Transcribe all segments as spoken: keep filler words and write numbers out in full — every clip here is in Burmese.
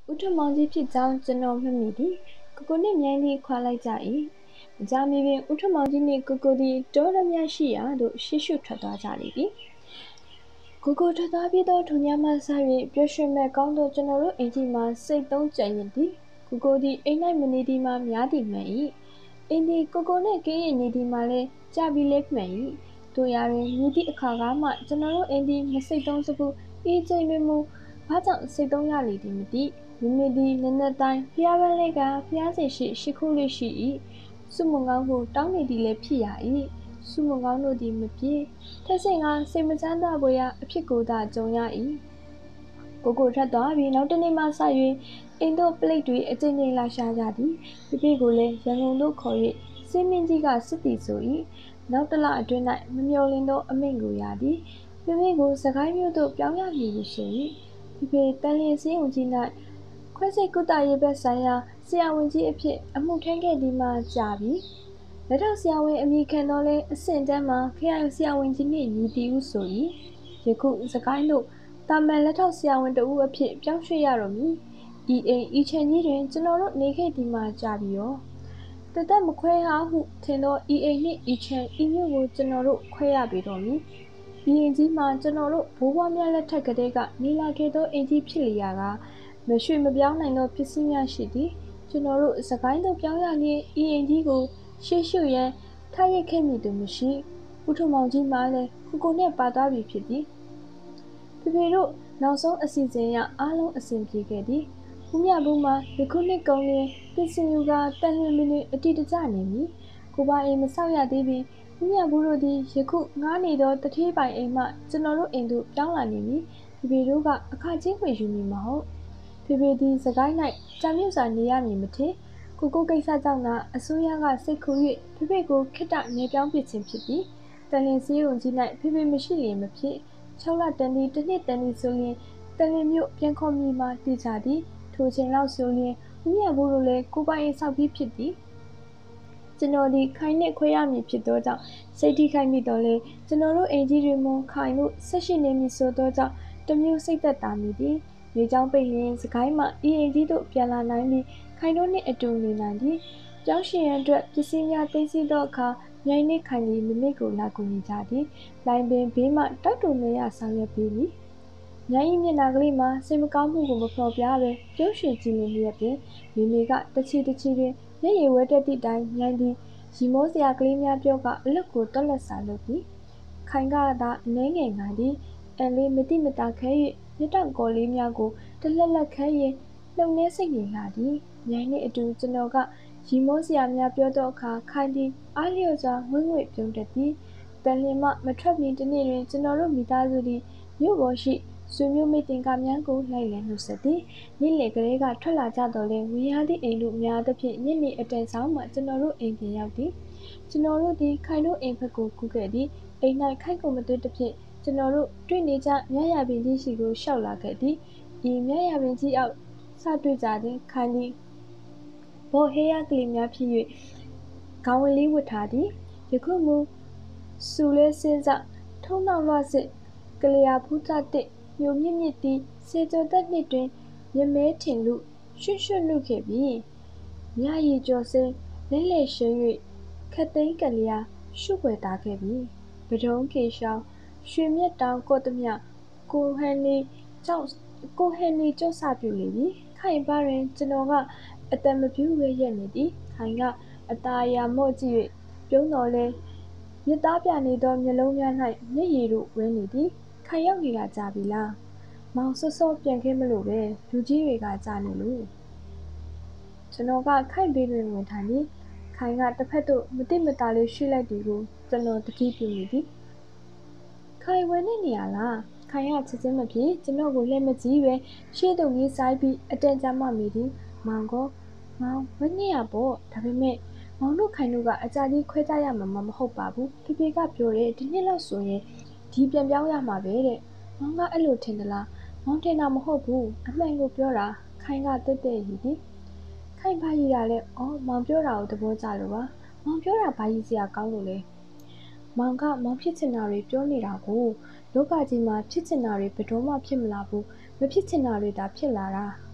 ဥထမောင်ကြီးဖြစ်ကြောင်းကျွန်တော်မှတ်မိသည်ကိုကိုနှင့်မြိုင်းသည်ခွာလိုက်ကြ၏မကြာမီပင်ဥထမောင်ကြီးနှင့်ကိုကိုသည်တောရမြရှိရာသို့ရှေ့ရှုထွက်သွားကြလေသည်ကိုကိုထွက်သွားပြီးသောထိုညမှစ၍ပျော်ရွှင်မဲ့ကောင်းသောကျွန်တော်တို့အိမ်ကြီးမှာစိတ်သုံးကြံရင်သည်ကိုကိုသည်အိမ်၌မနေသည်မှာများသည်မှန်၏အိမ်သည်ကိုကိုနှင့်ကင်းရနေသည်မှာလည်းကြပြီးလဲမှန်၏တို့ရာတွင်မြည်သည့်အခါကမှကျွန်တော်တို့အိမ်သည်မစိတ်သုံးစဘူးဤချိန်တွင်မူဘာကြောင့်စိတ်သုံးရလေသည်မသိမိမိသည်နက်နက်တိုင်းဖျားပန်းလေးကဖျားစီရှိရှိခိုးလေးရှိ၏စုမုံကောင်းကိုတောင်းနေသည်လည်းဖြစ်ရ၏စုမုံကောင်းတို့သည်မပြေထက်ဆင့်ကစိတ်မချမ်းသာပွေရာအဖြစ်ကိုသာကြုံရ၏ကိုကိုထွက်သွားပြီးနောက်တနေ့မှစ၍အိမ်တို့ပလိတ်တွေအကျဉ်းချင်းလာရှာကြသည်ပြပြကိုလည်းရန်ကုန်တို့ခေါ်၍စင်းမင်းကြီးကစစ်သည်ဆို၏နောက်တလအတွင်း၌မမျှော်လင့်သောအမိန့်ကိုရသည်ပြပြကိုစကိုင်းမြို့သို့ပြောင်းရမည်ဟုဆို၏ပြပြတန်လျင်စည်းုံကြီး၌ခွဲစိတ်ကုသရေးဘက်ဆိုင်ရာဆရာဝန်ကြီးအဖြစ်အမှုထမ်းခဲ့သည်မှကြာပြီလက်ထောက်ဆရာဝန်အမည်ခံတော်လဲအဆင့်တန်းမှာခရိုင်ဆရာဝန်ကြီးနှင့်ညီသည်ဟုဆို၏ယခုစကိုင်းသို့တာမန်လက်ထောက်ဆရာဝန်တဦးအဖြစ်ပြောင်းရွှေ့ရတော့မည်ဤအိမ်ဤချန်ကြီးတွင်ကျွန်တော်တို့နေခဲ့သည်မှကြာပြီရောတသက်မခွဲဟာဟုထင်သောဤအိမ်နှင့်ဤချန်ဤမြို့ကိုကျွန်တော်တို့ခွဲရပေတော့မည်ဤအိမ်ကြီးမှာကျွန်တော်တို့ဘိုးဘွားများလက်ထက်ကတည်းကနေလာခဲ့သောအိမ်ကြီးဖြစ်လျာကမရွှေမပြောင်းနိုင်သောပစ္စည်းများရှိသည်ကျွန်တော်တို့စကိုင်းသို့ပြောင်းရလျင်ဤအိမ်ကြီးကိုရှေ့ရှုရန်ထားရခဲ့မိသူမရှိဥထမောင်ကြီးမှလည်းကိုကိုနဲ့ပါသွားပြီဖြစ်သည်ဖေဖေတို့နောက်ဆုံးအစီအစဉ်ရအားလုံးအဆင်ပြေခဲ့သည်ဦးမြဘူးမှာယခုနှစ်ကုန်ရင်ပြင်ဆင်ယူကတန်လွင်မီနစ်အတိတကျနေမည်ကိုပါအိမ်မဆောက်ရသေးပြီးဦးမြဘူးတို့သည်ယခုငားနေသောတထေးပိုင်အိမ်မှကျွန်တော်တို့အိမ်သို့ပြောင်းလာနေမည်ဖေဖေတို့ကအခါချင်းဝင်ယူမည်မဟုတ်ဖေဖေသည်စကိုင်း၌ကြာမြုပ်စွာနေရမည်မထင်ကိုကိုကိစ္စကြောင့်ကအစိုးရကစိတ်ခူ၍ဖေဖေကိုခိတ္တနေပြောင်းပြခြင်းဖြစ်သည်တန်လင်းစည်းုံကြီး၌ဖေဖေမရှိလျင်မဖြစ်၆လတန်သည်တစ်နှစ်တန်သည်ဆိုရင်တန်လင်းမြို့ပြန်ခေါ်မိမှတည်ကြသည်ထိုချိန်လောက်ဆိုရင်ဦးမြဘူးတို့လည်းကိုပိုင်အိမ်ဆောက်ပြီးဖြစ်သည်ကျွန်တော်ဒီခိုင်နှင့်ခွဲရမည်ဖြစ်သောကြောင့်စိတ်ထိခိုက်မိတော့လေကျွန်တော်တို့အိမ်ကြီးတွေမှခိုင်လို့ဆက်ရှိနေမည်ဆိုသောကြောင့်တမျိုးစိတ်သက်သာမိသည်နေကြောင်းပိတ်ရင်စကိုင်းမှဤအိမ်ကြီးတို့ပြန်လာနိုင်ပြီးခိုင်တို့နှင့်အတူနေနိုင်သည်ကျောင်းရှင်ရန်အတွက်ပစ္စည်းများသိမ်းဆည်းသောအခါမြိုင်နှင့်ခိုင်သည်မိမိကိုလာကူညီကြသည်လိုင်ပင်ဘေးမှတောက်တူမရဆောင်ရွက်ပြီးသည်မြိုင်၏မျက်နှာကလေးမှာစိတ်မကောင်းမှုကိုမဖော်ပြဘဲပြုံးရွှင်ကြည့်လျက်ဖြင့်မိမိကတချီတချီတွင်မျက်ရည်ဝဲတက်သည့်တိုင်မြိုင်သည်ရီမိုးစရာကလေးများပြောကအလွတ်ကိုတွက်လက်စာလုပ်သည်ခိုင်ကသာအနှဲငယ်ငိုင်သည်အန်လေးမတိမတာခဲ၍မြတ်တောင်ကော်လေးများကိုတလက်လက်ခဲရင်လှုပ်နေစိတ်နေလာသည်မြိုင်နှင့်အတူကျွန်တော်ကရီမိုးစရာများပြောသောအခါခိုင်သည်အားလျော့စွာငွေ့ငွေ့ပြုံးတတ်သည်တန်လျင်မှမထွက်မီတစ်နေ့တွင်ကျွန်တော်တို့မိသားစုသည်မြို့ပေါ်ရှိဆွေမျိုးမိတင်ကများကိုလိုက်လံနှုတ်ဆက်သည်နေ့လယ်ကလေးကထွက်လာကြတော့လဲဝင်ရသည့်အိမ်တို့များသဖြင့်ညနေအတန်ဆောင်မှကျွန်တော်တို့အိမ်ပြန်ရောက်သည်ကျွန်တော်တို့သည်ခိုင်တို့အိမ်ဘက်ကိုကူးခဲ့သည်အိမ်၌ခိုင်ကိုမတွေ့သဖြင့်ကျွန်တော်တို့တွေ့နေကြမြရပင်ကြီးရှိကိုရှောက်လာခဲ့သည်ဤမြရပင်ကြီးအောက်စတွေ့ကြသည်ခိုင်သည်ဘောဟေးရကလေးများဖြစ်၍ခေါင်းဝလေးဝတ်ထားသည်ယခုမူစူလဲစင်းစထုံးနောက်လွှတ်စစ်ကလျာဖူးတတဲ့ညိုမြင့်မြင့်သည်စေကျော်သက်နှစ်တွင်ရမဲထင်လူရွှွတ်ရွှွတ်လူခဲ့ပြီညရီကျော်စင်းလဲလဲရှင်း၍ခတ်သိမ်းကလျာရှုွယ်သားခဲ့ပြီပဒုံးကေရှောင်းရွှေမြက်တောင်ကော့သမြကိုဟန်နီကြောက်ကိုဟန်နီကြောက်စပြုလေပြီခိုင်ပါတွင်ကျွန်တော်ကအတံမပြူဝဲရက်နေသည်ခိုင်ကအตาရာမော့ကြည့်၍ပြုံးတော်လဲမြစ်သားပြနေသောမျက်လုံးများ၌မျက်ရည်တို့ဝဲနေသည်ခိုင်ရောက်နေတာကြာပြီလားမောင်စောစောပြန်ခဲ့မလို့ပဲလူကြီးတွေကကြာနေလို့ကျွန်တော်ကခိုင်ဘေးတွင်ဝင်ထိုင်ပြီးခိုင်ကတစ်ဖက်သို့မတိမတာလေးရွှေ့လိုက်သည်ကိုကျွန်တော်တတိပြုမိသည်ခိုင်ဝဲနေနေရလားခိုင်ကချက်ချင်းမဖြစ်ကျွန်တော်ကိုလက်မကြည့်ပဲရှေ့သို့ကြီးဆိုင်ပြီးအတန်ကြာမှမိသည်မောင်ကောမောင်ဝဲနေရပေါ့ဒါပေမဲ့မောင်တို့ခိုင်တို့ကအကြာကြီးခွဲကြရမှာမဟုတ်ပါဘူးဖေဖေကပြောတယ်ဒီနှစ်လောက်ဆိုရင်ဒီပြန်ပြောင်းရမှာပဲတဲ့မောင်ကအဲ့လိုထင်သလားမောင်ထင်တာမဟုတ်ဘူးအမှန်ကိုပြောတာခိုင်ကတက်တက်ရည်သည်ခိုင်ဘာကြီးရလဲအော်မောင်ပြောတာကိုသဘောကျလို့ပါမောင်ပြောတာဘာကြီးစရာကောင်းလို့လဲမောင်ကမောင်ဖြစ်ချင်တာတွေပြောနေတာကိုလောကကြီးမှာဖြစ်ချင်တာတွေဘယ်တော့မှဖြစ်မလာဘူးမဖြစ်ချင်တာတွေသာဖြစ်လာတာ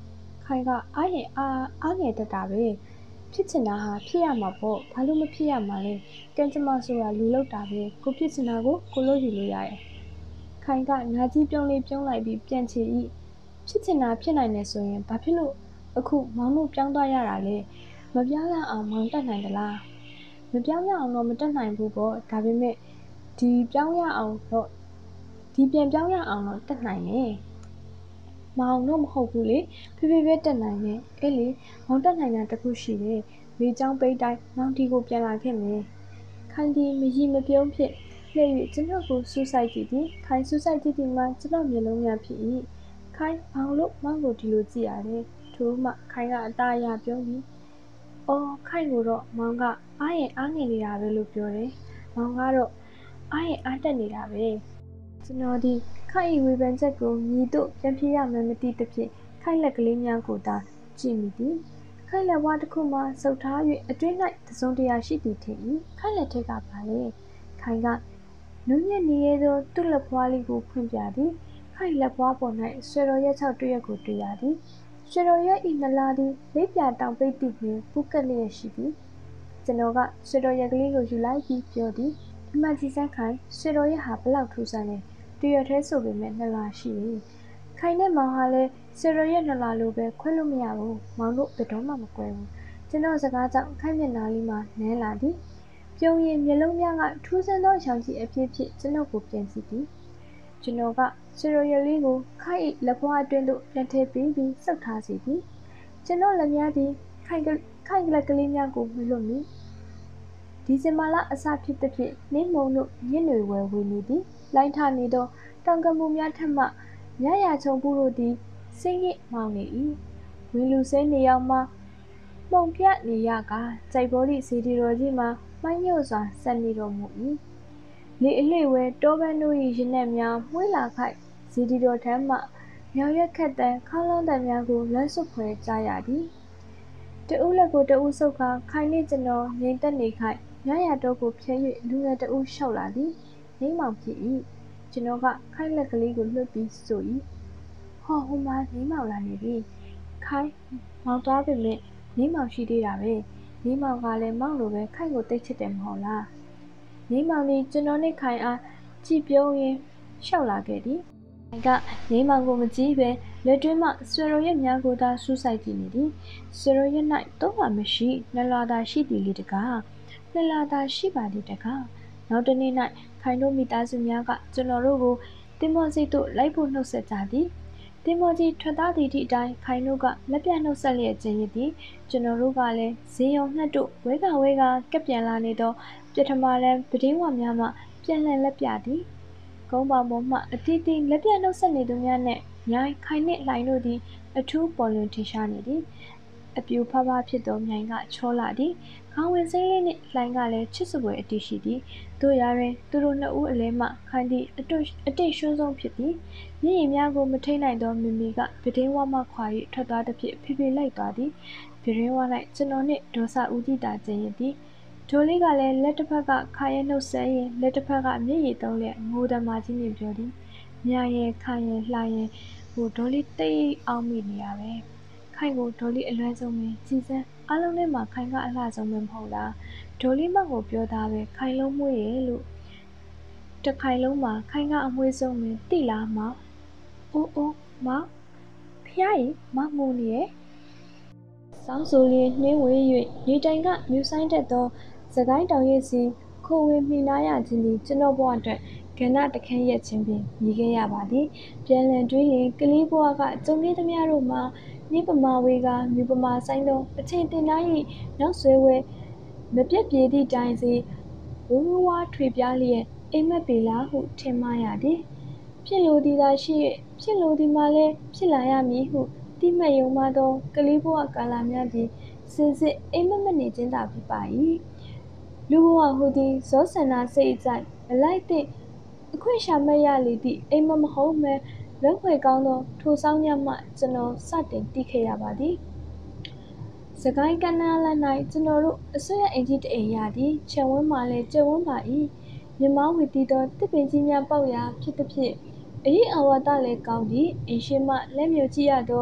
ခိုင်ကအားရင်အားအားငယ်တတ်တာပဲဖြစ်ချင်တာဟာဖြစ်ရမှာပေါ့ဘာလို့မဖြစ်ရမှာလဲကံကြမ္မာဆိုတာလူလောက်တာပဲကိုဖြစ်ချင်တာကိုကိုလို့ယူလို့ရတယ်ခိုင်ကနာကြီးပြုံးလေးပြုံးလိုက်ပြီးပြန်ချီဤဖြစ်ချင်တာဖြစ်နိုင်တယ်ဆိုရင်ဘာဖြစ်လို့အခုမောင်တို့ပြောင်းသွားရတာလဲမပြောင်းရအောင်မောင်တက်နိုင်သလားမပြောင်းရအောင်တော့မတက်နိုင်ဘူးပေါ့ဒါပေမဲ့ဒီပြောင်းရအောင်တော့ဒီပြန်ပြောင်းရအောင်တော့တက်နိုင်တယ်မောင်တော့မဟုတ်ဘူးလေဖေဖေပဲတက်နိုင်တယ်အဲ့လေမောင်တက်နိုင်တာတခုရှိတယ်မိချောင်းပိတ်တိုင်းမောင်တီကိုပြန်လာခဲ့မယ်ခိုင်ဒီမကြီးမပြုံးဖြစ်လှည့်၍ကျွန်တော်ကိုစူးစိုက်ကြည့်သည်ခိုင်စူးစိုက်ကြည့်သည်မှာကျွန်တော်မျိုးလုံးများဖြစ်၏ခိုင်မောင်လို့မောင်ကိုဒီလိုကြည့်ရတယ်ထို့မှခိုင်ကအသားအရပြုံးပြီးအော်ခိုင်ကိုတော့မောင်ကအားရင်အားငယ်နေတာပဲလို့ပြောတယ်မောင်ကတော့အားရင်အားတက်နေတာပဲကျွန်တော်ဒီခိုင်ဝေဖန်ချက်ကိုမြည်တို့ပြန်ပြေးရမှန်းမသိသဖြင့်ခိုင်လက်ကလေးများကိုသာကြည့်မိသည်ခိုင်လက်ဝါးတစ်ခုမှစုပ်ထား၍အတွင်း၌သစုံတရာရှိသည်ထင်၏ခိုင်လက်ထက်ကပါလေခိုင်ကနုညံ့နေရသောသူ့လက်ဖွားလေးကိုဖွင့်ပြသည်ခိုင်လက်ဖွားပေါ်၌ဆွေတော်ရက်၆တွေ့ရက်ကိုတွေ့ရသည်ဆွေတော်ရက်ဤနလာသည်လေးပြတောင်ပိတ်သည့်တွင်ပူကက်လျက်ရှိသည်ကျွန်တော်ကဆွေတော်ရက်ကလေးကိုယူလိုက်ပြီးပြောသည်ဒီမှာကြည်စမ်းခိုင်ဆွေတော်ရက်ဟာဘလောက်ထူးဆန်းလဲတွေ့ရသေးဆိုပေမဲ့နလာရှိ၏ခိုင်နဲ့မောင်ဟာလည်းဆွေတော်ရက်နလာလိုပဲခွဲလို့မရဘူးမောင်တို့ဘယ်တော့မှမကွဲဘူးကျွန်တော်စကားကြောင့်ခိုင်မျက်နှာလေးမှာနဲလာသည်ပြုံးရင်မျက်လုံးများကထူးဆန်းသောရောင်ကြီးအဖြစ်ဖြစ်ကျွန်တော်ကိုပြန်ကြည့်သည်ကျွန်တော်ကဆွေတော်ရက်လေးကိုခိုင်၏လက်ဖွားအတွင်းသို့ပြန်ထည့်ပေးပြီးစောက်ထားစီသည်ကျွန်တော်လက်များသည်ခိုင်ကခိုင်ကလက်ကလေးများကိုမလွတ်မီဒီဇင်ဘာလအစဖြစ်သဖြင့်နှင်းမုံတို့ညစ်နွေဝဲဝေနေသည်လိုင်းထနေသောတောင်ကမှုများထက်မှမြရချုံပူတို့သည်စိတ်ရစ်မောင်းနေ၏ဝင်းလူစဲနေရောက်မှမှုံပြနေရကကြိုက်ဘော်လိစီဒီတော်ကြီးမှာမိုင်းညို့စွာဆက်နေတော်မူ၏လေအလှဝဲတောပန်းတို့၏ရင်နှက်များမွှေးလာခိုက်စီဒီတော်ထမ်းမှမြောင်ရက်ခက်တန်ခေါင်းလုံးတန်များကိုလမ်းစွပ်ဖွယ်ကြားရသည်တဦးလက်ကိုတဦးဆုပ်ခါခိုင်နှင့်ကျွန်တော်ငြိမ်သက်နေခိုက်မြရတော်ကိုဖျဲ၍လူငယ်တဦးလျှောက်လာသည်နေမောင်ဖြစ်၏ကျွန်တော်ကခိုင်လက်ကလေးကိုလွှတ်ပြီးဆို၏ဟောဟိုမှာနေမောင်လာနေပြီခိုင်မောင်သွားပြီမဲ့နေမောင်ရှိသေးတာပဲနေမောင်ကလည်းမောင်လိုပဲခိုင်ကိုတိတ်ချစ်တယ်မဟုတ်လားနေမောင်นี่ကျွန်တော်နဲ့ခိုင်အားကြည်ပြုံးရင်းလျှောက်လာခဲ့သည်ခိုင်ကနေမောင်ကိုမကြည့်ပဲလက်တွင်းမှဆွေတော်ရဲ့များကိုသာစူးစိုက်ကြည့်နေသည်ဆွေတော်ရဲ့၌တော့မှမရှိနှလာသာရှိသည်လေတကားနှလာသာရှိပါသည်တကားနောက်တနေ့၌ခိုင်တို့မိသားစုများကကျွန်တော်တို့ကိုတင်မောစိတ်တို့လိုက်ဖို့နှုတ်ဆက်ကြသည်တင်မောကြီးထွက်သားသည့်အတိုင်းခိုင်တို့ကလက်ပြနှုတ်ဆက်လျက်ကျင်းရသည်ကျွန်တော်တို့ကလည်းဇေယုံနှက်တို့ဝဲကဝဲကကက်ပြန်လာနေသောပထမတန်းပဒင်းဝများမှပြန်လည်လက်ပြသည်ကုန်းပေါင်ပေါ်မှအတီးတီးလက်ပြနှုတ်ဆက်နေသူများနဲ့မြိုင်ခိုင်နှင့်လှိုင်တို့သည်အထူးပေါ်လွင်ထင်ရှားနေသည်အပြူဖဖဖြစ်သောမြိုင်ကချောလာသည်ခေါင်းဝင်စိမ့်လေးနှင့်လှိုင်ကလည်းချစ်စပွဲအတီးရှိသည်တို့ရာတွင်သူတို့နှစ်ဦးအလဲမှခိုင်သည့်အတုအတိတ်ရွှန်းဆုံးဖြစ်သည်မြင့်ရည်များကိုမထိန်နိုင်သောမိမိကပဒင်းဝမှခွာ၍ထွက်သွားသည်ဖြင့်ဖိဖိလိုက်သွားသည်ပဒင်းဝ၌ကျွန်တော်နှင့်ဒေါစာဦးကြီးတာကျင်းရသည်ဒိုလေးကလည်းလက်တစ်ဖက်ကခါရဲနှုတ်ဆက်ရင်လက်တစ်ဖက်ကမျက်ရည်သုံးလျက်ငိုတမာကြီးနှင့်ပြောသည်မြရဲခိုင်ရဲလှိုင်ရဲဟိုဒေါ်လေးတိတ်အောင်မိနေရပဲခိုင်ကိုဒေါ်လေးအလွမ်းဆုံးပဲကြည်စမ်းအလုံးထဲမှာခိုင်ကအလှဆုံးပဲမဟုတ်လားဒေါ်လေးမကိုပြောသားပဲခိုင်လုံးမွေးရဲ့လို့တခိုင်လုံးမှာခိုင်ကအမွှေးဆုံးပဲတိလားမောင်အိုးအိုးမောင်ဖျားရီမောင်ငိုနေရဲ့စောင်းဆိုလျင်နှင်းဝေး၍နေတိုင်ကမြူဆိုင်တက်သောစကိုင်းတောင်ရိပ်စီခိုဝေမိနာရခြင်းသည်ကျွန်တော်ဘဝအတွက်ကဏ္ဍတခန်းရက်ချင်းပင်မြည်ခဲ့ရပါသည်ပြန်လည်တွေးရင်ကလေးဘဝကကြုံခဲ့သမျှတို့မှာမြပမာဝေကမြပမာဆိုင်သောအချိန်တင်တိုင်း၏နောက်ဆွဲဝဲမပြတ်ပြေသည့်တိုင်စီဝဝဝထွေပြားလျက်အိမ်မက်ပေလားဟုထင်မှရသည်ဖြစ်လိုသည်သာရှိ၍ဖြစ်လိုသည်မှလည်းဖြစ်လာရမည်ဟုတိမှတ်ယုံမှသောကလေးဘဝကာလများသည်စစ်စစ်အိမ်မက်မနေခြင်းသာဖြစ်ပါ၏လူဘဝဟူသည်ဇောဆန္ဒစိတ်အကြိုက်မလိုက်တဲ့အခွင့်ရှာမရလေသည့်အိမ်မမဟုတ်မှလွမ်းဖွယ်ကောင်းသောထိုဆောင်ညမှကျွန်တော်စတင်သိခဲ့ရပါသည်စကိုင်းကမ်းနားလမ်း၌ကျွန်တော်တို့အဆွေအင်ကြီးတအိမ်ရသည်ခြံဝန်းမှလည်းကျယ်ဝန်းပါ၏မြမဝီတီသောတစ်ပင်ကြီးများပေါက်ရာဖြစ်သည်ဖြင့်အရေးအဝါဒလည်းကောင်းသည်အိမ်ရှိမှလက်မြုပ်ကြည့်ရသောတ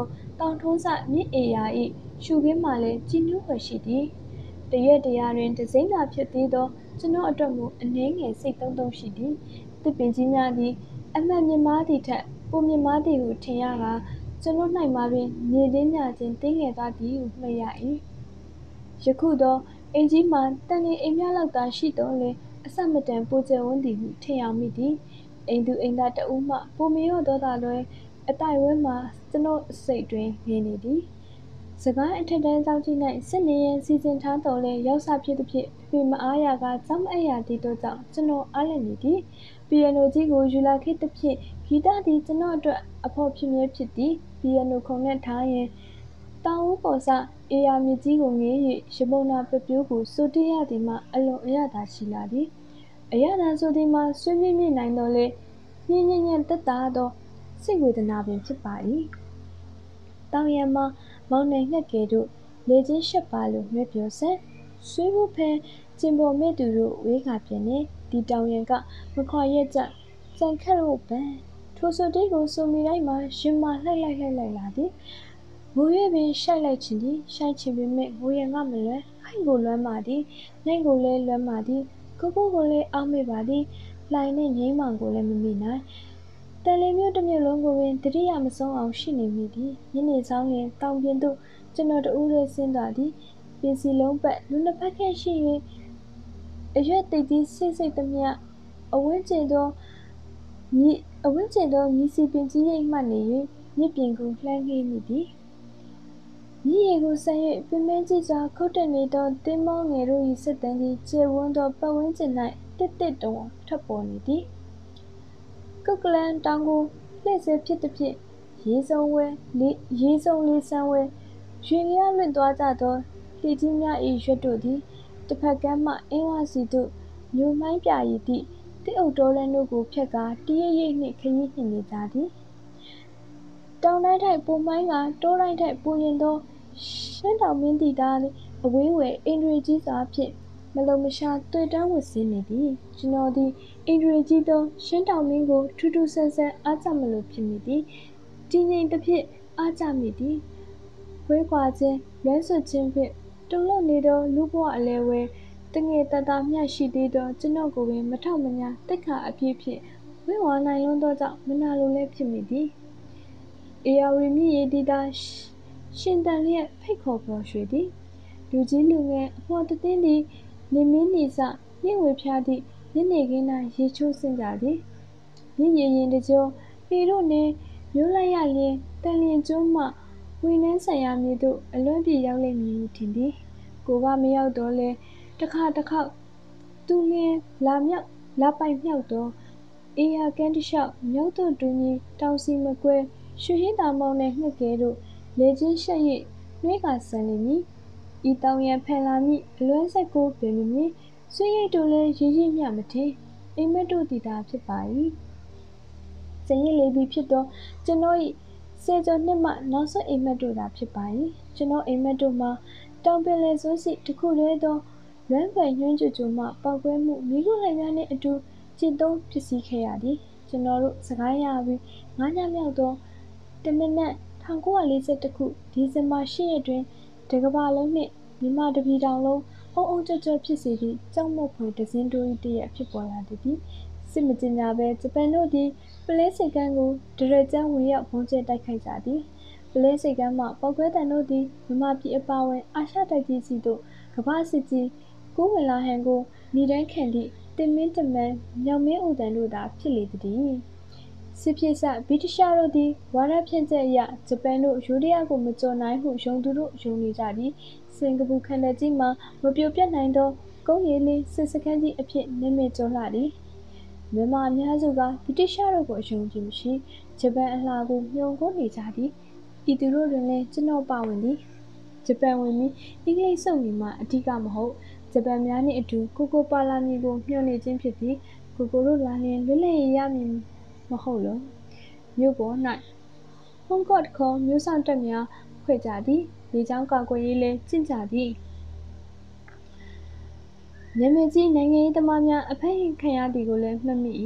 တောင်ထုံးစမြစ်အေယာ၏ရှုခင်းမှလည်းကြည်နူးဖွယ်ရှိသည်တရက်တရာတွင်တစိမ့်သာဖြစ်သေးသောကျွန်တော်အတွက်မူအနည်းငယ်စိတ်သုံးသုံးရှိသည်သစ်ပင်ကြီးများသည်အမှန်မြင်မားသည့်ထက်ပိုမြင်မားသည်ဟုထင်ရကာကျွန်တော်၌မှပင်မြေချင်းညချင်းတင်းငယ်သွားသည်ဟုမှတ်ရ၏ယခုသောအိမ်ကြီးမှာတန်နေအိမ်များလောက်သာရှိတော်လေအစမတန်ပိုကျယ်ဝန်းသည်ဟုထင်ရောက်မိသည်အိမ်သူအိမ်သားတဦးမှပိုမရော့သောသာလွယ်အတိုက်ဝဲမှာကျွန်တော်စိတ်တွင်ငြိမ်နေသည်စကိုင်းအထက်တန်းကျောင်းကြီး၌စစ်နေရန်စီစဉ်ထားတော်လဲရောက်စားဖြစ်သည်ဖြင့်ဖေမအားရကကျောင်းမအပ်ရသည်တို့ကြောင့်ကျွန်တော်အားလည်နေသည်ပီယနိုကြီးကိုယူလာခဲ့သည်ဖြင့်ဂီတသည်ကျွန်တော်အတွက်အဖို့ဖြစ်မြဲဖြစ်သည်ပီယနိုခုံနဲ့ထားရင်တောင်ဦးပေါ်စအေယာမြစ်ကြီးကိုငေး၍ရမုံနာပပြိုးကိုစိုးတေးရသည်မှအလွန်အရသာရှိလာသည်အရသာဆိုသည်မှာဆွေးမြင့်မြင့်နိုင်တော်လဲညဉ့်ညဉ့်ညံ့တက်တာသောစိတ်ဝေဒနာပင်ဖြစ်ပါ၏တောင်ရံမှာမောင်နှံငှက်ကဲတို့လေချင်းရှက်ပါလို့နှွဲပြောဆန်းဆွေးဖို့ဖဲကျင်ပေါ်မဲ့သူတို့ဝေးကပြင်းနေဒီတောင်ရံကမခွာရက်ကြကြံခက်လို့ပန်းထိုဆိုတေးကိုစုံမိတိုင်းမှာရင်မာလှိုက်လိုက်လှိုက်လိုက်လာသည်ငို၍ပင်ရှိုက်လိုက်ချင်သည်ရှိုက်ချင်ပေမဲ့ငိုရံကမလွယ်ခိုင်ကိုလွမ်းပါသည်နိုင်ကိုလည်းလွမ်းပါသည်ကိုကိုကိုလည်းအောက်မေ့ပါသည်လှိုင်နဲ့ငိမ့်မောင်ကိုလည်းမမိနိုင်တန်လီမျိုးတစ်မျိုးလုံးကိုပင်တတိယမဆုံးအောင်ရှိနေမိသည်ညနေဆောင်ရင်တောင်ပြင်သို့ကျွန်တော်တူးလေးဆင်းသွားသည်ပင်စီလုံးပတ်လူနှစ်ဖက်ခန့်ရှိ၍အရွက်တိတ်ကြီးစိတ်စိတ်သမျှအဝင်းကျင်သောမြည်အဝင်းကျင်သောမြည်စီပင်ကြီးရိပ်မှတ်နေ၍မြစ်ပြင်ကိုလှမ်းခဲ့မိသည်မြည်ရည်ကိုဆန်၍ပင်မကြီးစွာခုတ်တက်နေသောတင်းမောငယ်တို့၏စစ်တမ်းကြီးကျေဝန်းသောပတ်ဝန်းကျင်၌တစ်တစ်တုံထွက်ပေါ်နေသည်ကုတ်ကလန်တောင်ကိုလှည့်ဆဲဖြစ်သည်ဖြင့်ရေစုံဝဲလေးရေစုံလေးဆန်းဝဲရွှေလျားလွင့်သွားကြသောလှေကြီးများ၏ရွက်တို့သည်တစ်ဖက်ကမ်းမှအင်းဝစီသို့ညိုမိုင်းပြရည်သည့်တိအုပ်တော်လန်တို့ကိုဖျက်ကာတရိပ်ရိပ်နှင့်ခရီးနှင်နေကြသည်တောင်တိုင်းထိုက်ပိုမိုင်းကတောတိုင်းထိုက်ပိုရင်သောရှမ်းတောင်မင်းတီသားအဝေးဝယ်အင်ဒရီကြီးစွာဖြင့်မလုံမရှာတွေ့တန်းဝတ်စင်းနေသည်ကျွန်တော်သည်အင်ဒရီကြီးသောရှမ်းတောင်မင်းကိုထူးထူးဆန်းဆန်းအားကြမလို့ဖြစ်မိသည်တည်ငြိမ်သဖြင့်အားကြမိသည်ဝဲကွာခြင်းလွမ်းဆွခြင်းဖြင့်တုန်လှုပ်နေသောလူဘဝအလဲဝဲတငယ်တတမျှရှိသေးသောကျွန်တော်ကိုပင်မထောက်မညာတိတ်ခါအပြည့်ဖြင့်ဝဲဝါနိုင်လွန်းသောကြောင့်မနာလိုလည်းဖြစ်မိသည်အေယာဝီမြည်ရည်တီတာရှင်တန်လျက်ဖိတ်ခေါ်ပေါ်ရွှေသည်လူကြီးလူငယ်အမော်တသင်းသည်နေမင်းနေစမြင့်ဝေဖျားသည့်ညနေခင်း၌ရေချိုးဆင်းကြသည်မြင့်ရင်ရင်တကြောပေတို့နှင့်မျိုးလိုက်ရလျင်တန်လျင်ကျွန်းမှဝင်းနှန်းဆိုင်ရာမြေသို့အလွန်ပြေရောက်လိမ့်မည်ဟုထင်သည်ကိုကမရောက်တော့လဲတစ်ခါတစ်ခေါက်သူလျင်လာမြောက်လာပိုင်မြောက်တော့အေယာကန်းတလျှောက်မြောက်တို့တူညီတောင်စီမကွဲရွှေဟင်းသာမောင်နဲ့ငှက်ကဲတို့လေချင်းရှက်၍နှွေးကဆန်လိမ့်မည်ဤတောင်ရန်ဖန်လာမည့်အလွမ်းဆက်ကိုပင်မမြင်ဆွေးရိတ်တို့လည်းရည်ရည်မျှမထင်အိမ်မက်တို့တည်တာဖြစ်ပါ၏စင်ရည်လေးပြီးဖြစ်သောကျွန်တော်၏ဆယ်ကျော်နှစ်မှနောက်ဆုံးအိမ်မက်တို့သာဖြစ်ပါ၏ကျွန်တော်အိမ်မက်တို့မှာတောင်ပင်လယ်စွန်းစီတစ်ခုတည်းသောလွမ်းပွေညွှန်းကြွကြွမှပောက်ကွဲမှုမိခုလှိုင်များနှင့်အတူကျင့်သုံးဖြစ်စီခဲ့ရသည်ကျွန်တော်တို့စကိုင်းရပြီးငါးညမြောက်သောတမနက်၁၉၄၁ခုဒီဇင်ဘာ၈ရက်တွင်တကဘာလုံးနှင့်မြန်မာတပြည်တောင်လုံးအုံအုံကြွကြွဖြစ်စေသည့်ကြောက်မက်ဖွယ်ဒဇင်းတိုး၏တရက်ဖြစ်ပေါ်လာသည်စစ်မကျင်ကြပဲဂျပန်တို့သည်ပလဲစိတ်ကမ်းကိုဒရကြမ်းဝင်ရောက်ဘုံကျဲတိုက်ခိုက်ကြသည်ပလဲစိတ်ကမ်းမှပောက်ကွဲတန်တို့သည်မြန်မာပြည်အပါအဝင်အာရှတိုက်ကြီးစီသို့ကမ္ဘာစစ်ကြီးကိုဝင်လာဟန်ကိုညီတန်းခံသည့်တင်မင်းတမန်မြောင်မင်းဦးတန်တို့သာဖြစ်လေသည်စစ်ဖြစ်စဗြိတိရှတို့သည်ဝါဒဖြန့်ချက်အရဂျပန်တို့ယူရီးယားကိုမကျော်နိုင်ဟုယုံသူတို့ယုံနေကြသည်စင်ကာပူခန္ဓာကြီးမှာမပြိုပြတ်နိုင်သောကုန်းရည်လေးစစ်စခန်းကြီးအဖြစ်နာမည်ကျော်လာသည်မြန်မာအများစုကဗြိတိရှတို့ကိုအယုံကြည်မရှိဂျပန်အလှကိုမျှော်ကိုနေကြသည်ဤသူတို့တွင်လည်းကျွန်တော်ပါဝင်သည်ဂျပန်ဝင်ပြီးအင်္ဂလိပ်စုံနေမှအဓိကမဟုတ်ဂျပန်များနှင့်အတူကိုကိုပါလာမီကိုမျှော်နေခြင်းဖြစ်သည်ကိုကိုတို့လာလျင်လွတ်လပ်ရေးရမည်မဟုတ်လောမြို့ပေါ်၌ဟုံးကော့ခေါ်မြို့ဆောင်တပ်များဖွဲ့ကြသည်လေကြောင်းကာကွယ်ရေးလည်းကျင့်ကြသည်နာမည်ကြီးနိုင်ငံရေးသမားများအဖမ်းခံရသည်ကိုလည်းမှတ်မိ၏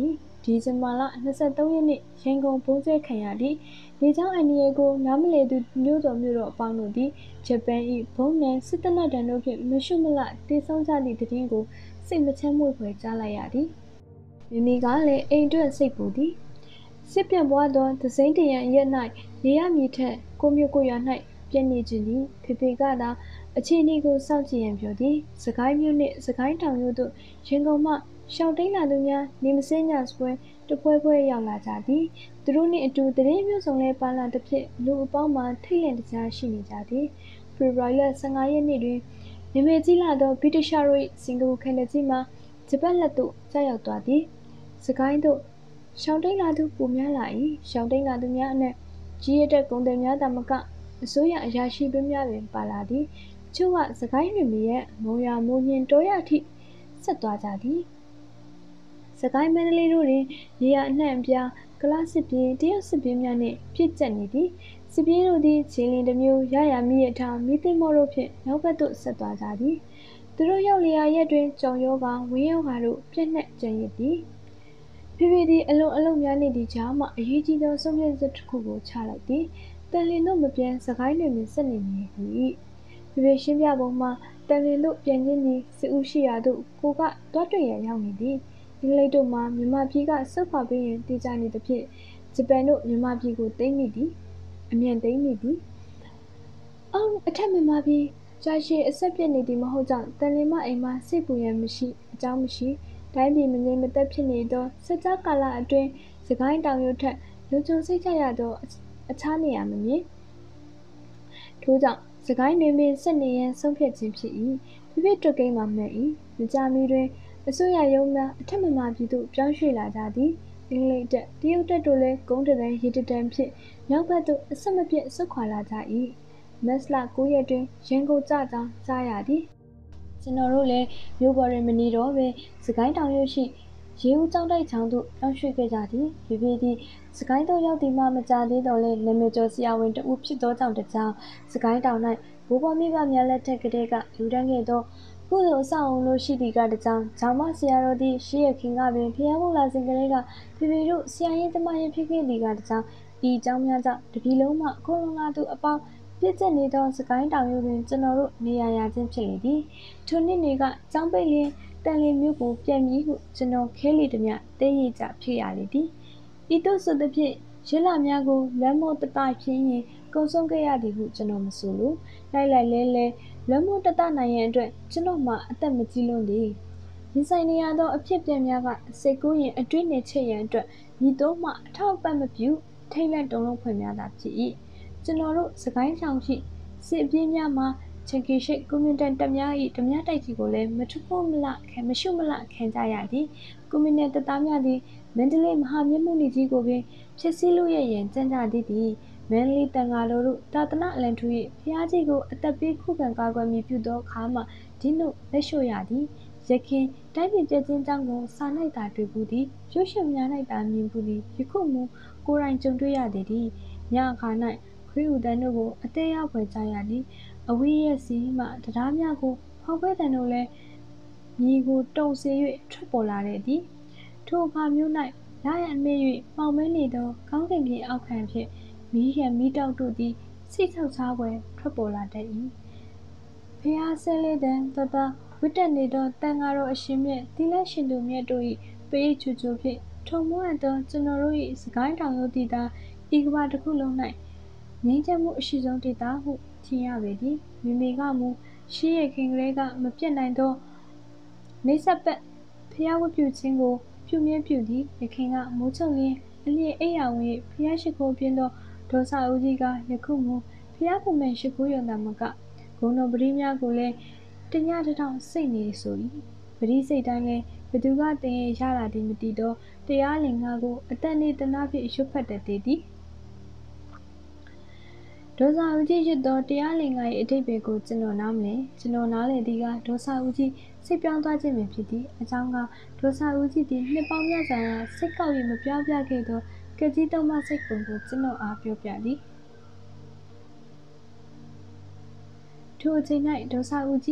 ဒီဇင်ဘာလ၂၃ရက်နေ့ရန်ကုန်ဘုံကျဲခံရသည့်လေကြောင်းအန္တရာယ်ကိုနားမလည်သူမျိုးတော်မျိုးတော်အပေါင်းတို့သည်ဂျပန်၏ဘုံနဲ့စစ်တပ်နတံတို့ဖြင့်မရှုမလတေဆုံးကြသည့်သတင်းကိုစိတ်မချမ်းမွေ့ဖွယ်ကြားလိုက်ရသည်မိမိကလည်းအိမ်အတွက်စိတ်ပူသည်စစ်ပြန့်ပွားသောသစိမ့်တရံရက်၌နေရမည်ထက်ကိုမျိုးကိုရွာ၌ပြည့်နေခြင်းသည်ဖေဖေကသာအခြေအနေကိုစောင့်ကြည့်ရန်ပြောသည်စကိုင်းမြို့နှင့်စကိုင်းတောင်မြို့သို့ရန်ကုန်မှရှောင်းတိန်လာသူများနေမစင်းညစပွဲတပွဲပွဲရောက်လာကြသည်သူတို့နှင့်အတူတရင်မျိုးစုံလဲပါလာသဖြင့်လူအပေါင်းမှာထိတ်လန့်တကြားရှိနေကြသည်ဖေဖော်ဝါရီလ၁၅ရက်နေ့တွင်နာမည်ကြီးလာသောဗြိတိရှတို့၏စင်ကာပူခန္ဓာကြီးမှာဂျပန်လက်သို့ကြားရောက်သွားသည်စကိုင်းသို့ရှောင်းတိန်လာသူပိုများလာ၏ရှောင်းတိန်လာသူများအနက်ကြီးရတဲ့ကုန်သည်များသာမကအစိုးရအရာရှိပင်များပင်ပါလာသည်ချို့ကစကိုင်းတွင်မြရဲ့မုံရမိုးညင်တောရအထိဆက်သွားကြသည်စကိုင်းမန္တလေးတို့တွင်နေရာအနှံ့အပြားကလစစ်ပြေးတရုတ်စစ်ပြေးများနှင့်ပြည့်ကျက်နေသည်စစ်ပြေးတို့သည်ခြေလင်းတစ်မျိုးရရမိရထားမိသိမောတို့ဖြင့်နောက်ဘက်သို့ဆက်သွားကြသည်သူတို့ရောက်လျာရက်တွင်ကြောင်ရောဂါဝင်းရောဂါတို့ပြည့်နှက်ကျန်ရစ်သည်ဖေဖေသည်အလုံးအလုံးများနေသည့်ကြားမှအရေးကြီးသောဆုံးဖြတ်ချက်တစ်ခုကိုချလိုက်သည်တန်လင်းတို့မပြန်စကိုင်းတွင်ပင်ဆက်နေမည်သည်ဖေဖေရှင်းပြပုံမှာတန်လင်းတို့ပြန်ခြင်းသည်စစ်ဦးရှိရာသို့ကိုကတွားတွေ့ရရောက်နေသည်အင်္ဂလိပ်တို့မှာမြန်မာပြည်ကစုပ်ခွာပေးရင်တည်ကြနေသဖြင့်ဂျပန်တို့မြန်မာပြည်ကိုသိမ်းမိသည်အမြန်သိမ်းမိသည်အောင်အထက်မြန်မာပြည်ကြာရှည်အဆက်ပြတ်နေသည်မဟုတ်ကြောင့်တန်လင်းမအိမ်မှာစိတ်ပူရန်မရှိအကြောင်းမရှိတိုင်းပြည်မငြိမ်မသက်ဖြစ်နေသောစကြကာလအတွင်းစကိုင်းတောင်ရုတ်ထက်လုံခြုံစိတ်ချရသောအခြားနေရာမမြင်ထို့ကြောင့်စကိုင်းတွင်ပင်ဆက်နေရန်ဆုံးဖြတ်ခြင်းဖြစ်၏ဖိဖိတွတ်ကိန်းမှာမှန်၏မကြာမီတွင်အစိုးရရုံးများအထက်မြန်မာပြည်သို့ပြောင်းရွှေ့လာကြသည်အင်္ဂလိပ်တပ်တရုတ်တပ်တို့လည်းကုန်းတရန်ရေတတန်ဖြင့်နောက်ဘက်သို့အဆက်မပြတ်ဆုတ်ခွာလာကြ၏မတ်လ၉ရက်တွင်ရန်ကုန်ကြကြောင်းကြားရသည်ကျွန်တော်တို့လည်းမြို့ပေါ်တွင်မနေတော့ပဲစကိုင်းတောင်ရုပ်ရှိရေဦးကျောင်းတိုက်ချောင်းသို့ပြောင်းရွှေ့ခဲ့ကြသည်ဖေဖေသည်စကိုင်းသို့ရောက်သည်မှမကြာသေးတော့လဲနာမည်ကျော်ဆရာဝန်တဦးဖြစ်သောကြောင့်တကြောင်စကိုင်းတောင်၌ဘိုးဘွားမိဘများလက်ထက်ကတည်းကလူတန်းခဲ့သောကုသိုလ်အဆောက်အုံတို့ရှိသည့်ကတကြောင်ဂျောင်မဆရာတော်သည်ရှိရခင်ကပင်ဖျားဖို့လာစဉ်ကလေးကဖေဖေတို့ဆရာရင်သမားရင်ဖြစ်ခဲ့သည်ကတကြောင်ဤအကြောင်းများကြောင့်တပီလုံးမှခုံလုံလာသူအပေါင်းပြည့်ကျက်နေသောစကိုင်းတောင်ရုံတွင်ကျွန်တော်တို့နေရာရခြင်းဖြစ်လေသည်ထိုနှစ်တွေကကျောင်းပိတ်လင်းတန်လင်းမျိုးကိုပြန်ပြီးဟုကျွန်တော်ခဲလီသည်များတဲရကြဖြစ်ရလေသည်ဤသို့ဆိုသဖြင့်ရလများကိုလမ်းမောတတဖြစ်ရင်ကုံဆုံးခဲ့ရသည်ဟုကျွန်တော်မဆိုလိုလိုက်လိုက်လဲလဲလမ်းမောတတနိုင်ရန်အတွက်ကျွန်တော်မှအသက်မကြီးလွန်းသည်ရင်ဆိုင်နေရသောအဖြစ်ပြက်များကစိတ်ကူးရင်အတွင်းနဲ့ချက်ရန်အတွက်ညီတော့မှအထောက်အပံ့မပြုထိတ်လန့်တုန်လှုပ်ဖွယ်များသာဖြစ်၏ကျွန်တော်တို့စကိုင်းဆောင်ရှိစစ်အပြေးများမှာချန်ကီရှိတ်ကွန်မြူတန်တပ်များ၏ဓမြတိုက်ကြီးကိုလည်းမထဖို့မလခံမရှုမလခံကြရသည်ကွန်မြူနတီတပ်သားများသည်မန္တလေးမဟာမြတ်မုနီကြီးကိုပင်ဖြစ်စည်းလို့ရရန်ကြံ့ကြသည်သည်မန္တလေးတန်ဃာတော်တို့တာသနာအလံထူ၏ဖျားကြီးကိုအသက်ပေးခုခံကာကွယ်မည်ပြုသောအခါမှဒီနို့လက်လျှော့ရသည်ရခင်တိုင်းပြည်ပြည့်ခြင်းကြောင့်ကိုစာ၌သာတွေ့ဘူးသည်ရုပ်ရှင်များ၌သာမြင်ဘူးသည်ယခုမူကိုယ်တိုင်ကြုံတွေ့ရသည်သည်ညအခါ၌ခရီးဦးတန်းတို့ကိုအသေးရောက်ဖွယ်ကြရသည်အဝေးရက်စီမှတရားများကိုဖောက်ခွဲတန်တို့လည်းမြေကိုတုံစေ၍ထွက်ပေါ်လာတဲ့သည်ထိုအခါမျိုး၌ရရအမေ၍မှောင်မဲနေသောကောင်းကင်ပြင်အောက်ခံဖြင့်မီးရံမီးတောက်တို့သည်စိတ်ဆောက်စားပွဲထွက်ပေါ်လာတတ်၏ဖျားဆဲလေးတန်တတဝိတက်နေသောတန်ဃာတော်အရှင်မြတ်သီလရှင်သူမြတ်တို့၏ပိဋိချူချူဖြင့်ထုံမွန်းသောကျွန်တော်တို့၏စကိုင်းတောင်ရုပ်တည်သာဤကမ္ဘာတစ်ခုလုံး၌ငြိမ်းချမ်းမှုအရှိဆုံးဒေသဟုထင်ရပေသည်မိမိကမူရှိရခင်ကလေးကမပြတ်နိုင်သောနေဆက်ပတ်ဖျားဝတ်ပြုခြင်းကိုပြုမြဲပြုသည်ယခင်ကမိုးချုပ်လင်းအလျင်အိယာဝင်ဖျားရှိခိုးပြင်းသောဒေါသဦးကြီးကယခုမူဖျားပုံမဲ့ရှိခိုးရုံသာမကဂုဏတော်ပရိများကိုလည်းတညတထောင်စိတ်နေဆို၏ပရိစိတ်တိုင်းလည်းဘသူကတင်ရလာသည်မသိသောတရားလင်္ကာကိုအတန်နေတနာဖြင့်ရွတ်ဖတ်တတ်သည်ဒေါသဦးကြီးရွတ်သောတရားလင်္ကာ၏အဓိပ္ပာယ်ကိုကျွန်တော်နားမလဲကျွန်တော်နားလေသည်ကဒေါသဦးကြီးစိတ်ပြောင်းသွားခြင်းပင်ဖြစ်သည်အကြောင်းကဒေါသဦးကြီးသည်နှစ်ပေါင်းများစွာစိတ်ကောက်၍မပြောင်းပြခဲ့သောကကြီးသုံးပါးစိတ်ပုံကိုကျွန်တော်အားပြောပြသည်ထိုအချိန်၌ဒေါသဦးကြီး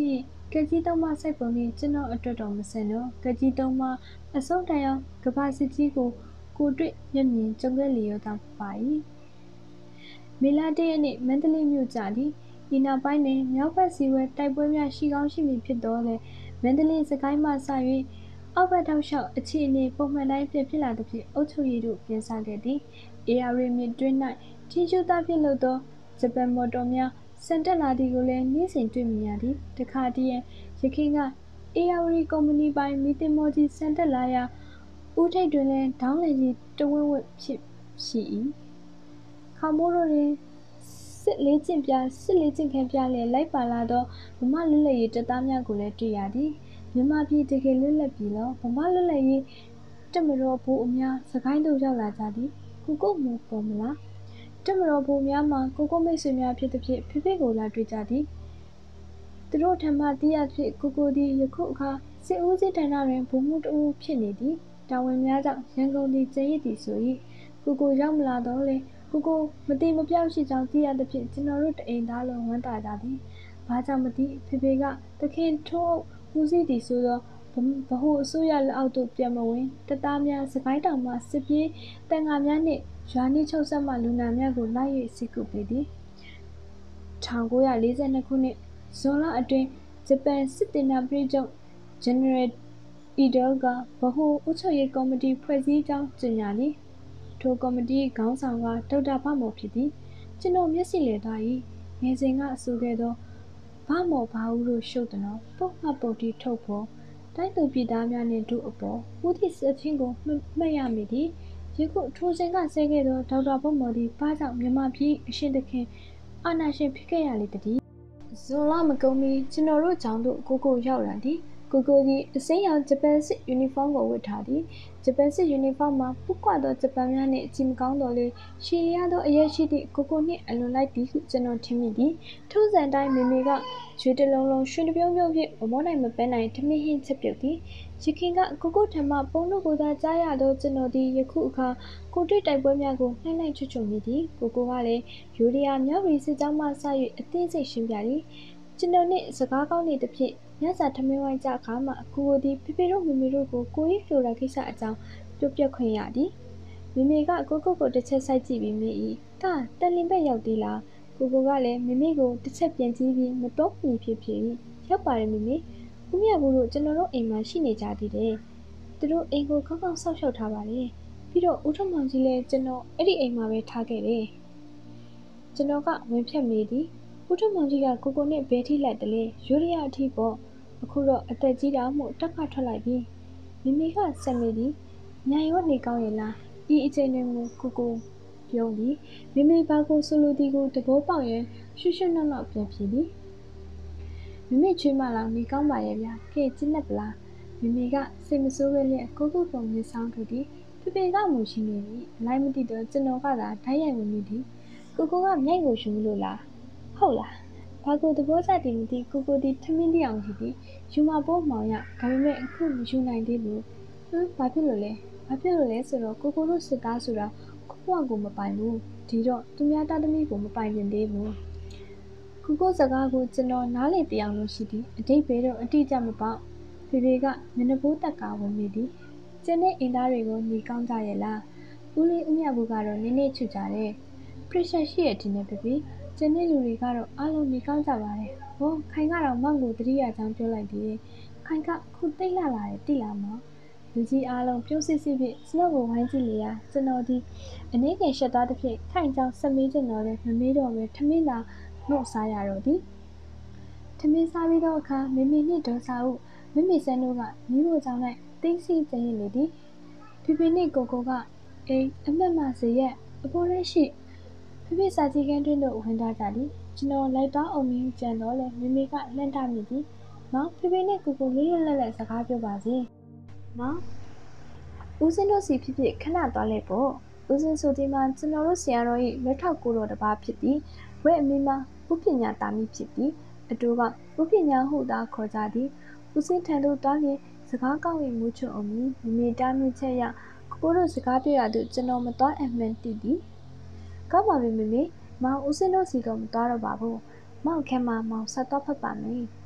ကကြီးသုံးမစိုက်ပုံနဲ့ကျွန်တော်အတွက်တော်မစင်တော့ကကြီးသုံးမအဆုံးတိုင်အောင်ကဘာစစ်ကြီးကိုကိုတွေ့မျက်မြင်ကြုံခဲ့လျောတောင်ပါ၏မေလာတရက်နေ့မန္တလေးမြို့ကြသည်ဒီနောက်ပိုင်းတွင်မြောက်ဘက်စီဝဲတိုက်ပွဲများရှိကောင်းရှိမည်ဖြစ်တော်လဲမန္တလေးစကိုင်းမှစ၍အောက်ဘက်ထောက်လျှောက်အခြေအနေပုံမှန်တိုင်းပြဖြစ်လာသဖြင့်အုပ်ချုပ်ရေးတို့ပြင်ဆင်ခဲ့သည်အေအာရီမြစ်တွင်း၌ထင်းကျူသားဖြစ်လို့သောဂျပန်မော်တော်များစံတက်လာသည်ကိုလည်းနေ့စဉ်တွေ့မြင်ရသည်တခါတည်းရခိုင်ကအေအာရီကုမ္ပဏီပိုင်မီတင်မော်ကြီးစံတက်လာရာဦးထိပ်တွင်လည်းဒေါင်းလည်ကြီးတဝင်းဝက်ဖြစ်ရှိ၏ခေါမိုးတို့တွင်စစ်လေးကျင့်ပြစစ်လေးကျင့်ခံပြလျက်လိုက်ပါလာသောဗမာလွတ်လပ်ရေးတပ်သားများကိုလည်းတွေ့ရသည်မြန်မာပြည်တကယ်လွတ်လပ်ပြီလောဗမာလွတ်လပ်ရေးတက်မတော်ဘိုးအများစကိုင်းသို့ရောက်လာကြသည်ကိုကိုမူပေါ်မလားတက်မတော်ဘိုးများမှာကိုကိုမိတ်ဆွေများဖြစ်သည်ဖြင့်ဖေဖေကိုလာတွေ့ကြသည်သူတို့ထံမှသိရသဖြင့်ကိုကိုသည်ယခုအခါစစ်ဦးစီးဌာနတွင်ဗိုလ်မှူးတဦးဖြစ်နေသည်တာဝန်များကြောင့်ရန်ကုန်သည်ကျရစ်သည်ဆို၏ကိုကိုရောက်မလာတော့လေကိုကိုမတိမပြောက်ရှိကြောင်းသိရသဖြင့်ကျွန်တော်တို့တအိမ်သားလုံးဝမ်းသာကြသည်ဘာကြောင့်မသိဖေဖေကသခင်ထိုးဦးစီးသည်ဆိုသောဗဟိုအစိုးရလက်အောက်သို့ပြန်မဝင်တပ်သားများစကိုင်းတောင်မှစစ်ပြေးတန်ဃာများနှင့်ရွာနီးချုပ်ဆက်မှလူနာများကိုလိုက်၍စစ်ကူပေးသည်၁၉၄၂ခုနှစ်ဇွန်လအတွင်းဂျပန်စစ်တင်နာပရိချုပ်ဂျန်နရယ်အီဒယ်ကဗဟိုအုပ်ချုပ်ရေးကော်မတီဖွဲ့စည်းကြောင်းကြေညာသည်ထိုကော်မတီခေါင်းဆောင်ကဒေါက်တာဗမော်ဖြစ်သည်ကျွန်တော်မျက်စိလည်သွား၏ငယ်စဉ်ကဆိုခဲ့သောဗမော်ဘာဦးတို့ရှုပ်တနော်ပုတ်မှပုတ်တီထုတ်ဖို့တိုင်းသူပြည်သားများနှင့်တို့အပေါ်ဦးသည့်စစ်ချင်းကိုမှတ်ရမည်သည်ယခုထိုစဉ်ကဆဲခဲ့သောဒေါက်တာဗမော်သည်ဘာကြောင့်မြန်မာပြည်အရှင်သခင်အာနာရှင်ဖြစ်ခဲ့ရလေတည်းဇွန်လမကုန်မီကျွန်တော်တို့ကျောင်းသို့ကိုကိုရောက်လာသည်ကိုကိုသည်အစိမ်းရောင်ဂျပန်စစ်ယူနီဖောင်းကိုဝတ်ထားသည်ဂျပန်စစ်ယူနီဖောင်းမှာပုကွာသောဂျပန်များနှင့်အကြည့်မကောင်းတော်လေရှည်ရသောအရက်ရှိသည့်ကိုကိုနှင့်အလွန်လိုက်သည်ဟုကျွန်တော်ထင်မိသည်ထို့စံတိုင်းမေမေကရွှေတလုံးလုံးရွှေတပြုံးပြုံးဖြင့်မမောနိုင်မပန်းနိုင်ထမင်းဟင်းချက်ပြုတ်သည်ရခင်ကကိုကိုထံမှပုံတို့ကိုသာကြားရသောကျွန်တော်သည်ယခုအခါကိုတွေ့တိုက်ပွဲများကိုနှိုင်းနှိုင်းချွတ်ချွတ်မိသည်ကိုကိုကလည်းယူရီးယားမြောက်ရီစစ်ကြောင်းမှစ၍အသေးစိတ်ရှင်းပြသည်ကျွန်တော်နှင့်စကားကောင်းနေသဖြင့်ညစာထမင်းဝိုင်းကြခါမှကိုကိုသည်ဖေဖေတို့မေမေတို့ကိုကိုရီလိုရာကိစ္စအကြောင်းပြောပြခွင့်ရသည်မေမေကကိုကိုကိုတစ်ချက်စိုက်ကြည့်ပြီးမေး၏ကတန်လင်ဘက်ရောက်သေးလားကိုကိုကလည်းမေမေကိုတစ်ချက်ပြန်ကြည့်ပြီးမတော့မီဖြစ်ဖြစ်ရောက်ပါတယ်မေမေဦးမြတ်ဘူးတို့ကျွန်တော်တို့အိမ်မှာရှိနေကြသေးတယ်သူတို့အိမ်ကိုကောက်ကောက်ဆောက်ရှောက်ထားပါတယ်ပြီးတော့ဦးထုံမောင်ကြီးလည်းကျွန်တော်အဲ့ဒီအိမ်မှာပဲထားခဲ့တယ်ကျွန်တော်ကဝင်ဖြတ်မေးသည်ဦးထုံမောင်ကြီးကကိုကိုနဲ့ဘဲထိလိုက်တယ်လေယူရီးယားအထိပေါ့အခုတော့အသက်ကြီးတာမို့တက်ကထွက်လိုက်ပြီမိမိကဆက်မိသည်ညာရောနေကောင်းရဲ့လားဒီအချိန်တွေကိုကိုကိုပြုံးသည်မိမိဘာကိုဆိုလိုသည်ကိုတဘောပေါက်ရင်ရွှွှွနောက်နောက်ပြန်ပြေးသည်မိမိချွေးမလားနေကောင်းပါရဲ့ဗျာကဲကျင်းလက်ပလားမိမိကစိတ်မဆိုးပဲလျက်ကိုကိုပုံမြင်ဆောင်ထုတ်သည်ဖေဖေကမူရှိနေပြီအလိုက်မသိတော့ကျွန်တော်ကသာဓာတ်ရိုက်ဝင်မိသည်ကိုကိုကမြိုက်ကိုယူလို့လားဟုတ်လားဘာကိုသဘောကျတယ်မသိကိုကိုဒီထမင်းတရားကြည့်ပြီးယူမပိုးမောင်ရဒါပေမဲ့အခုမယူနိုင်သေးဘူးဟမ်ဘာဖြစ်လို့လဲဘာဖြစ်လို့လဲဆိုတော့ကိုကိုတို့စစ်သားဆိုတာကိုကိုကမပိုင်ဘူးဒီတော့သူများသားသမီးကိုမပိုင်ပြင်သေးဘူးကိုကိုစကားကိုကျွန်တော်နားလေတရားလို့ရှိသည်အတိတ်ပဲတော့အတိအကျမပေါ့ဖေဖေကမျက်နှာပိုးတက်ကဝင်မိသည်ကျန်တဲ့အင်သားတွေကိုညီကောင်းကြရဲ့လားဦးလေးဦးမြဘူးကတော့နည်းနည်းချွတ်ကြတယ်ပရက်ရှာရှိရဲ့ဒီနေ့ဖေဖေကျန်တဲ့လူတွေကတော့အားလုံးညီကောင်းကြပါတယ်ဟောခိုင်ကတော့မောင်ကိုတတိယချောင်းပြောလိုက်တယ်ခိုင်ကခုတိတ်လာလာတယ်တိလာမောင်လူကြီးအားလုံးပြုံးစစ်စစ်ဖြင့်စနော့ကိုဝိုင်းကြည့်လေရာကျွန်တော်ဒီအနေငယ်ရှက်သားတစ်ဖြစ်ခိုင်ချောင်းဆက်မေးကျင်တော့လဲမမေးတော့ပဲထမင်းသာနှုတ်စားရတော့သည်ထမင်းစားပြီးတော့အခါမေမေနှင့်ဒေါ်စာဦးမေမေဆန်းတို့ကမိဖို့ကြောင့်လိုက်သိသိကျင်းနေသည်ဖေဖေနှင့်ကိုကိုကအိမ်အမက်မစရက်အပေါ်လေးရှိဖေဖေစာကြီးကန်းတွင်းတို့ဝင်သွားကြသည်ကျွန်တော်လိုက်တော့အောင်မြင်ကြံတော့လဲမေမေကလှမ်းတမိသည်မောင်ဖေဖေနဲ့ကိုကိုလွတ်လွတ်လပ်လပ်စကားပြောပါစေမောင်ဦးစင်းတို့စီဖြစ်ဖြစ်ခဏသွားလိုက်ပေါ့ဦးစင်းဆိုဒီမှာကျွန်တော်တို့ဆရာတော်၏လက်ထောက်ကိုတော်တစ်ပါးဖြစ်သည်ဝဲအမေမဥပညာတာမီဖြစ်သည်အတူကဥပညာဟုသာခေါ်ကြသည်ဦးစင်းထံသို့သွားရင်စကားကောင်းရင်မူချွတ်အောင်မီမေတားမြင့်ချက်ရကိုကိုတို့စကားပြောရသူကျွန်တော်မသွားအမှန်တည်သည်ကောင်းပါပြီမေမေမောင်ဦးစင်းတို့စီတော့မသွားတော့ပါဘူးမောင်ခဲမှာမောင်ဆက်တော့ဖတ်ပါမယ်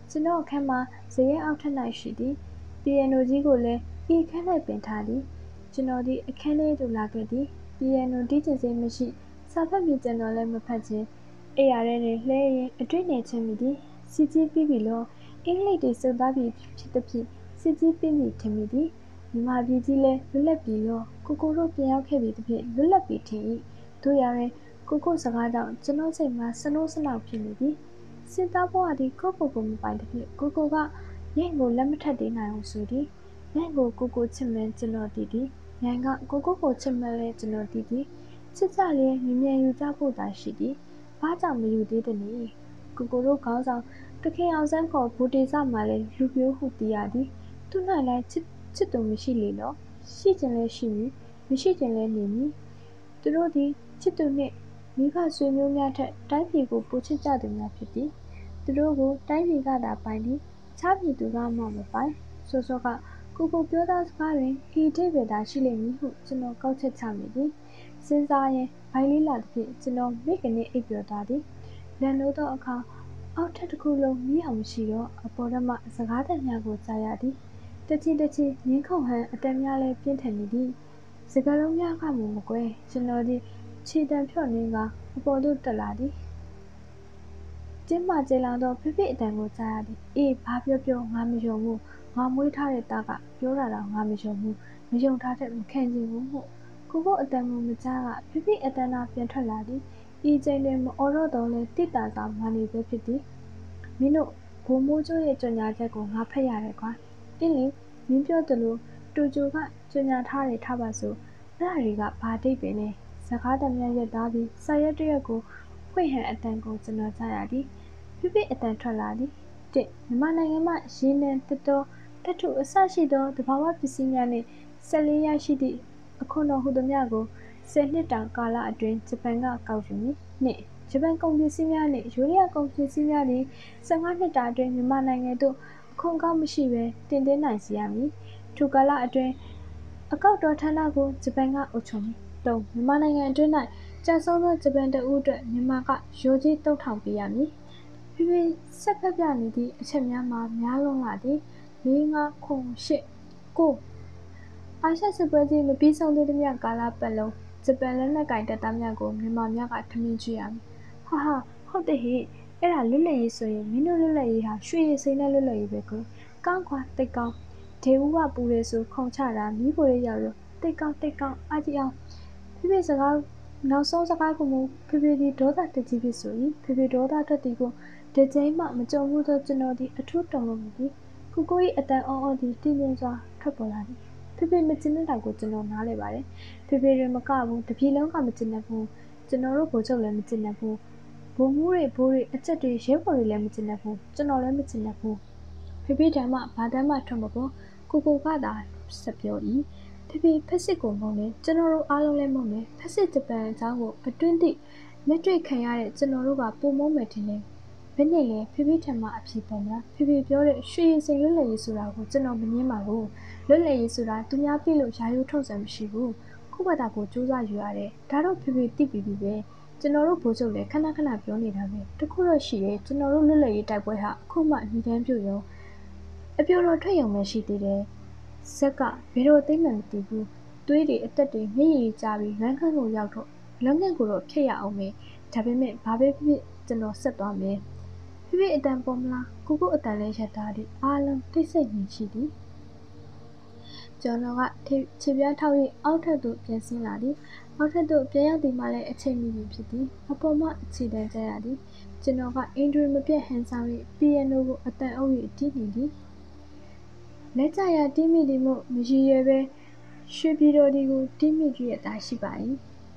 ကျွန်တော်အခန်းမှာဇရဲအောက်ထပ်၌ရှိသည်ပီယန်နိုကြီးကိုလည်းဤအခန်း၌ပင်ထားသည်ကျွန်တော်သည်အခန်းထဲသို့လာခဲ့သည်ပီယန်နိုတီးကျင်စိမရှိစာဖတ်မြင်ကျင်တော်လည်းမဖတ်ခြင်းအိယာထဲတွင်လှဲရင်အတွေ့နေချင်းမိသည်စီကြီးပြီးပြီလို့အင်္ဂလိပ်တွေစုံသားပြီးဖြစ်သည်ဖြင့်စီကြီးပြီးပြီထင်မိသည်မြန်မာပြည်ကြီးလည်းလွတ်လပ်ပြီလို့ကိုကိုတို့ပြန်ရောက်ခဲ့ပြီသဖြင့်လွတ်လပ်ပြီထင်၏တို့ရရင်ကိုကိုစကားကြောင့်ကျွန်တော်စိတ်မှာစနိုးစနောက်ဖြစ်နေသည်စစ်သားဘဝသည်ကိုကိုကိုမပိုင်သဖြင့်ကိုကိုကညင်ကိုလက်မထက်သေးနိုင်အောင်ဆိုသည်ညင်ကိုကိုကိုချစ်မှန်းကျွန်တော်တည်သည်ညင်ကကိုကိုကိုချစ်မှန်းလဲကျွန်တော်တည်သည်ချစ်ကြလေမြင်မြန်ယူကြဖို့သာရှိသည်ဘာကြောင့်မယူသေးသနည်းကိုကိုတို့ခေါင်းဆောင်တခင်အောင်စန်းခေါ်ဘူတေစမှလည်းလူပြိုးဟုတည်ရသည်သူ၌လည်းချစ်ချစ်သူမရှိလေတော့ရှိခြင်းလည်းရှိမည်မရှိခြင်းလည်းနေမည်သူတို့သည်ချစ်သူနှင့်မိဘဆွေမျိုးများထက်တိုင်းပြည်ကိုပိုချစ်ကြသူများဖြစ်သည်သူတို့ကိုတိုင်းပြည်ကသာပိုင်သည်ခြားပြည်သူကမှမပိုင်ဆိုစောကကိုကိုပြောသားစကားတွင်ဤအထိပ္ပယ်သာရှိလိမ့်မည်ဟုကျွန်တော်ကောက်ချက်ချမိသည်စဉ်းစားရင်ဘိုင်လေးလာသဖြင့်ကျွန်တော်မိကနေအိပ်ပျော်သွားသည်လန်လို့သောအခါအောက်ထပ်တစ်ခုလုံးမီးအောင်မရှိတော့အပေါ်ထက်မှစကားသံများကိုကြားရသည်တချီတချီငင်းခုန်ဟန်အတန်များလည်းပြင်းထန်နေသည်စကားလုံးများကမှမကွဲကျွန်တော်သည်ခြေတံဖြော့နေကအပေါ်သို့တက်လာသည်ကျင်းမကျေလောင်သောဖိဖိအတန်ကိုကြားရသည်အေးဘာပြောပြောငါမယုံဘူးငါမွေးထားတဲ့သားကပြောတာတော့ငါမယုံဘူးမယုံထားတဲ့မခံချင်ဘူးမို့ကိုကိုအတန်ကိုမကြားကဖိဖိအတန်သာပြန်ထွက်လာသည်ဤချိန်တွင်မအော်တော့တော့လဲတိတာစာမှနေပဲဖြစ်သည်မင်းတို့ဘိုးမိုးကျိုးရဲ့ကြွညာချက်ကိုငါဖတ်ရတယ်ကွာအင်းလေမင်းပြောသလိုတူဂျိုကကြွညာထားတယ်ထားပါစို့အဲ့ဒါတွေကဘာတိတ်ပဲလဲစကားတမ်းများရက်သားပြီးစာရက်တရက်ကိုဖွင့်ဟန်အတန်ကိုကျွန်တော်ကြားရသည်ဖိဖိအတန်ထွက်လာသည်တစ်မြန်မာနိုင်ငံမှာရင်းနှံတတော်တထုအစရှိသောတဘာဝပစ္စည်းများနှင့်ဆက်လေးရရှိသည့်အခွန်တော်ဟုသည်များကိုဆယ်နှစ်တောင်ကာလအတွင်းဂျပန်ကကောက်ယူမည်နှစ်ဂျပန်ကုန်ပစ္စည်းများနှင့်ယူရီးယားကုန်ပစ္စည်းများသည်ဆယ်ငါးနှစ်တာအတွင်းမြန်မာနိုင်ငံသို့အခွန်ကောက်မရှိဘဲတင်သွင်းနိုင်စေရမည်ထိုကာလအတွင်းအကောက်တော်ဌာနကိုဂျပန်ကအုပ်ချုပ်မည်သုံးမြန်မာနိုင်ငံအတွင်း၌ကြာဆုံးသောဂျပန်တအုပ်အတွက်မြန်မာကရိုးကြီးသုံးထောင်ပေးရမည်ဖိဖိဆက်ဖက်ပြနေသည့်အချက်များမှာများလွန်းလာသည်လေးငါးခုရှစ်ကိုအာရှစစ်ပွဲကြီးမပြီးဆုံးသေးသမျှကာလပတ်လုံးဂျပန်လက်နက်ကင်တပ်သားများကိုမြန်မာများကထမင်းကျွေးရမည်ဟာဟာဟုတ်တယ်ဟိအဲ့ဒါလွတ်လပ်ရေးဆိုရင်မင်းတို့လွတ်လပ်ရေးဟာရွှေရည်စိမ်းနဲ့လွတ်လပ်ရေးပဲကွကောင်းခွာတိတ်ကောင်းဒေဝကပူရဲဆိုခုံချတာမိဖို့ရရောက်ရောတိတ်ကောင်းတိတ်ကောင်းအားကြီးအောင်ဖိဖိစကားနောက်ဆုံးစကားကိုမူဖိဖိဒီဒေါသတကြီးဖြစ်ဆို၏ဖိဖိဒေါသထွက်သည်ကိုဒီကြိမ်မှမကြုံဘူးသောကျွန်တော်သည်အထူးတုန်လှုပ်မိသည်ကိုကို၏အတန်အော်အော်သည်တင်းတင်းစွာထွက်ပေါ်လာသည်ဖိဖိမကျင်တဲ့တောင်ကိုကျွန်တော်နားလဲပါတယ်ဖိဖိတွေမကဘူးတပြေလုံးကမကျင်တတ်ဘူးကျွန်တော်တို့ဗိုလ်ချုပ်လည်းမကျင်တတ်ဘူးဘုံမှုတွေဘိုးတွေအချက်တွေရဲဘော်တွေလည်းမကျင်တတ်ဘူးကျွန်တော်လည်းမကျင်တတ်ဘူးဖိဖိတမ်းမှဘာတမ်းမှထွက်မပေါ်ကိုကိုကသာဆက်ပြော၏ဖိဖိဖက်စစ်ကိုမုန်းတယ်ကျွန်တော်တို့အားလုံးလည်းမုန်းတယ်ဖက်စစ်ဂျပန်အကြောင်းကိုအတွင်းသိလက်တွေ့ခံရတဲ့ကျွန်တော်တို့ကပုံမုန်းမယ်ထင်တယ်ဘယ်နဲ့လဲဖိဖိထံမှအဖြစ်ပေါ်မလားဖိဖိပြောတဲ့ရွှေရည်စိမ်လွတ်လပ်ရေးဆိုတာကိုကျွန်တော်မငင်းပါဘူးလွတ်လပ်ရေးဆိုတာသူများပြလို့ယာယိုးထုတ်စံမရှိဘူးခုဘတာကိုစူးစမ်းယူရတယ်ဒါတော့ဖိဖိသိပြီးပြီပဲကျွန်တော်တို့ဗိုလ်ချုပ်လည်းခဏခဏပြောနေတာပဲတခုတော့ရှိတယ်ကျွန်တော်တို့လွတ်လပ်ရေးတိုက်ပွဲဟာအခုမှညီတန်းပြုတ်ရုံအပြိုတော်ထွက်ရုံပဲရှိသေးတယ်ဇက်ကဘယ်တော့သိမှမသိဘူးသွေးတွေအသက်တွေမျက်ရည်ကျပြီးလမ်းခန်းကိုရောက်တော့လမ်းခန်းကိုတော့ဖျက်ရအောင်ပဲဒါပေမဲ့ဘာပဲဖြစ်ကျွန်တော်ဆက်သွားမယ်ဖိဖိအတန်ပေါ်မလားကိုကိုအတန်လဲရက်သားသည်အားလုံးတိတ်ဆိတ်နေရှိသည်ကျွန်တော်ကခြေပြားထောက်၍အောက်ထပ်သို့ပြန်ဆင်းလာသည်အောက်ထပ်သို့ပြန်ရောက်သည်မှလည်းအချိန်မီပြီဖြစ်သည်အပေါ်မှအခြေတန်းကျရသည်ကျွန်တော်ကအင်ဒရီမပြတ်ဟန်ဆောင်၍ပီယန်နိုကိုအတန်အုပ်၍တီးနေသည်လက်ကျရာတီးမိသည်မို့မရည်ရွယ်ပဲရွှေပြည်တော်ဒီကိုတီးမိကြရတာရှိပါ၏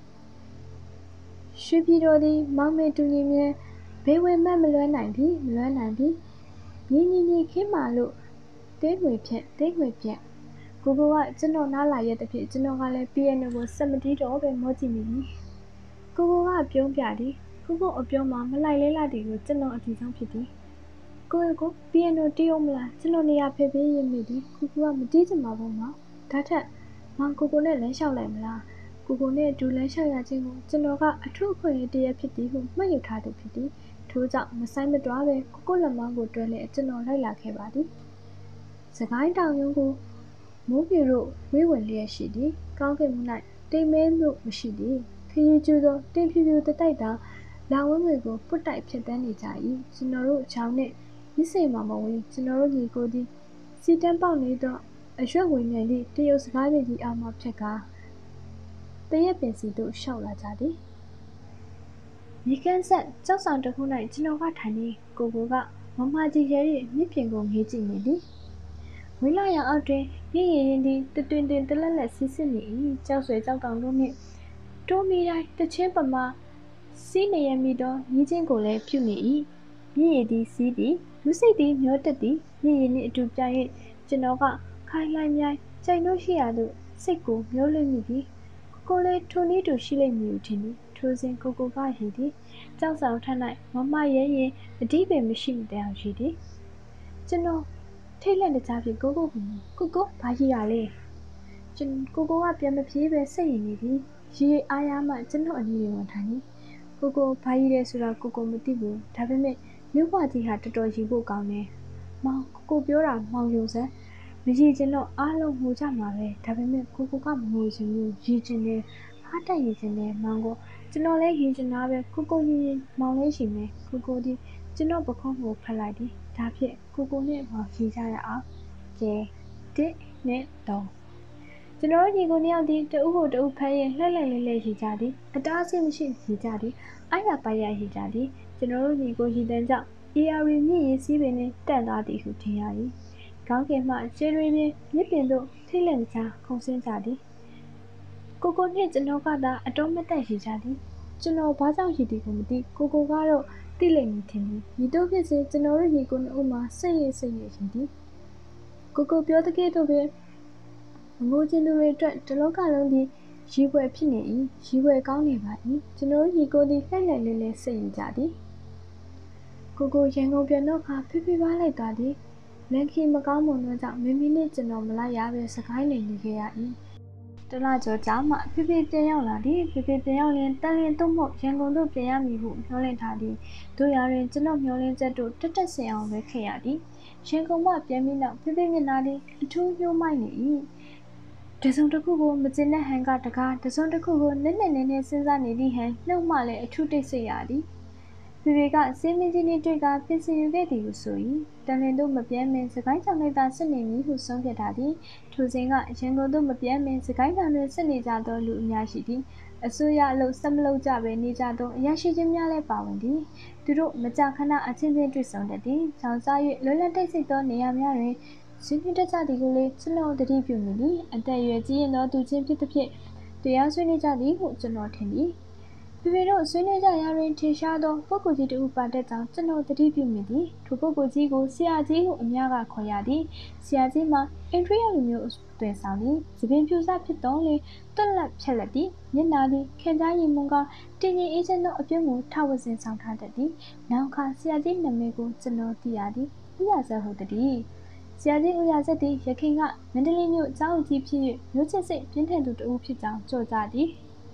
ရွှေပြည်တော်ဒီမောင်မေတူညီမြဲဘေးဝင်မမလွမ်းနိုင်ပြီမလွမ်းနိုင်ပြီညီညီညီခင်းမာလို့တင်းငွေဖြက်တင်းငွေပြက်ကိုကိုကကျွန်တော်နားလာရတဲ့ဖြစ်ကျွန်တော်ကလည်းပီယန်နိုကိုစက်မတီးတော့ပဲမောကြည့်မိပြီကိုကိုကပြုံးပြသည်ကိုကိုအပြုံးမှာမလိုက်လဲလာသည်ကိုကျွန်တော်အထူးဆုံးဖြစ်သည်ကိုကိုပီယန်နိုတီးအောင်မလားကျွန်တော်နေရာဖေးပေးရမိသည်ကိုကိုကမတီးချင်ပါဘူးနော်ဒါထက်မောင်ကိုကိုနဲ့လမ်းလျှောက်လိုက်မလားကိုကိုနဲ့ဒူလမ်းလျှောက်ရခြင်းကိုကျွန်တော်ကအထူးအခွင့်အရေးတရဖြစ်သည်ဟုမှတ်ယူထားသူဖြစ်သည်ထို့ကြောင့်မဆိုင်မတွားပဲကိုကိုလက်မောင်းကိုတွဲလဲကျွန်တော်လိုက်လာခဲ့ပါသည်စကိုင်းတောင်ရုံးကိုမိုးပြေတို့ဝေးဝင်လျက်ရှိသည်ကောင်းကင်မ၌တိမ်မဲမှုမရှိသည်ခရီးကျူသောတင်ဖြူဖြူတတိုက်သာလာဝင်းတွေကိုပုတ်တိုက်ဖြစ်တန်းနေကြ၏ကျွန်တော်တို့ချောင်းနှင့်မိစိမ်မမဝင်းကျွန်တော်တို့ညီကိုသည်စီတန်းပေါက်နေသောအရွက်ဝင်မြန်သည့်တရုတ်စကားပြေကြီးအောက်မှဖြတ်ကာတရက်ပင်စီသို့ရှောက်လာကြသည်မြေကန်းဆက်ကြောက်ဆောင်တစ်ခု၌ကျွန်တော်ကထိုင်နေကိုကိုကမမကြီးရဲ၏မြစ်ပြင်ကိုငေးကြည့်နေသည်ဝင်းလာရအောက်တွင်ရင်းရင်ရင်သည်တတွင်တွင်တလက်လက်စီးစစ်နေ၏ကြောက်ဆွဲကြောက်တောင်တို့နှင့်တိုးမီတိုင်းတချင်းပမာစီးနေရမည်သောညီချင်းကိုလည်းပြုနေ၏မြင့်ရည်သည်စီးသည်လူစိတ်သည်မျောတက်သည်မြင့်ရည်နှင့်အတူပြိုင်၍ကျွန်တော်ကခိုင်လှိုင်းမြိုင်ကြိုင်တို့ရှိရာသို့စိတ်ကိုမျောလွှဲမိသည်ကိုကိုလည်းထိုနည်းတူရှိလိမ့်မည်ထင်သည်ထိုစဉ်ကိုကိုကရည်သည်ကြောက်ဆောင်ထက်၌မမရဲရင်အတိပင်မရှိတဲ့အောင်ရည်သည်ကျွန်တော်ထိတ်လန့်တကြားဖြင့်ကိုကိုကကိုကိုဘာရည်ရလဲကျွန်ကိုကိုကပြန်မပြေးပဲစိတ်ရည်နေသည်ရေအားရမှကျွန်တော်အနည်းဝင်ထိုင်သည်ကိုကိုဘာရည်လဲဆိုတာကိုကိုမသိဘူးဒါပေမဲ့မြို့ဘွားကြီးဟာတော်တော်ရည်ဖို့ကောင်းတယ်မောင်ကိုကိုပြောတာမောင်ယုံစမ်းမရည်ချင်တော့အားလုံးငိုကြမှာပဲဒါပေမဲ့ကိုကိုကမငိုချင်ဘူးရည်ချင်တယ်အားတက်ရည်ချင်တယ်မောင်ကိုကျွန်တော်လည်းရည်ချင်တာပဲကိုကိုရည်ရင်မောင်လေးရှိမယ်ကိုကိုဒီကျွန်တော်ပခုံးကိုဖက်လိုက်သည်ဒါဖြင့်ကိုကိုနဲ့မောင်ရည်ကြရအောင်ကျဲတစ်နဲ့သုံးကျွန်တော်ညီကိုနှစ်ယောက်ဒီတအုပ်ကိုတအုပ်ဖမ်းရင်လှက်လှက်လေးလေးရည်ကြသည်အတားအဆီးမရှိရည်ကြသည်အားရပါရရည်ကြသည်ကျွန်တော်တို့ညီကိုရည်တန်းကြောင့်အေအာရီမြင့်ရည်စီးပင်နဲ့တန့်သွားသည်ဟုထင်ရ၏ကောင်းကင်မှကျေးရွေးပြင်းမြစ်ပင်တို့ထိတ်လန့်ကြခုန်ဆင်းကြသည်ကိုကိုနှင့်ကျွန်တော်ကသာအတော်မတက်ရည်ကြသည်ကျွန်တော်ဘာကြောင့်ရည်သည်ကိုမသိကိုကိုကတော့သိလိမ့်မည်ထင်သည်ညီတို့ဖြစ်စေကျွန်တော်တို့ညီကိုနှစ်ဦးမှာစိတ်ရည်စိတ်ရည်ရည်သည်ကိုကိုပြောတဲ့ကဲ့သို့ပင်ငိုချင်သူတွေအတွက်တလောကလုံးဒီရီးပွဲဖြစ်နေ၏ရီးပွဲကောင်းနေပါ၏ကျွန်တော်တို့ညီကိုသည်လှည့်လှည့်လေးလေးစိတ်ရည်ကြသည်ကိုကိုရန်ကုန်ပြန်တော့ခါဖိဖိပါလိုက်သွားသည်လန်ခီမကောင်းမွန်သောကြောင့်မမီနဲ့ကျွန်တော်မလိုက်ရပဲစကိုင်းနေနေခဲ့ရ၏တလကျော်ကြာမှဖိဖိပြန်ရောက်လာသည်ဖိဖိပြန်ရောက်ရင်တန်လင်းတို့မှရန်ကုန်သို့ပြန်ရမည်ဟုမျှော်လင့်ထားသည်တို့ရာတွင်ကျွန်တော်မျှော်လင့်ချက်တို့တက်တက်ဆင်အောင်ပဲခဲ့ရသည်ရန်ကုန်မှပြန်ပြီးနောက်ဖိဖိမျက်နှာသည်အထူးညှိုးမိုက်နေ၏တစုံတစ်ခုကိုမကျင်တဲ့ဟန်ကတကားတစုံတစ်ခုကိုနက်နက်နဲနဲစဉ်းစားနေသည့်ဟန်နှုတ်မှလည်းအထူးတိတ်ဆိတ်ရသည်ဖေဖေကစင်းမင်းကြီးနှင့်တွေ့ကပြင်ဆင်ယူခဲ့သည်ဟုဆို၏တန်လင်းတို့မပြဲမင်းစကိုင်းကြောင်လိုက်သာစစ်နေမည်ဟုဆုံးဖြတ်ထားသည်ထိုစဉ်ကရန်ကုန်တို့မပြဲမင်းစကိုင်းကြောင်တွင်စစ်နေကြသောလူအများရှိသည်အစိုးရအလုပ်ဆက်မလုပ်ကြဘဲနေကြသောအရာရှိချင်းများလည်းပါဝင်သည်သူတို့မကြာခဏအချင်းချင်းတွေ့ဆုံတတ်သည်ကြောင်စား၍လွတ်လပ်တိတ်ဆိတ်သောနေရာများတွင်ဆွေးနွေးတတ်ကြသည်ကိုလည်းကျွန်တော်တတိပြုမိသည်အသက်အရွယ်ကြီးရင်သောသူချင်းဖြစ်သဖြင့်တရားဆွေးနွေးကြသည်ဟုကျွန်တော်ထင်သည်ဖေဖေတို့ဆွေးနွေးကြရာတွင်ထင်ရှားသောပုဂ္ဂိုလ်ကြီးတစ်ဦးပါတတ်ကြောင်းကျွန်တော်သတိပြုမိသည်ထိုပုဂ္ဂိုလ်ကြီးကိုဆရာကြီးဟုအများကခေါ်ရသည်ဆရာကြီးမှာအင်ထရီယလူမျိုးတွင်ဆောင်သည်သပင်ဖြူစားဖြစ်သောလေတွက်လက်ဖြက်လက်သည်မျက်နာသည်ခင်ကြားရည်မုံကတင်ရင်အေးချမ်းသောအပြုံးကိုထဝစဉ်ဆောင်ထားတတ်သည်နောက်ခါဆရာကြီးနာမည်ကိုကျွန်တော်သိရသည်ဥရဇက်ဟုတ်သည်ဆရာကြီးဥရဇက်သည်ရခင်ကမန္တလေးမြို့ကျောင်းကြီးဖြစ်၍မျိုးချစ်စိတ်ပြင်းထန်သူတဦးဖြစ်ကြောင်းကြော်ကြသည်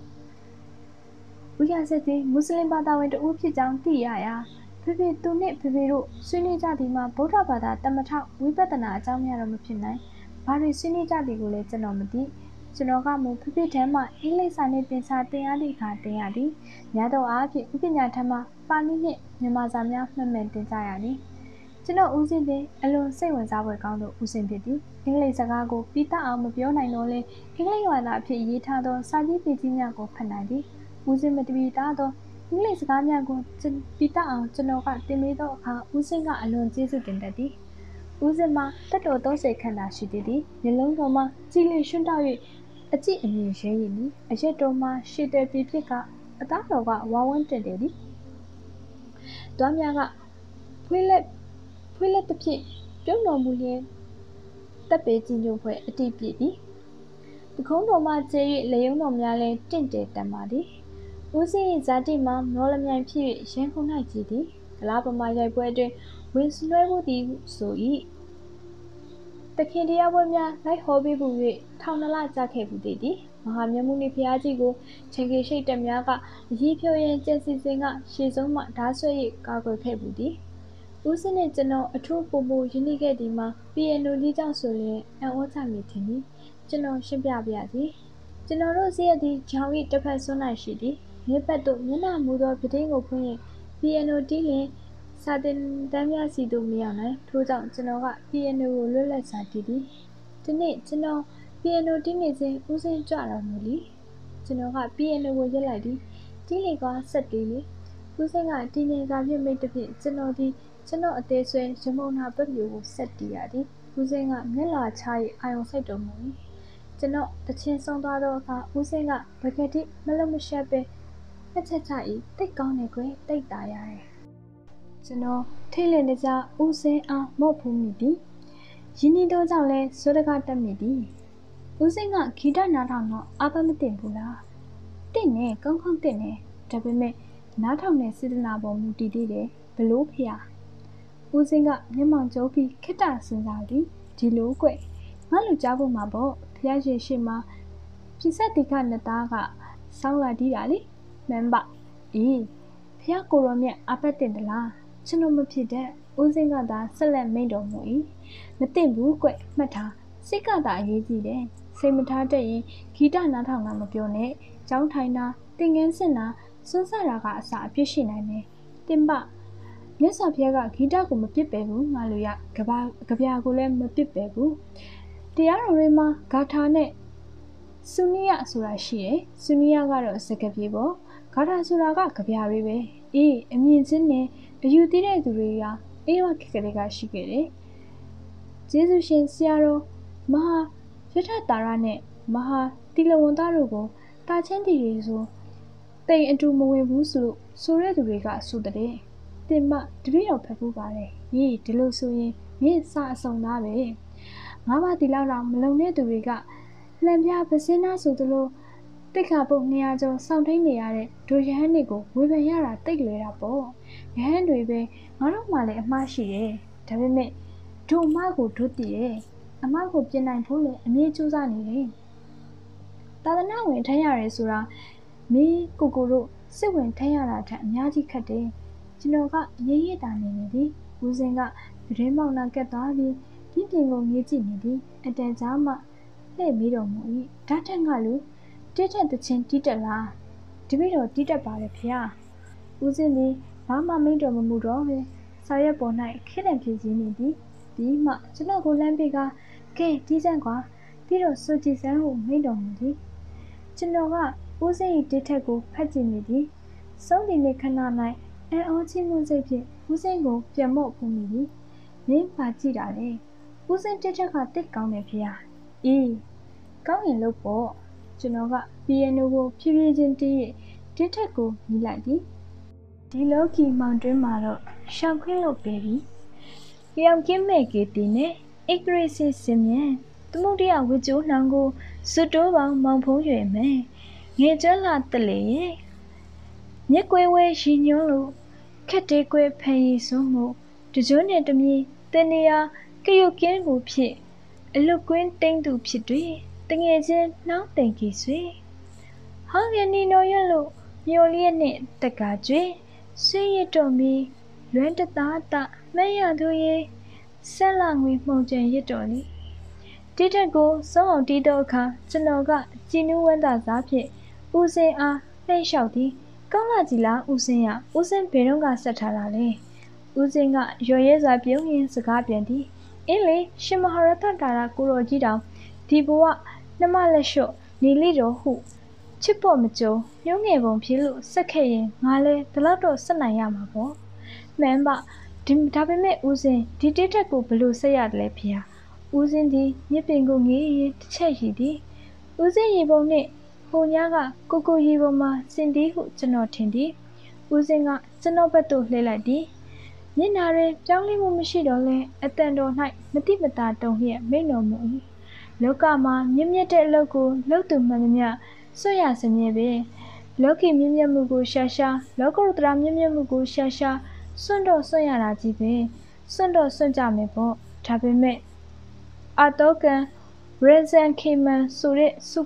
ဥရဇက်သည်မွတ်စလင်ဘာသာဝင်တဦးဖြစ်ကြောင်းသိရရာဖေဖေသူနှင့်ဖေဖေတို့ဆွေးနွေးကြသည်မှာဗုဒ္ဓဘာသာတမထဝိပဿနာအကြောင်းများတော့မဖြစ်နိုင်ဘာတွေဆွေးနွေးကြသည်ကိုလည်းကျွန်တော်မသိကျွန်တော်ကမူဖေဖေထဲမှအင်္ဂလိပ်စာနဲ့တင်စာတင်ရသည့်အခါတင်ရသည်များသောအားဖြင့်ဥပညာထမ်းမှပါဠိနှင့်မြန်မာစာများမှတ်မှန်တင်ကြရသည်ကျွန်တော်ဦးစင်းပင်အလွန်စိတ်ဝင်စားဖွယ်ကောင်းသောဦးစင်းဖြစ်သည်အင်္ဂလိပ်စကားကိုပြီးတတ်အောင်မပြောနိုင်တော့လဲအင်္ဂလိပ်ဘာသာအဖြစ်ရေးထားသောစာကြီးပေကြီးများကိုဖတ်နိုင်သည်ဦးစင်းမတပီသားသောအင်္ဂလိပ်စကားများကိုပြီးတတ်အောင်ကျွန်တော်ကတင်ပေးသောအခါဦးစင်းကအလွန်ကျေးဇူးတင်တတ်သည်ဦးစင်းမှာတက်တော်သုံးစိတ်ခန့်သာရှိသည်သည်မျက်လုံးတော်မှာကြည်လင်ရွှန်းတောက်၍အကြည့်အမြင်ရဲရည်သည်အရက်တော်မှာရှည်တယ်ပြဖြစ်ကအသားတော်ကဝါဝန်းတင်တယ်သည်တွားများကဖွေးလက်ဖွေးလက်တစ်ဖြစ်ပြုံးတော်မူလျင်တပ်ပေကြည်ညိုဖွယ်အတိပြည့်သည်ပခုံးတော်မှကျဲ၍လေယုံတော်များလည်းတင့်တယ်တန်ပါသည်ဦးစင်း၏ဇာတိမှာမော်လမြိုင်ဖြစ်၍ရန်ကုန်၌ကြည်သည်ကလားပမာရိုက်ပွဲတွင်ဝင်ဆွဲမှုသည်ဆို၏တခင်တရားပွဲများလိုက်ဟောပေးမှု၍ထောင်နလကြခဲ့ဘူးသည်မဟာမြတ်မုနိဖျားကြီးကိုချိန်ကြီးရှိတ်တများကအရေးဖြိုးရင်ကျက်စီစဉ်ကရှေ့ဆုံးမှဓာဆွဲ၍ကာကွယ်ခဲ့ဘူးသည်ဦးစင်းနဲ့ကျွန်တော်အထူးပုံပုံရင်းနှီးခဲ့ဒီမှာပီအန်နိုကြီးကြောင့်ဆိုရင်အံ့ဩချမိထင်သည်ကျွန်တော်ရှင်းပြပြသည်ကျွန်တော်တို့စီးရသည်ဂျောင်၏တစ်ဖက်ဆွမ်း၌ရှိသည်မြစ်ပတ်သို့မျက်နှာမူသောပတင်းကိုဖွင့်ရင်ပီအန်နိုတီးလျင်စာတင်တန်းများစီသို့မရောက်နိုင်ထို့ကြောင့်ကျွန်တော်ကပီအန်နိုကိုလွတ်လပ်စွာတီးသည်ဒီနေ့ကျွန်တော်ပီအန်နိုတီးနေစဉ်ဦးစင်းကြွတော်မူလီကျွန်တော်ကပီအန်နိုကိုရက်လိုက်သည်တီးလေကဆက်တီးလေဦးစင်းကတင်းငယ်စာဖြင့်မိတ်တစ်ဖြင့်ကျွန်တော်သည်ကျွန်တော်အသေးဆွဲရမုံနာပပြိုကိုဆက်တီးရသည်ဦးစင်းကမျက်လာချ၍အာယုံစိုက်တော်မူ၏ကျွန်တော်တချင်းဆုံးသွားသောအခါဦးစင်းကဘဂတိမလုံးမရှက်ပဲအချက်ချ၏တိတ်ကောင်းနေကွယ်တိတ်တာရတယ်ကျွန်တော်ထိတ်လန့်နေကြဦးစင်းအားမော့ဖူးမိသည်ရင်းနှီးသောကြောင့်လဲစိုးတကားတက်မိသည်ဦးစင်းကဂီတနားထောင်တော့အာပတ်မတင်ဘူးလားတင့်နဲ့ကောင်းကောင်းတင့်နဲ့ဒါပေမဲ့နားထောင်တဲ့စေတနာပေါ်မူတည်သေးတယ်ဘလို့ဖျားဦးစင်းကမျက်မှောင်ကျုပ်ပြီးခိတ္တစဉ်းစားသည်ဒီလိုကွငါလူကြားဖို့မှာပေါ့ဖျားရှင်ရှိမှာပြစ္ဆတိကနသားကစောင်းလာတီးတာလေမန်ပါအေးဖျားကိုရောမြတ်အပတ်တင်တလားကျွန်တော်မဖြစ်တဲ့ဦးစင်းကသာဆက်လက်မိန်တော်မူ၏မသိဘူးကွမှတ်ထားစိတ်ကသာအရေးကြီးတယ်စိတ်မထားတတ်ရင်ဂီတနားထောင်တာမပြောနဲ့ကြောင်းထိုင်တာတင်ငန်းစင်တာစွန်းဆတာကအစာအပြစ်ရှိနိုင်တယ်တင်ပမြတ်စွာဘုရားကဂီတကိုမပစ်ပယ်ဘူးငါလူရကဘာကဗျာကိုလည်းမပစ်ပယ်ဘူးတရားတော်တွေမှာဂါထာနဲ့ဆုနိယဆိုတာရှိတယ်ဆုနိယကတော့စကားပြေပေါ့ဂါထာဆိုတာကကဗျာတွေပဲအေးအမြင်ချင်းနဲ့အယူသိတဲ့သူတွေကအေးဝခေကလေးကရှိခဲ့တယ်ကျေးဇူးရှင်ဆရာတော်မဟာရထတာရနဲ့မဟာတိလဝန်သားတို့ကိုတာချင်းတီတွေဆိုတိမ်အတူမဝင်ဘူးဆိုလို့ဆိုတဲ့သူတွေကဆိုတဲ့တင်မတပည့်တော်ဖက်ဖို့ပါတယ်ရေးဒီလိုဆိုရင်မင်းစအစုံသားပဲငါးပါးတီလောက်တော့မလုံတဲ့သူတွေကလှန်ပြပစင်းသားဆိုသလိုတိတ်ခါပုတ်နေရာကျော်စောင့်ထိန်နေရတဲ့ဒိုရဟန်းတွေကိုဝေဖန်ရတာတိတ်လွယ်တာပေါ့ရဟန်းတွေပဲငါတို့မှလည်းအမှားရှိတယ်ဒါပေမဲ့ဒိုအမကိုဒုတည်တယ်အမကိုပြင်နိုင်ဖို့လည်းအမြဲကြိုးစားနေတယ်သာသနာဝင်ထမ်းရတယ်ဆိုတာမင်းကိုကိုတို့စစ်ဝင်ထမ်းရတာထက်အများကြီးခက်တယ်ကျွန်တော်ကရေးရတာနေနေသည်ဦးစင်ကပရင်းမောင်နာကက်သွားပြီးပြင်းပြင်းကိုငေးကြည့်နေသည်အတန်ကြားမှလှည့်မိတော်မူ၏ဓာတ်ထက်ကလူတိတက်တချင်းတီးတက်လားတပည့်တော်တီးတက်ပါလေဖေ။ဦးစင်းသည်ဘာမှမိတ်တော်မမူတော့ပဲဆာရက်ပေါ်၌ခိတံဖြစ်စည်းနေသည်ပြီးမှကျွန်တော်ကိုလမ်းပေးကကဲတီးစမ်းကွာပြီးတော့စူကြည်စမ်းဟုမိတ်တော်မူသည်ကျွန်တော်ကဦးစင်း၏တိတက်ကိုဖတ်ကြည့်နေသည်စုံဒီနေ့ခဏ၌အံ့ဩခြင်းမှုစိတ်ဖြင့်ဦးစင်းကိုပြန်မော့ဖူးမိသည်မင်းပါကြည့်တာလေဦးစင်းတိတက်ကတိတ်ကောင်းတယ်ဖေ။အေးကောင်းရင်လို့ပေါ့ကျွန်တော်ကပီယန်နိုကိုဖြည်းဖြည်းချင်းတီးရတစ်ထက်ကိုမြည်လိုက်သည်ဒီလောကီမောင်တွင်းမှာတော့ရှောက်ခွင်းလို့ပဲပြီရောင်ကင်းမဲ့ကေတီနဲ့အိတ်ဂရိစစ်စင်မြန်သမုဒ္ဒရာဝကြိုးနှောင်ကိုစွတ်တိုးပေါင်းမောင်ဖုံးရွယ်မယ်ငယ်ကျွမ်းလာတလေရဲ့မြက်ကွဲဝဲရီညွန်းလို့ခက်တဲကွဲဖန်ရည်စွန်းမှုတကြွနဲ့တမီတင်နေရာကရုတ်ကင်းကိုဖြစ်အလွတ်ကွင်းတိမ့်သူဖြစ်တွေတငယ်ချင်းနှောင်းတိမ်ကြီးဆွေဟောင်းရနီနော်ရလို့မျော်လျက်နဲ့တက္ကာကျွေဆွေးရတော်မီလွမ်းတသားတမရသူရဲ့ဆက်လာငွေမှုန်ကျန်ရတော်လီတိတက်ကိုစောင်းအောင်တီးတော့အခါကျွန်တော်ကကြည်နူးဝမ်းသာစားဖြင့်ဦးစင်းအားလှည့်လျှောက်သည်ကောင်းလာကြည်လားဦးစင်းရဦးစင်းဘယ်တော့ကဆက်ထားတာလဲဦးစင်းကရော်ရဲစွာပြုံးရင်းစကားပြန်သည်အင်းလေရှင်မဟာရသတာရကိုရောကြီးတောင်ဒီဘဝနှမလက်လျှော့နေလိတော်ဟုချစ်ဖို့မကြုံညှိုးငယ်ပုံဖြစ်လို့ဆက်ခဲ့ရင်ငါလဲဒီလောက်တော့ဆက်နိုင်ရမှာပေါ့မှန်ပါဒီဒါပေမဲ့ဦးစင်းဒီတိတက်ကိုဘလို့ဆက်ရတယ်လဲဖေ။ဦးစင်းဒီမြစ်ပင်ကိုငေးရင်တစ်ချက်ရည်သည်ဦးစင်းရေပုံနဲ့ဟိုညာကကိုကိုရေပုံမှာစင်သည်ဟုကျွန်တော်ထင်သည်ဦးစင်းကကျွန်တော်ဘက်သို့လှည့်လိုက်သည်မျက်နာတွင်ပြောင်းလဲမှုမရှိတော့လဲအတန်တော်၌မတိမတာတုံလျက်မိန်တော်မူ၏လောကမှာမြင့်မြတ်တဲ့အလုပ်ကိုလုပ်သူမှန်သမျှဆွရစမြဲပဲလောကီမြင့်မြတ်မှုကိုရှာရှာလောကုတ္တရာမြင့်မြတ်မှုကိုရှာရှာစွန့်တော့စွန့်ရတာကြီးပဲစွန့်တော့စွန့်ကြမယ်ပေါ့ဒါပေမဲ့အတောကန်ရန်ဇန်ခေမန်ဆိုတဲ့စုနဲ့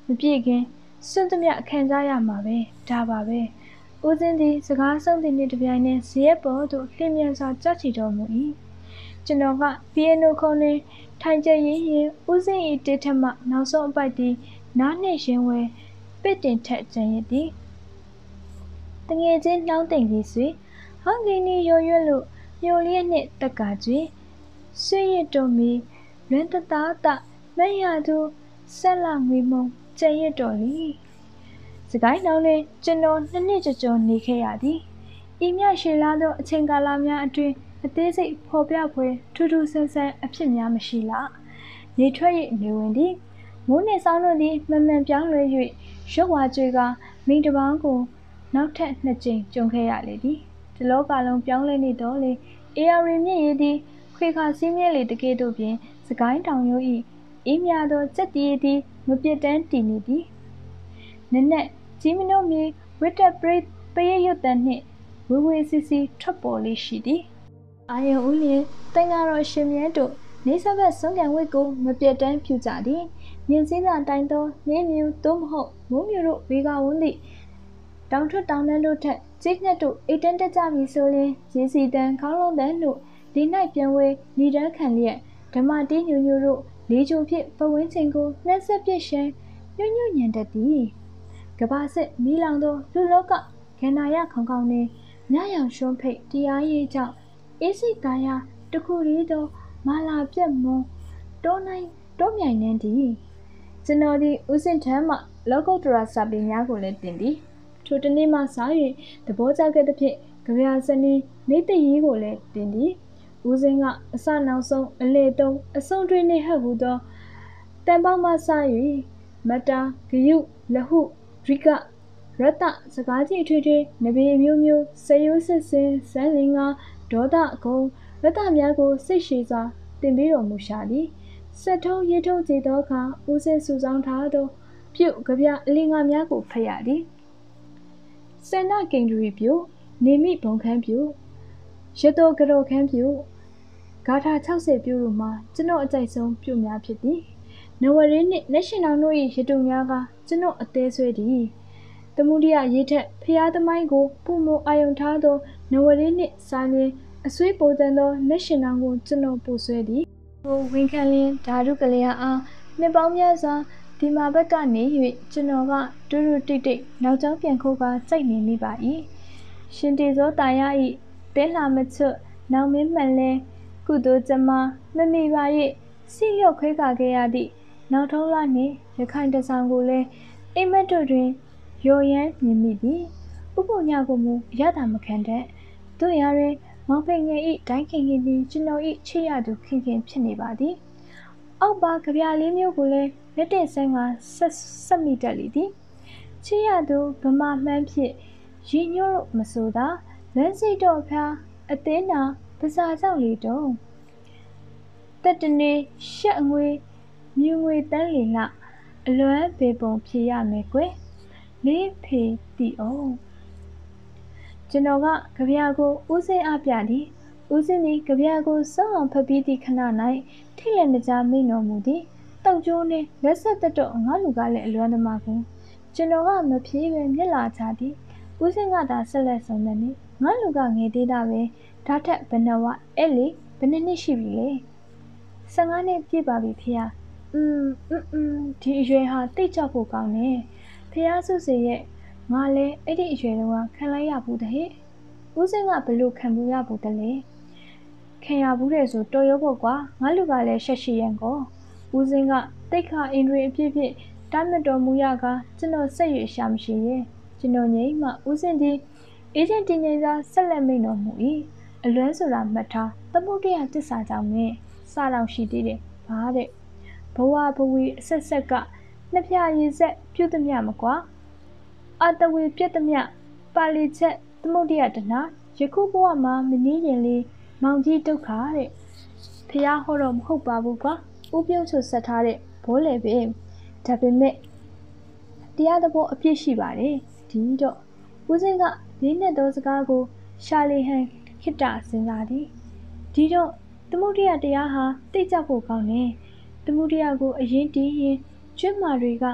မပြည့်ခင်စွန့်သမျှခံစားရမှာပဲဒါပါပဲဦးစင်းသည်စကားဆုံးသည်နှင့်တပြိုင်နက်ဇရက်ပေါ်သို့လျင်မြန်စွာကြွချီတော်မူ၏ကျွန်တော်ကပီယနိုခုံတွင်ထိုင်ကျရင်းရင်ဦးစင်း၏တေးထက်မှနောက်ဆုံးအပိုက်သည်နားနှင့်ရင်ဝဲပစ်တင်ထက်ကျန်ရသည်တငယ်ချင်းနှောင်းတိမ်ကြီးဆွေဟောင်းကင်းနီရောရွက်လို့ညိုလျက်နှင့်တက်ကကျွေဆွေရတော်မီလွန်တသားတမရသူဆက်လာငွေမုံကျဲရတော်လီစကိုင်းနောင်တွင်ကျွန်တော်နှစ်နှစ်ကျော်ကျော်နေခဲ့ရသည်ဤမြရှည်လာသောအချိန်ကာလများအတွင်းအသေးစိတ်ဖော်ပြဖွယ်ထူးထူးဆန်းဆန်းအဖြစ်များမရှိလားနေထွက်၍နေဝင်သည်မိုးနှင့်ဆောင်းတို့သည်မှန်မှန်ပြောင်းလဲ၍ရွက်ဝါကြွေကမိန်တပန်းကိုနောက်ထပ်နှစ်ကြိမ်ကြုံခဲ့ရလေသည်ဒီလောကလုံးပြောင်းလဲနေတော့လေအေယာရီမြင့်ရည်သည်ခွေခါစည်းမြဲလေတကယ်တို့ပြင်စကိုင်းတောင်ရိုး၏အေးမြသောစက်တည်သည်မပြတ်တမ်းတည်နေသည်နက်နက်ကြီးမနှုတ်မီဝိတက်ပရိပရိယွတ်တန်နှင့်ဝေဝေစီစီထွက်ပေါ်လေးရှိသည်အာယုံဦးလျင်တန်ဃာတော်ရှင်မြတ်တို့နေဆဘက်ဆုံးကံဝိတ်ကိုမပြတ်တမ်းပြုကြသည်မြင်းစည်းသာတိုင်းသောနှင်းမြူသို့မဟုတ်မိုးမြူတို့ဝေကဝန်းသည့်တောင်ထွက်တောင်နှံတို့ထက်ကြီးငှက်တို့အိတ်တန်းတက်ကြပြီဆိုရင်ရေစီတန်ခေါင်းလုံးတန်တို့ဒီ၌ပြန်ဝဲနေတန်းခံလျက်ဓမ္မတီးညူညူတို့လေးချိုဖြင့်ပဝင်းချင်းကိုနှက်ဆက်ပစ်ရှမ်းညွညွညံတတ်သည်ကဘာစစ်မီးလောင်သောလူလောကခန္ဓာရခေါင်ခေါင်နှင့်မြရောင်ရွှန်းဖိတ်တရားရေးကြောင့်အေးစိတ်သားရတခုလေးသောမာလာပြက်မွန်တောနိုင်တောမြိုင်နှန်းသည်ကျွန်တော်သည်ဦးစင်ထမ်းမှလောကုတ္တရာစာပေများကိုလည်းတင်သည်ထိုတနေ့မှစ၍သဘောကျခဲ့သဖြင့်ကြပြစနေနေတရေးကိုလည်းတင်သည်ဦးစင်းကအစနောက်ဆုံးအလေတုံးအဆုံးတွင်းနှင့်ဟပ်ဟူသောတန်ပေါင်းမှစ၍မတာဂယုလဟုရိကရတစကားကြီးအထွေထွေနဘေမျိုးမျိုးဆရိုးစစ်စင်စမ်းလင်ကဒေါသအကုန်ရတများကိုစိတ်ရှည်စွာတင်ပြီးတော်မူရှာသည်စက်ထုံးရေးထုံးကြည်သောအခါဦးစင်းစုဆောင်ထားသောပြုတ်ကြပြအလင်းကားများကိုဖတ်ရသည်စန္ဒကိန္ဒရီပြုနေမိဘုံခန်းပြုရတောကရောခန်းပြုဂါထာ၆၀ပြုတို့မှာကျွန်တော်အကြိုက်ဆုံးပြုများဖြစ်သည်နဝရင်းနှင့်လက်ရှင်တော်တို့၏ရတုများကကျွန်တော်အသေးဆွဲသည်တမှုရိယရေးထက်ဖျားသမိုင်းကိုပုံမအာယုံထားသောနဝရင်းနှင့်စာလင်းအဆွေးပိုတန်သောလက်ရှင်တော်ကိုကျွန်တော်ပို့ဆွဲသည်ဟိုဝင်ခံလင်းဓာတုကလေးအားနှစ်ပေါင်းများစွာဒီမှာဘက်ကနေ၍ကျွန်တော်ကဒူးဒူးတိတ်တိတ်နောက်ကျောင်းပြန်ခိုးကကြိုက်နေမိပါ၏ရှင်တေဇောတာရ၏တဲလှမချွတ်နောင်မင်းမှန်လဲကုသိုလ်ကျမမမိပါ၍စီလျော့ခွဲခါခဲ့ရသည့်နောက်ထုံးလာနှင့်ရခိုင်တဆောင်ကိုလည်းအိမ်မက်တို့တွင်ရော်ရမ်းမြင်မိသည်ဥပုံညကိုမူရတာမခံတတ်တို့ရတွင်မောင်ဖိန်ငယ်၏ဒိုင်းခင်ခင်သည်ကျွန်တော်၏ချစ်ရသူခင်ခင်ဖြစ်နေပါသည်အောက်ပါကြပြလေးမျိုးကိုလည်းလက်တဲ့ဆန်းကဆက်ဆက်မိတတ်လေသည်ချစ်ရသူဗမာမှန်းဖြစ်ရည်ညွှတ်မဆိုသာလမ်းစိတ်တော့ဖျားအသေးနာပစာကြောက်လေတုံးတက်တနေရှက်ငွေမြူငွေတန်းလီလအလွမ်းပေပုံဖြေရမယ်ကွယ်လေးဖေတီအောင်ကျွန်တော်ကကြပြကိုဦးစင်းအပြသည်ဦးစင်းသည်ကြပြကိုစောင်းအောင်ဖပ်ပြီးသည့်ခဏ၌ထိလည်းမကြားမိတော်မူသည်တောက်ကျိုးနှင့်လက်ဆက်တက်တော့ငါလူကလည်းအလွမ်းသမားကိုကျွန်တော်ကမဖြေးပဲမျက်လာချသည်ဦးစင်းကသာဆက်လက်ဆုံးတယ်ငါလူကငယ်သေးတာပဲဒါထက်ဘယ်နှဝအဲ့လေဘယ်နှစ်နှစ်ရှိပြီလဲဆယ်ငါးနှစ်ပြည့်ပါပြီဖေ။อืมอืมอืมဒီအရွယ်ဟာတိတ်ကြောက်ဖို့ကောင်းတယ်။ဖေစုစေရဲ့ငါလည်းအဲ့ဒီအရွယ်တုန်းကခံလိုက်ရဘူးတဲ့ဟဲ့။ဦးစင်းကဘလို့ခံဘူးရဘူးတလဲ။ခံရဘူးတဲ့ဆိုတော်ရောပေါ့ကွာ။ငါလူကလည်းရှက်ရှိရန်ကော။ဦးစင်းကတိတ်ခါအင်ဒရီအဖြစ်ဖြစ်တားမြတ်တော်မူရကကျွန်တော်ဆက်ရွေရှာမရှိရဲ့။ကျွန်တော်ငိမ့်မှဦးစင်းဒီအေဂျင့်တင်နေစားဆက်လက်မိန်တော်မူ၏အလွမ်းဆိုတာမှတ်ထားသမုဒ္ဒရာတစ္ဆာကြောင့်နဲ့စတော့ရှိသေးတယ်ဘာတဲ့ဘဝဘဝီအဆက်ဆက်ကနှစ်ဖြာရည်ဆက်ပြုတ်သမျှမကွာအတဝေပြတ်သမျှပါဠိချက်သမုဒ္ဒရာတနာယခုဘဝမှာမနည်းရင်လေးမောင်ကြီးဒုက္ခတဲ့ဖះဟောတော့မဟုတ်ပါဘူးကွာဥပြုံးချွတ်ဆက်ထားတဲ့ဘောလေပဲဒါပေမဲ့တရားသဘောအပြည့်ရှိပါတယ်ဒီတော့ဦးစင်းကလေးနဲ့သောစကားကိုရှာလီဟန်ခိတ္တစဉ်းစားသည်ဒီတော့သမုဒ္ဒရာတရားဟာတိတ်ကြောက်ဖို့ကောင်းတယ်သမုဒ္ဒရာကိုအရင်တည်းရင်ကျွတ်မာတွေက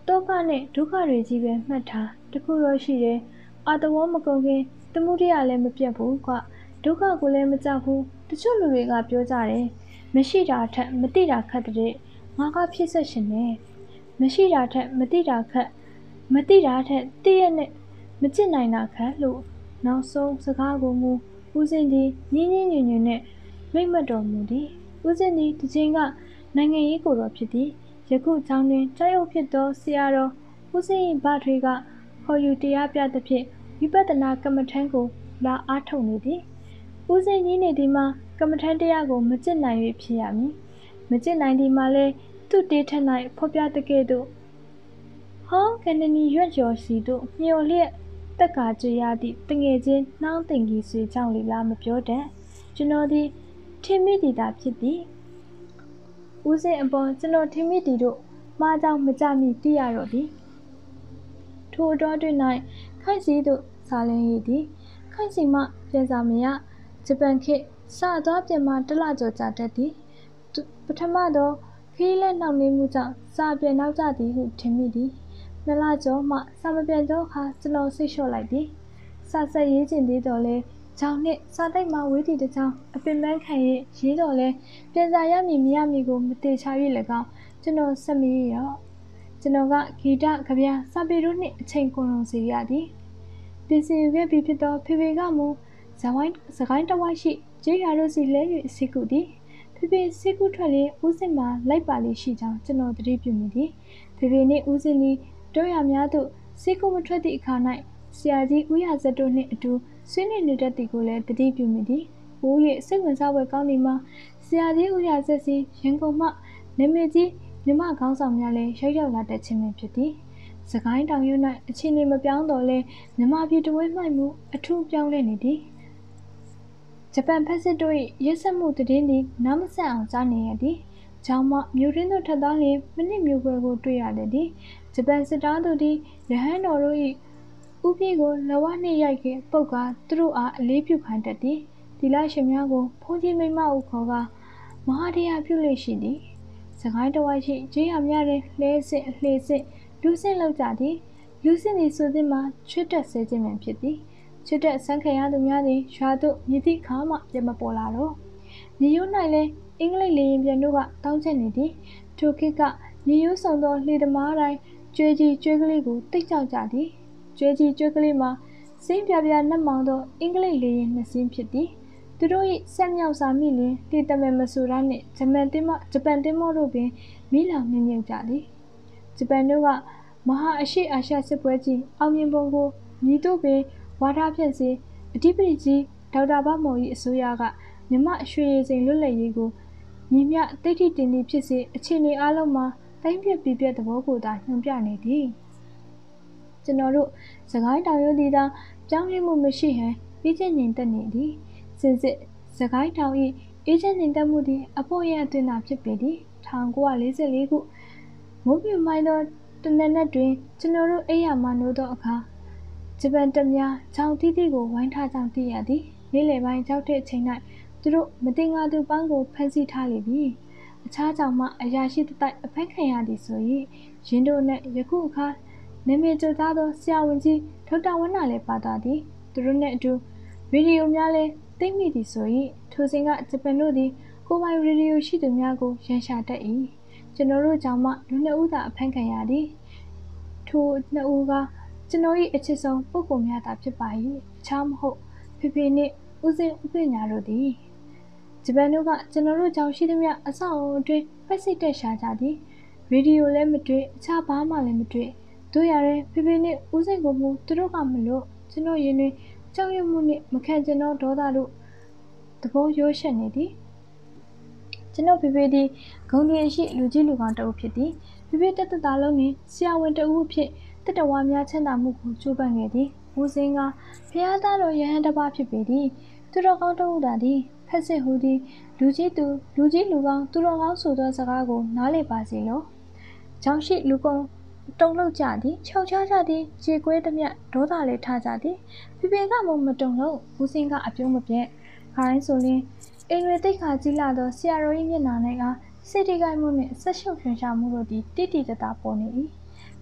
တောကနှင့်ဒုက္ခတွေကြီးပဲမှတ်ထားတခုတော့ရှိတယ်အာတဝေါမကုန်ခင်တမှုတရားလည်းမပြတ်ဘူးကွဒုက္ခကိုလည်းမကြောက်ဘူးတချို့လူတွေကပြောကြတယ်မရှိတာထက်မသိတာခက်တဲ့ငါကဖြစ်ဆက်ရှင်နေမရှိတာထက်မသိတာခက်မသိတာထက်သိရနဲ့မကြည့်နိုင်တာခက်လို့နောက်ဆုံးစကားကိုမူဦးစင်းဒီညင်းညင်းညွညွနဲ့မိတ်မတ်တော်မူသည်ဦးစင်းဒီတစ်ချိန်ကနိုင်ငံရေးကိုတော်ဖြစ်သည်ယခုကျောင်းတွင်ကြောက်ရွံ့ဖြစ်သောဆရာတော်ဦးစင်း၏ဗထွေးကခေါ်ယူတရားပြသဖြင့်ဝိပဿနာကမ္မထံကိုလာအားထုတ်နေသည်ဦးစင်းကြီးနေသည်မှာကမ္မထံတရားကိုမကျင့်နိုင်၍ဖြစ်ရမည်မကျင့်နိုင်သည်မှာလည်းသူတေထ၌ဖော်ပြတဲ့ကဲ့သို့ဟောင်းကနေနီရွက်ကျော်စီတို့မျော်လျက်တက်ကာကြရသည့်တငယ်ချင်းနှောင်းတင်ကြီးဆွေကြောင့်လီလားမပြောတတ်ကျွန်တော်သည်ထင်မိသည်သာဖြစ်သည်ဦးစင်းအပေါ်ကျွန်တော်ထင်မိသည်တို့မှားကြောင်မကြမိသိရတော့သည်ထိုအတော်တွင်၌ခိုင်စီတို့စားလင်းရည်သည်ခိုင်စီမှပြန်စားမရဂျပန်ခေတ်စသွားပြန်မှတလကျော်ကြာတတ်သည်ပထမတော့ခီးလက်နှောက်နှင်းမှုကြောင့်စာပြန်နောက်ကျသည်ဟုထင်မိသည်နှစ်လကျော်မှစာမပြန်သောအခါကျွန်တော်စိတ်လျှော့လိုက်သည်စာဆက်ရေးကျင်သေးတော်လဲကြောင်နှင့်စာတိုက်မှဝေးသည့်တစ်ကြောင်အပင်ပန်းခံ၍ရေးတော်လဲပြန်စာရမည်မရမည်ကိုမတေချာ၍၎င်းကျွန်တော်ဆက်မရရောကျွန်တော်ကဂီတကဗျာစာပေတို့နှင့်အချိန်ကုန်လုံးစီရသည်ပြင်ဆင်ယူခဲ့ပြီးဖြစ်သောဖေဖေကမူဇဝိုင်းစကိုင်းတဝိုက်ရှိကျေးရွာတို့စီလဲ၍စိကုသည်ဖေဖေစိကုထွက်လေဦးစင်မှာလိုက်ပါလေရှိကြောင်းကျွန်တော်သတိပြုမိသည်ဖေဖေနှင့်ဦးစင်သည်တို့ရများသို့စိကုမထွက်သည့်အခါ၌ဆရာကြီးဦးရဇက်တို့နှင့်အတူဆွေးနွေးနေတတ်သည်ကိုလည်းသတိပြုမိသည်ဦးရဲ့စိတ်ဝင်စားဖွယ်ကောင်းသည်မှာဆရာကြီးဦးရဇက်စီရန်ကုန်မှနာမည်ကြီးမြမခေါင်းဆောင်များလည်းရောက်ရောက်လာတတ်ခြင်းပဲဖြစ်သည်စကိုင်းတောင်ရွ၌အခြေအနေမပြောင်းတော့လဲမြမပြည်တဝဲမှိုက်မှုအထူးပြောင်းလဲနေသည်ဂျပန်ဖက်စစ်တို့၏ရက်စက်မှုတည်င်းသည်နားမဆက်အောင်ကြားနေရသည်ကျောင်းမှမြို့ရင်းတို့ထပ်သားလျင်မိနစ်မျိုးပွဲကိုတွေ့ရသည်ဂျပန်စစ်သားတို့သည်ရဟန်းတော်တို့၏ဥပိကိုလဝနှင့်ရိုက်ခဲ့ပုတ်ကားသူတို့အားအလေးပြုခိုင်းတတ်သည်ဒီလိုက်ရှင်များကိုဖုန်ကြီးမိမဟုခေါ်ကာမဟာတရားပြုလေရှိသည်စကိုင်းတဝိုက်ရှိကျေးရွာများတွင်လှဲစစ်လှေစစ်လူစစ်လောက်ကြသည်လူစစ်သည်ဆိုသည်မှာချွတ်တက်ဆဲခြင်းပင်ဖြစ်သည်ချွတ်တက်ဆန်းခံရသူများသည်ရွာသို့မြည်သည့်ခါမှပြန်မပေါ်လာတော့မြေရိုး၌လည်းအင်္ဂလိပ်လေရင်ပြန်တို့ကတောင်းချက်နေသည်ထိုခေတ်ကမြေရိုးဆောင်သောလှေသမားတိုင်းကျွေးကြီးကျွေးကလေးကိုတိတ်ကြောက်ကြသည်ကျွေးကြီးကျွေးကလေးမှာစိမ့်ပြပြနှက်မောင်သောအင်္ဂလိပ်လေရင်နှစ်စင်းဖြစ်သည်သူတို့၏ဆက်မြောက်စာမိလင်လေတမန်မဆိုတာနှင့်ဂျပန်တင်းမဂျပန်တင်းမောတို့ပင်မိလောင်နှင်းမြုပ်ကြသည်ဂျပန်တို့ကမဟာအရှိအာရှစစ်ပွဲကြီးအောင်မြင်ပုံကိုမြည်တို့ပင်ဝါဒဖြန့်စေအဓိပတိကြီးဒေါက်တာဘမော်၏အစိုးရကမြမရွှေရည်စိန်လွတ်လပ်ရေးကိုမြင့်မြတ်တိတ်တိတင်သည်ဖြစ်စေအခြေအနေအလုံးမှာတိုင်းပြပြပြသဘောကိုသာညွှန်ပြနေသည်ကျွန်တော်တို့စကိုင်းတောင်ရိုးသည်သာပြောင်းလဲမှုမရှိဟန်အေးချမ်းငြိမ်သက်နေသည်စစ်စစ်စကိုင်းတောင်၏အေးချမ်းငြိမ်သက်မှုသည်အဖို့ရအသွင်သာဖြစ်ပေသည်၁၉၄၄ခုမိုးပြမိုင်းသောတနက်နက်တွင်ကျွန်တော်တို့အိယာမှနိုးသောအခါဂျပန်တပ်များချောင်းတီးတီးကိုဝိုင်းထားကြောင်းသိရသည်နေ့လယ်ပိုင်းကြောက်တဲ့အချိန်၌သူတို့မတင်ငါသူပန်းကိုဖမ်းဆီးထားလေပြီအခြားကြောင့်မှအရာရှိတတိုက်အဖမ်းခံရသည်ဆို၍ရင်းတို့နှင့်ယခုအခါနာမည်ကျော်သားသောဆရာဝန်ကြီးဒေါက်တာဝဏ္ဏလည်းပါသွားသည်သူတို့နှင့်အတူရေဒီယိုများလည်းသိမ့်မိသည်ဆို၍ထိုစဉ်ကဂျပန်တို့သည်ကိုပိုင်ရေဒီယိုရှိသူများကိုရန်ရှာတတ်၏ကျွန်တော်တို့ကြောင့်မှလူနှစ်ဦးသာအဖမ်းခံရသည်ထိုနှစ်ဦးကကျွန်တော်၏အချစ်ဆုံးပုဂ္ဂိုလ်များသာဖြစ်ပါ၏အခြားမဟုတ်ဖေဖေနှင့်ဦးစင်ဦးပညာတို့သည်ဂျပန်တို့ကကျွန်တော်တို့ကြောင့်ရှိသမျှအဆောက်အအုံအတွင်းပိုက်စိတ်တက်ရှာကြသည်ရေဒီယိုလည်းမတွေ့အခြားဘာမှလည်းမတွေ့တို့ရတဲ့ဖေဖေနှင့်ဦးစင်ကိုမူသူတို့ကမလို့ကျွန်တော်ရင်တွင်ကြောက်ရွံ့မှုနှင့်မခံကျင်သောဒေါသတို့သဘောရိုးရှက်နေသည်ကျွန်တော်ဖေဖေသည်ဂုံဒီအရှိလူကြီးလူကောင်းတအုပ်ဖြစ်သည်ဖေဖေတက်တသားလုံးနှင့်ဆရာဝန်တအုပ်ဖြစ်တက်တော်ဝါများချမ်းသာမှုကိုကြိုးပမ်းခဲ့သည်ဦးစင်ကဖျားသားတော်ရဟန်းတစ်ပါးဖြစ်ပေသည်သူတော်ကောင်းတအုပ်သာသည်ဖက်စစ်ဟူသည်လူကြီးသူလူကြီးလူကောင်းသူတော်ကောင်းဆိုသောစကားကိုနားလည်ပါစေလောကြောင့်ရှိလူကုန်တုံလောက်ကြသည်ခြောက်ချကြသည်ရေကွဲသမျှဒေါသလည်းထားကြသည်ဖေဖေကမှမတုံလို့ဦးစင်ကအပြုံးမပြတ်ခိုင်းဆိုရင်အိမ်ရတိတ်ခါကြီးလာသောဆရာတော်၏မျက်နှာ၌ကစိတ်ထိခိုက်မှုနှင့်ဆက်ရှုပ်ထွင်ရှားမှုတို့သည်တိတိတသားပေါ်နေ၏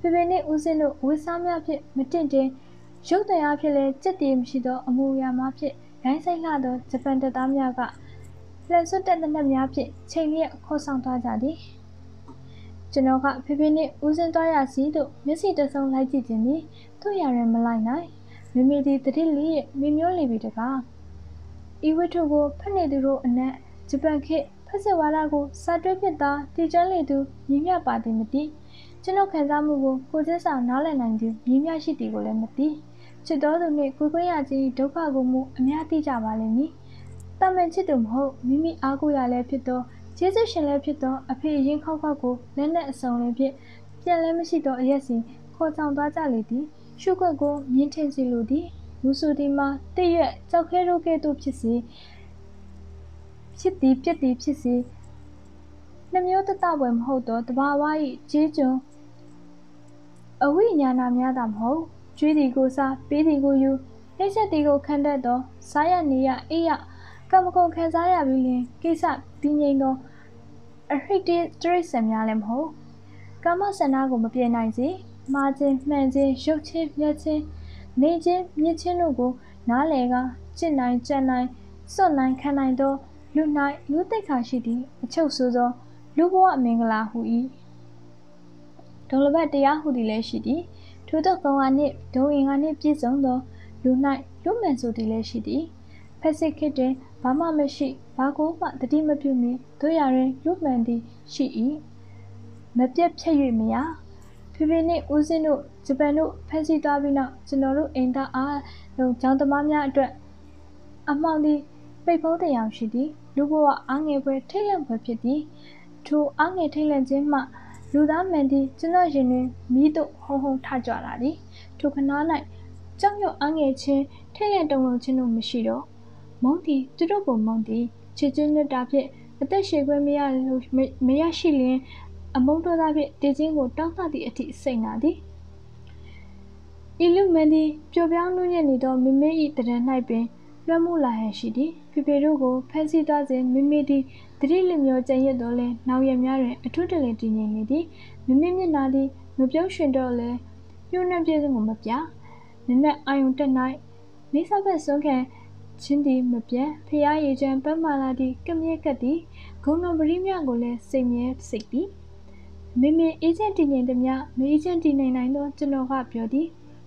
ဖေဖေနှင့်ဦးစင်းတို့ဝစ်စားများဖြင့်မတင့်တယ်ရုပ်တရားဖြင့်လည်းကြက်တည်မရှိသောအမူအရာများဖြင့်ရိုင်းစိုက်လှသောဂျပန်တပ်သားများကလှန်စွတ်တဲ့တနက်များဖြင့်ချိန်လျက်ခေါ်ဆောင်သွားကြသည်ကျွန်တော်ကဖေဖေနှင့်ဦးစင်းသွားရစီသို့မျက်စိတဆုံလိုက်ကြည့်ခြင်းသည်သူ့ရာတွင်မလိုက်နိုင်မမေသည်တတိလေးရဲ့မေမျိုးလေပြီတကားဤဝတ္ထုကိုဖတ်နေသူတို့အနက်ဂျပန်ခေတ်ဖက်စစ်ဝါဒကိုစာတွဲပြတာတည်ကျွမ်းလေသူမြင်မြပါသည်မသိကျွန်တော်ခံစားမှုကိုကိုကျစာနားလည်နိုင်သူမြင်မြရှိသည်ကိုလည်းမသိချစ်တော်သူနှင့်ကိုကိုရခြင်းဒုက္ခကိုမူအများသိကြပါလိမ့်မည်တာမန်ချစ်သူမဟုတ်မိမိအားကိုးရလည်းဖြစ်သောကျေးဇူးရှင်လည်းဖြစ်သောအဖေရင်ခောက်ခောက်ကိုလက်နဲ့အစုံလည်းဖြစ်ပြန်လည်းမရှိသောအရက်စီခေါ်ဆောင်သွားကြလေသည်ရှုခွက်ကိုမြင်ထင်စီလိုသည်လူစုသည်မှာတည့်ရွက်ကြောက်ခဲတို့ကဲ့သို့ဖြစ်စီဖြစ်သည်ပြက်သည်ဖြစ်စီနှမျိုးတတပွဲမဟုတ်သောတဘာဝ၏ကျေးကျွန်အဝိညာဏများသာမဟုတ်ကျွေးသည်ကိုစားပေးသည်ကိုယူနှိမ့်ဆက်သည်ကိုခံတတ်သောစားရနေရအေးရကမ္မကုံခံစားရပြီးလင်ကိစ္စပြီးငြိမ်သောအဟိတတရိษံများလည်းမဟုတ်ကာမဆန္ဒကိုမပြေနိုင်စေမှားခြင်းမှန်ခြင်းရုပ်ချင်းမြတ်ခြင်းနေခြင်းမြင့်ခြင်းတို့ကိုနားလည်ကကျင့်နိုင်ကြံနိုင်စွန့်နိုင်ခံနိုင်သောလူ၌လူသိက္ခာရှိသည့်အချုပ်ဆိုးသောလူဘဝမင်္ဂလာဟု၏ဒုလဘတ်တရားဟုသည်လည်းရှိသည်ထို့သောကောင်ကနှင့်ဒုံအင်္ဂါနှင့်ပြည့်စုံသောလူ၌လူမှန်ဆိုသည်လည်းရှိသည်ဖက်စစ်ခေတ်တွင်ဘာမှမရှိဘာကိုမှတတိမပြုမီတို့ရာတွင်လူမှန်သည်ရှိ၏မပြတ်ဖြတ်၍မရဖေဖေနှင့်ဦးစင်းတို့ဂျပန်တို့ဖမ်းဆီးသွားပြီးနောက်ကျွန်တော်တို့အိမ်သားအားလုံးကျောင်းသမားများအတွက်အမှောင်သည်ပိတ်ဖုံးတရားရှိသည်လူဘဝအားငယ်ပွဲထိတ်လန့်ပွဲဖြစ်သည်ထိုအားငယ်ထိတ်လန့်ခြင်းမှလူသားမှန်သည်ကျွန်တော်ရင်တွင်မိတို့ဟုံဟုံထကြွလာသည်ထိုခဏ၌ကြောက်ရွံ့အားငယ်ခြင်းထိတ်လန့်တုန်လှုပ်ခြင်းတို့မရှိတော့မုန်းသည်သူတို့ကိုမုန်းသည်ချစ်ချင်းမြတ်တာဖြင့်အသက်ရှည်ခွင့်မရလို့မရရှိလျင်အမုန်းတော်သားဖြင့်တည်ခြင်းကိုတောင်းတသည့်အထိစိတ်နာသည်ဤလူမန်သည်ပျော်ပြောင်းနှူးညံ့နေသောမိမိ၏တရံ၌ပင်လွှမ်းမိုးလာဟန်ရှိသည်ဖေဖေတို့ကိုဖမ်းဆီးသွားစဉ်မိမိသည်တတိလမျောကြံရစ်တော်လဲနောက်ရက်များတွင်အထူးတလည်တည်ငြိမ်နေသည်မိမိမျက်နှာသည်မပြုံးရွှင်တော့လဲညှို့နှံ့ပြည့်စုံကိုမပြနနက်အာယုန်တက်၌နေဆဘက်စွန်းခံချင်းသည်မပြတ်ဖျားရည်ချမ်းပန်းမာလာသည့်ကမြက်ကပ်သည်ဂုံတော်ပရိမြကိုလည်းစိတ်မြဲစိတ်သည်မိမိအေဂျင့်တည်ငြိမ်သည်များမအေဂျင့်တည်နိုင်နိုင်သောကျွန်တော်ကပြောသည်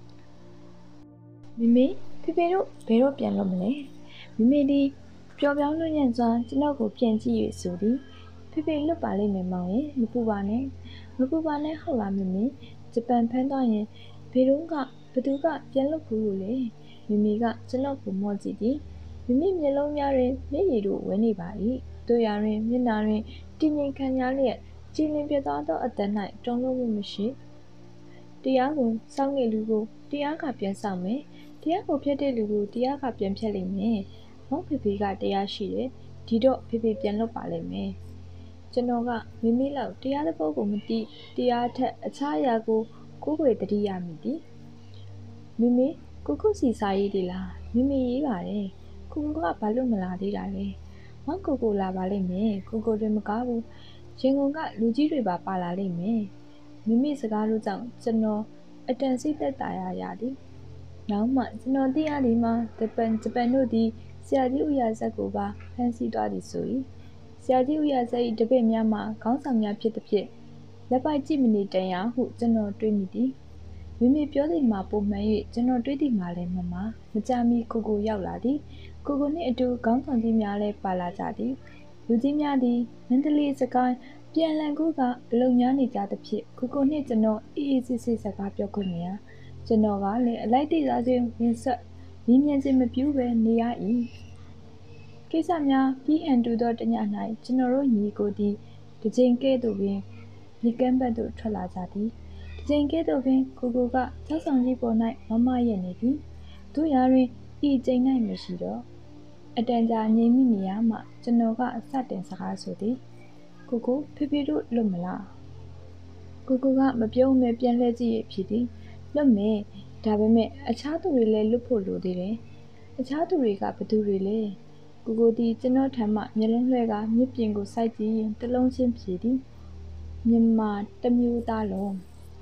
မိမိဖေဖေတို့ဘယ်တော့ပြန်လို့မလဲမိမိသည်ပျော်ပြောင်းလွတ်ညံ့စွာကျွန်တော်ကိုပြန်ကြည့်၍ဆိုသည်ဖေဖေလွတ်ပါလိမ့်မယ်မောင်ရင်မပူပါနဲ့မပူပါနဲ့ဟုတ်လားမိမိဂျပန်ဖမ်းသွားရင်ဘယ်တော့ကဘသူကပြန်လွတ်ဘူးလို့လေမိမိကကျွန်တော်ကိုမော့ကြည့်သည်မိမိမျက်လုံးများတွင်မျက်ရည်တို့ဝဲနေပါ၏တို့ရာတွင်မျက်နှာတွင်တည်ငြိမ်ခံရလျက်ကြည်လင်ပြသွားသောအသက်၌တုံ့လို့မှုမရှိတရားကိုစောင့်နေလူကိုတရားကပြန်ဆောင်မယ်တရားကိုဖျက်တဲ့လူကိုတရားကပြန်ဖျက်လိမ့်မယ်မောင်ဖေဖေကတရားရှိတယ်ဒီတော့ဖေဖေပြန်လွတ်ပါလိမ့်မယ်ကျွန်တော်ကမိမိလောက်တရားသဘောကိုမသိတရားထက်အခြားအရာကိုကိုယ်ကိုယ်တတိယမိသည်မိမိကိုကုစီစာရေးဒီလားမိမိရေးပါတယ်ကိုကိုကဘာလို့မလာသေးတာလဲမောင်ကိုကိုလာပါလိမ့်မယ်ကိုကိုတွေမကားဘူးရင်ကုန်ကလူကြီးတွေပါပါလာလိမ့်မယ်မိမိစကားတို့ကြောင့်ကျွန်တော်အတန်စိတ်သက်သာရရသည်နောက်မှကျွန်တော်သိရသည်မှာဂျပန်ဂျပန်တို့သည်ဆရာကြီးဦးရဇက်ကိုပါဖမ်းဆီးသွားသည်ဆို၏ဆရာကြီးဦးရဇက်၏တပည့်များမှခေါင်းဆောင်များဖြစ်သည်ဖြင့်လက်ပိုက်ကြည့်မနေတန်ရဟုကျွန်တော်တွေးမိသည်မိမိပြောသည်မှာပုံမှန်၍ကျွန်တော်တွေးသည်မှာလည်းမမမကြမီကိုကိုရောက်လာသည်ကိုကိုနှင့်အတူခေါင်းဆောင်ကြီးများလည်းပါလာကြသည်လူကြီးများသည်မန္တလေးစကိုင်းပြန်လန်ကူကအလုံများနေကြသဖြင့်ကိုကိုနှင့်ကျွန်တော်အေးအေးဆေးဆေးစကားပြောခွင့်မရကျွန်တော်ကလည်းအလိုက်တိစားခြင်းဝင်ဆက်မြင်းမြန်းခြင်းမပြူးပဲနေရ၏ကိစ္စများပြီးဟန်တူသောတည၌ကျွန်တော်တို့ညီကိုသည်တစ်ချိန်ကဲ့သို့ပင်ဒီကမ်းဘက်သို့ထွက်လာကြသည်တစ်ချိန်ကဲ့သို့ပင်ကိုကိုကသောက်ဆောင်ကြီးပေါ်၌မမရက်နေသည်တို့ရာတွင်ဤချိန်၌မရှိတော့အတန်ကြာငြိမ်မိနေရမှကျွန်တော်ကစတင်စကားဆိုသည်ကိုကိုဖေဖေတို့လွတ်မလားကိုကိုကမပြုံးမဲပြန်လှည့်ကြည့်ရဖြစ်သည်လွတ်မယ်ဒါပေမဲ့အခြားသူတွေလည်းလွတ်ဖို့လိုသေးတယ်အခြားသူတွေကဘသူတွေလဲကိုကိုဒီကျွန်တော်ထံမှမျက်လုံးလွှဲကမြစ်ပြင်ကိုစိုက်ကြည့်ရင်တလုံးချင်းဖြည်သည်မြန်မာတမျိုးသားလုံး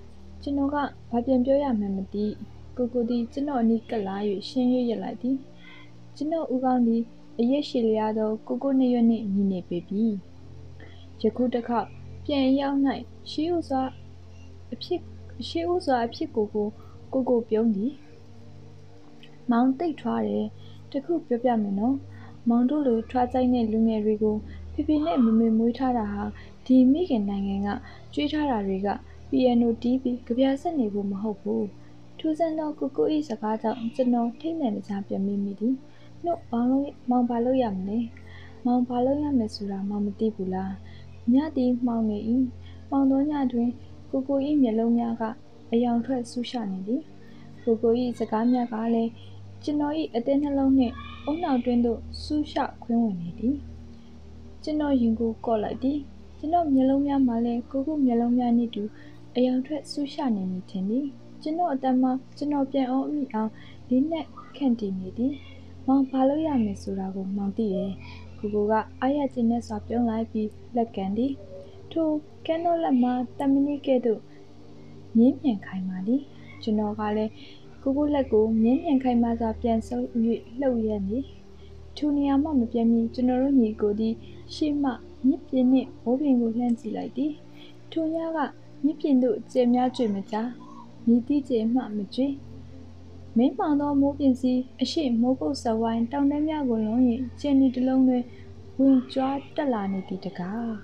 ကျွန်တော်ကဘာပြန်ပြောရမှန်းမသိကိုကိုသည်ကျွန်တော်အနီးကပ်လာ၍ရှင်း၍ရလိုက်သည်ကျွန်တော်ဦးကောင်းသည်အရက်ရှိလျားသောကိုကိုနှစ်ရွက်နှင့်ညီနေပေပြီယခုတစ်ခါပြန်ရောက်၌ရှေးဥစွာအဖြစ်ရှေးဥစွာအဖြစ်ကိုကိုကိုကိုပြုံးသည်မောင်တိတ်ထွားတယ်တခုပြောပြမယ်နော်မောင်တို့လိုထွားကြိုက်တဲ့လူငယ်တွေကိုဖေဖေနဲ့မမေမွေးထားတာဟာဒီမိခင်နိုင်ငံကကျွေးထားတာတွေကပီယန်နိုတီးပြီးကြပြဆက်နေဖို့မဟုတ်ဘူးထူးဆန်းသောကိုကို၏စကားကြောင့်ကျွန်တော်ထိတ်လန့်တကြားပြန်မိမိသည်နှုတ်ဘောင်းလို့မောင်ပါလို့ရမလဲမောင်ပါလို့ရမယ်ဆိုတာမောင်မသိဘူးလားညသည်မှောင်နေ၏မှောင်သောညတွင်ကိုကို၏မျက်လုံးများကအယောင်ထွက်ဆူးရှနေသည်ကိုကို၏စကားများကလည်းကျွန်တော်၏အသေးနှလုံးနှင့်အုံနောက်တွင်သို့ဆူးရှခွင်းဝင်နေသည်ကျွန်တော်ရင်ကိုကော့လိုက်သည်ကျွန်တော်မျက်လုံးများမှလည်းကိုကိုမျက်လုံးများနှင့်တူအယောင်ထွက်ဆူးရှနေမိထင်သည်ကျွန်တော်အတမ်းမှကျွန်တော်ပြန်အောင်အမိအောင်လေးနဲ့ခန့်တည်နေသည်မောင်ဘာလို့ရမယ်ဆိုတာကိုမောင်သိတယ်ကိုကိုကအားရကျဉ်နဲ့စွာပြုံးလိုက်ပြီးလက်ကန်သည်ထိုကန်းတော်လက်မှာတမနီကဲ့သို့မြင်းမြန်ခိုင်ပါသည်ကျွန်တော်ကလည်းကိုကိုလက်ကိုမြင်းမြန်ခိုင်မှစွာပြန်ဆုပ်၍လှုပ်ရည်သည်ထိုနေရာမှမပြတ်မီကျွန်တော်တို့ညီကိုသည်ရှေ့မှမြစ်ပြင်းနှင့်မိုးပင်ကိုလှမ်းကြည့်လိုက်သည်ထိုညကမြစ်ပြင်သို့ကျဲများကျွေမကြမြည်တိကျဲမှမကျွေမင်းမောင်သောမိုးပြင်စီအရှိမိုးကုတ်ဆဝိုင်းတောင်တန်းများကိုလုံးရင်ကျင်းဒီတလုံးတွင်ဝင်ကြွားတက်လာနေသည်တကား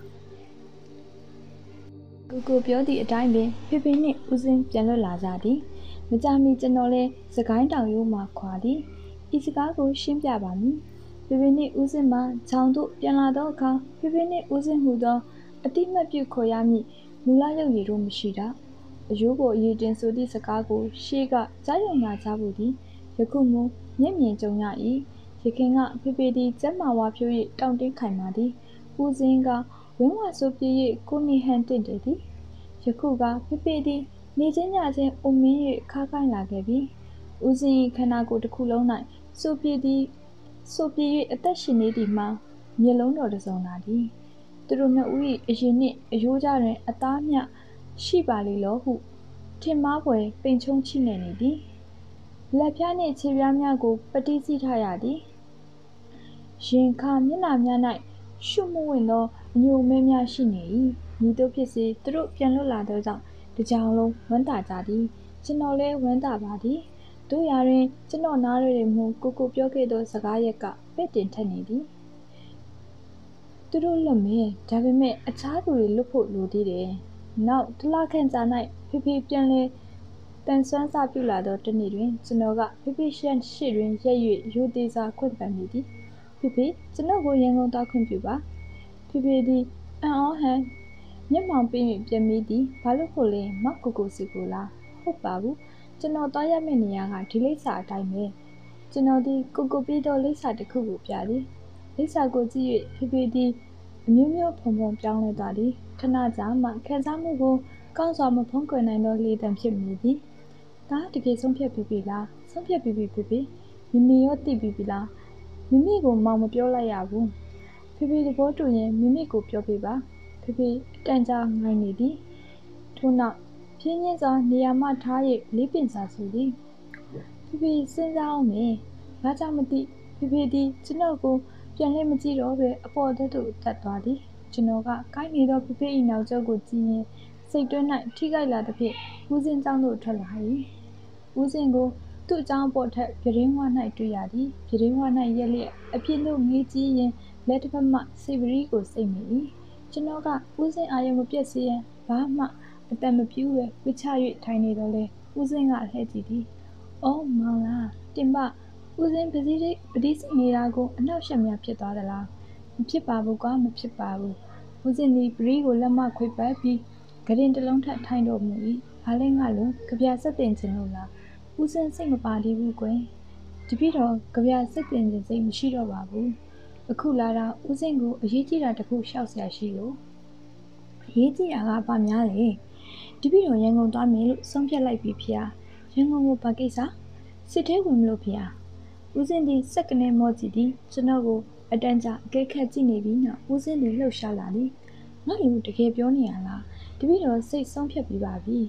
ကိုကိုပြောသည့်အတိုင်းပင်ဖေဖေနှင့်ဦးစင်းပြန်လွတ်လာကြသည်မကြမီကျွန်တော်လဲစကိုင်းတောင်ရိုးမှခွာသည်ဤစကားကိုရှင်းပြပါမည်ဖေဖေနှင့်ဦးစင်းမှဂျောင်တို့ပြန်လာသောအခါဖေဖေနှင့်ဦးစင်းဟူသောအတိမတ်ပြုခေါ်ရမည်မူလရုပ်ရည်တို့မရှိတာအယိုးကိုအရေးတင်ဆိုသည့်စကားကိုရှေးကကြားရုံနာကြားဖို့သည်ယခုမှမျက်မြင်ကြုံရ၏ရခင်ကဖေဖေသည်ကျက်မာဝါဖြိုး၍တောင့်တင်းခိုင်မာသည်ဦးစင်းကဝင်းဝါဆိုပြေး၍ကိုနေဟန်တင့်တယ်သည်ယခုကဖေဖေသည်နေချင်းညချင်းအုံမင်း၍ခါကိုင်းလာခဲ့ပြီဦးစင်း၏ခန္ဓာကိုယ်တစ်ခုလုံး၌ဆိုပြေးသည်ဆိုပြေး၍အသက်ရှင်နေသည်မှာမျက်လုံးတော်တစ်စုံလာသည်သူတို့နှစ်ဦး၏အရင်နှင့်အယိုးကြားတွင်အသားမြရှိပါလေလောဟုထင်မှားဖွယ်ပိန်ချုံချိနေနေသည်လက်ပြားနှင့်ခြေပြားများကိုပတိစီးထားရသည်ရင်ခါမျက်နှာများ၌ရှုမဝင့်သောအညိုမဲများရှိနေ၏မိတို့ဖြစ်စေသူတို့ပြန်လွတ်လာသောကြောင့်တကြောင်လုံးဝမ်းသာကြသည်ကျွန်တော်လည်းဝမ်းသာပါသည်တို့ရာတွင်ကျွန်တော်နားရည်မှုကိုကိုပြောခဲ့သောစကားရက်ကပဲ့တင်ထက်နေသည်သူတို့လွတ်မယ်ဒါပေမဲ့အခြားသူတွေလွတ်ဖို့လိုသေးတယ်နောက်တလခန့်ကြာ၌ဖေဖေပြန်လဲတန်ဆွမ်းစာပြုလာသောတနေ့တွင်ကျွန်တော်ကဖေဖေရှန်ရှိတွင်ရက်၍ရိုသေးစာခွင့်ပန်မိသည်ဖေဖေကျွန်တော်ကိုရန်ကုန်သွားခွင့်ပြုပါဖေဖေသည်အံ့ဩဟန်မျက်မှောင်ပေး၍ပြန်မိသည်ဘာလို့ဖို့လဲမောက်ကိုကိုစီကိုလားဟုတ်ပါဘူးကျွန်တော်သွားရမယ့်နေရာကဒီလိပ်စာအတိုင်းပဲကျွန်တော်ဒီကိုကိုပြီးတော့လိပ်စာတစ်ခုကိုပြသည်လိပ်စာကိုကြည့်၍ဖေဖေသည်အမျိုးမျိုးဖုံဖုံပြောင်းလဲသွားသည်ခဏကြာမှခံစားမှုကိုကောင်းစွာမဖုံးကွယ်နိုင်သောလေတံဖြစ်မိသည်ဒါတကယ်ဆုံးဖြတ်ပြီးပြီလားဆုံးဖြတ်ပြီးပြီဖေဖေမိမိရောသိပြီးပြီလားမိမိကိုမောင်မပြောလိုက်ရဘူးဖေဖေသဘောတူရင်မိမိကိုပြောပြပါဖေဖေအတန်ကြာငိုင်းနေသည်ထို့နောက်ပြင်းပြင်းစွာနေရာမှထား၍လေးပင်စာဆိုသည်ဖေဖေစဉ်းစားအောင်မယ်ဘာကြောင့်မသိဖေဖေသည်ကျွန်တော်ကိုပြန်လဲမကြည့်တော့ပဲအပေါ်သက်သို့တက်သွားသည်ကျွန်တော်ကကိုင်းနေသောဖေဖေ၏နောက်ကျောကိုကြည့်ရင်စိတ်တွင်း၌ထိခိုက်လာသဖြင့်ဦးစင်းကျောင်းသို့ထွက်လာ၏ဦးစင်းကိုသူ့အကြောင်းပေါ်ထက်ပြရင်းဝ၌တွေ့ရသည်ပြရင်းဝ၌ရက်လျက်အပြင်းသို့ငေးကြည့်ရင်လက်တစ်ဖက်မှစိတ်ပရီးကိုစိတ်မိ၏ကျွန်တော်ကဦးစင်းအာရုံမပြတ်စေရန်ဘာမှအတန်မပြူးပဲဝှချ၍ထိုင်နေတော့လေဦးစင်းကလှည့်ကြည့်သည်အော်မောင်လားတင်ပါဦးစင်းပတိပတိစီနေတာကိုအနောက်ရှက်များဖြစ်သွားသလားမဖြစ်ပါဘူးကွာမဖြစ်ပါဘူးဦးစင်းဒီပရီးကိုလက်မခွေပတ်ပြီးဂရင်တစ်လုံးထပ်ထိုင်တော်မူ၏ဘာလဲငါလုံးကြပြဆက်တင်ခြင်းလို့လားဦးစင်းစိတ်မပါသေးဘူးကွယ်တပည့်တော်ကြပြဆက်တင်ခြင်းစိတ်မရှိတော့ပါဘူးအခုလာတာဦးစင်းကိုအရေးကြီးတာတခုရှောက်ဆရာရှိလို့အရေးကြီးတာကဘာများလဲတပည့်တော်ရန်ကုန်သွားမယ်လို့ဆုံးဖြတ်လိုက်ပြီဖေ။ရန်ကုန်ကိုဘာကိစ္စစစ်ထဲဝင်မလို့ဖေ။ဦးစင်းဒီစက်ကနေမော့ကြည့်သည်ကျွန်တော်ကိုအတန်းကြအကဲခတ်ကြည့်နေပြီးနောက်ဦးစင်းဒီလှုပ်ရှားလာသည်ငါ့လူတကယ်ပြောနေရလားတပည့်တော်စိတ်ဆုံးဖြတ်ပြီးပါပြီ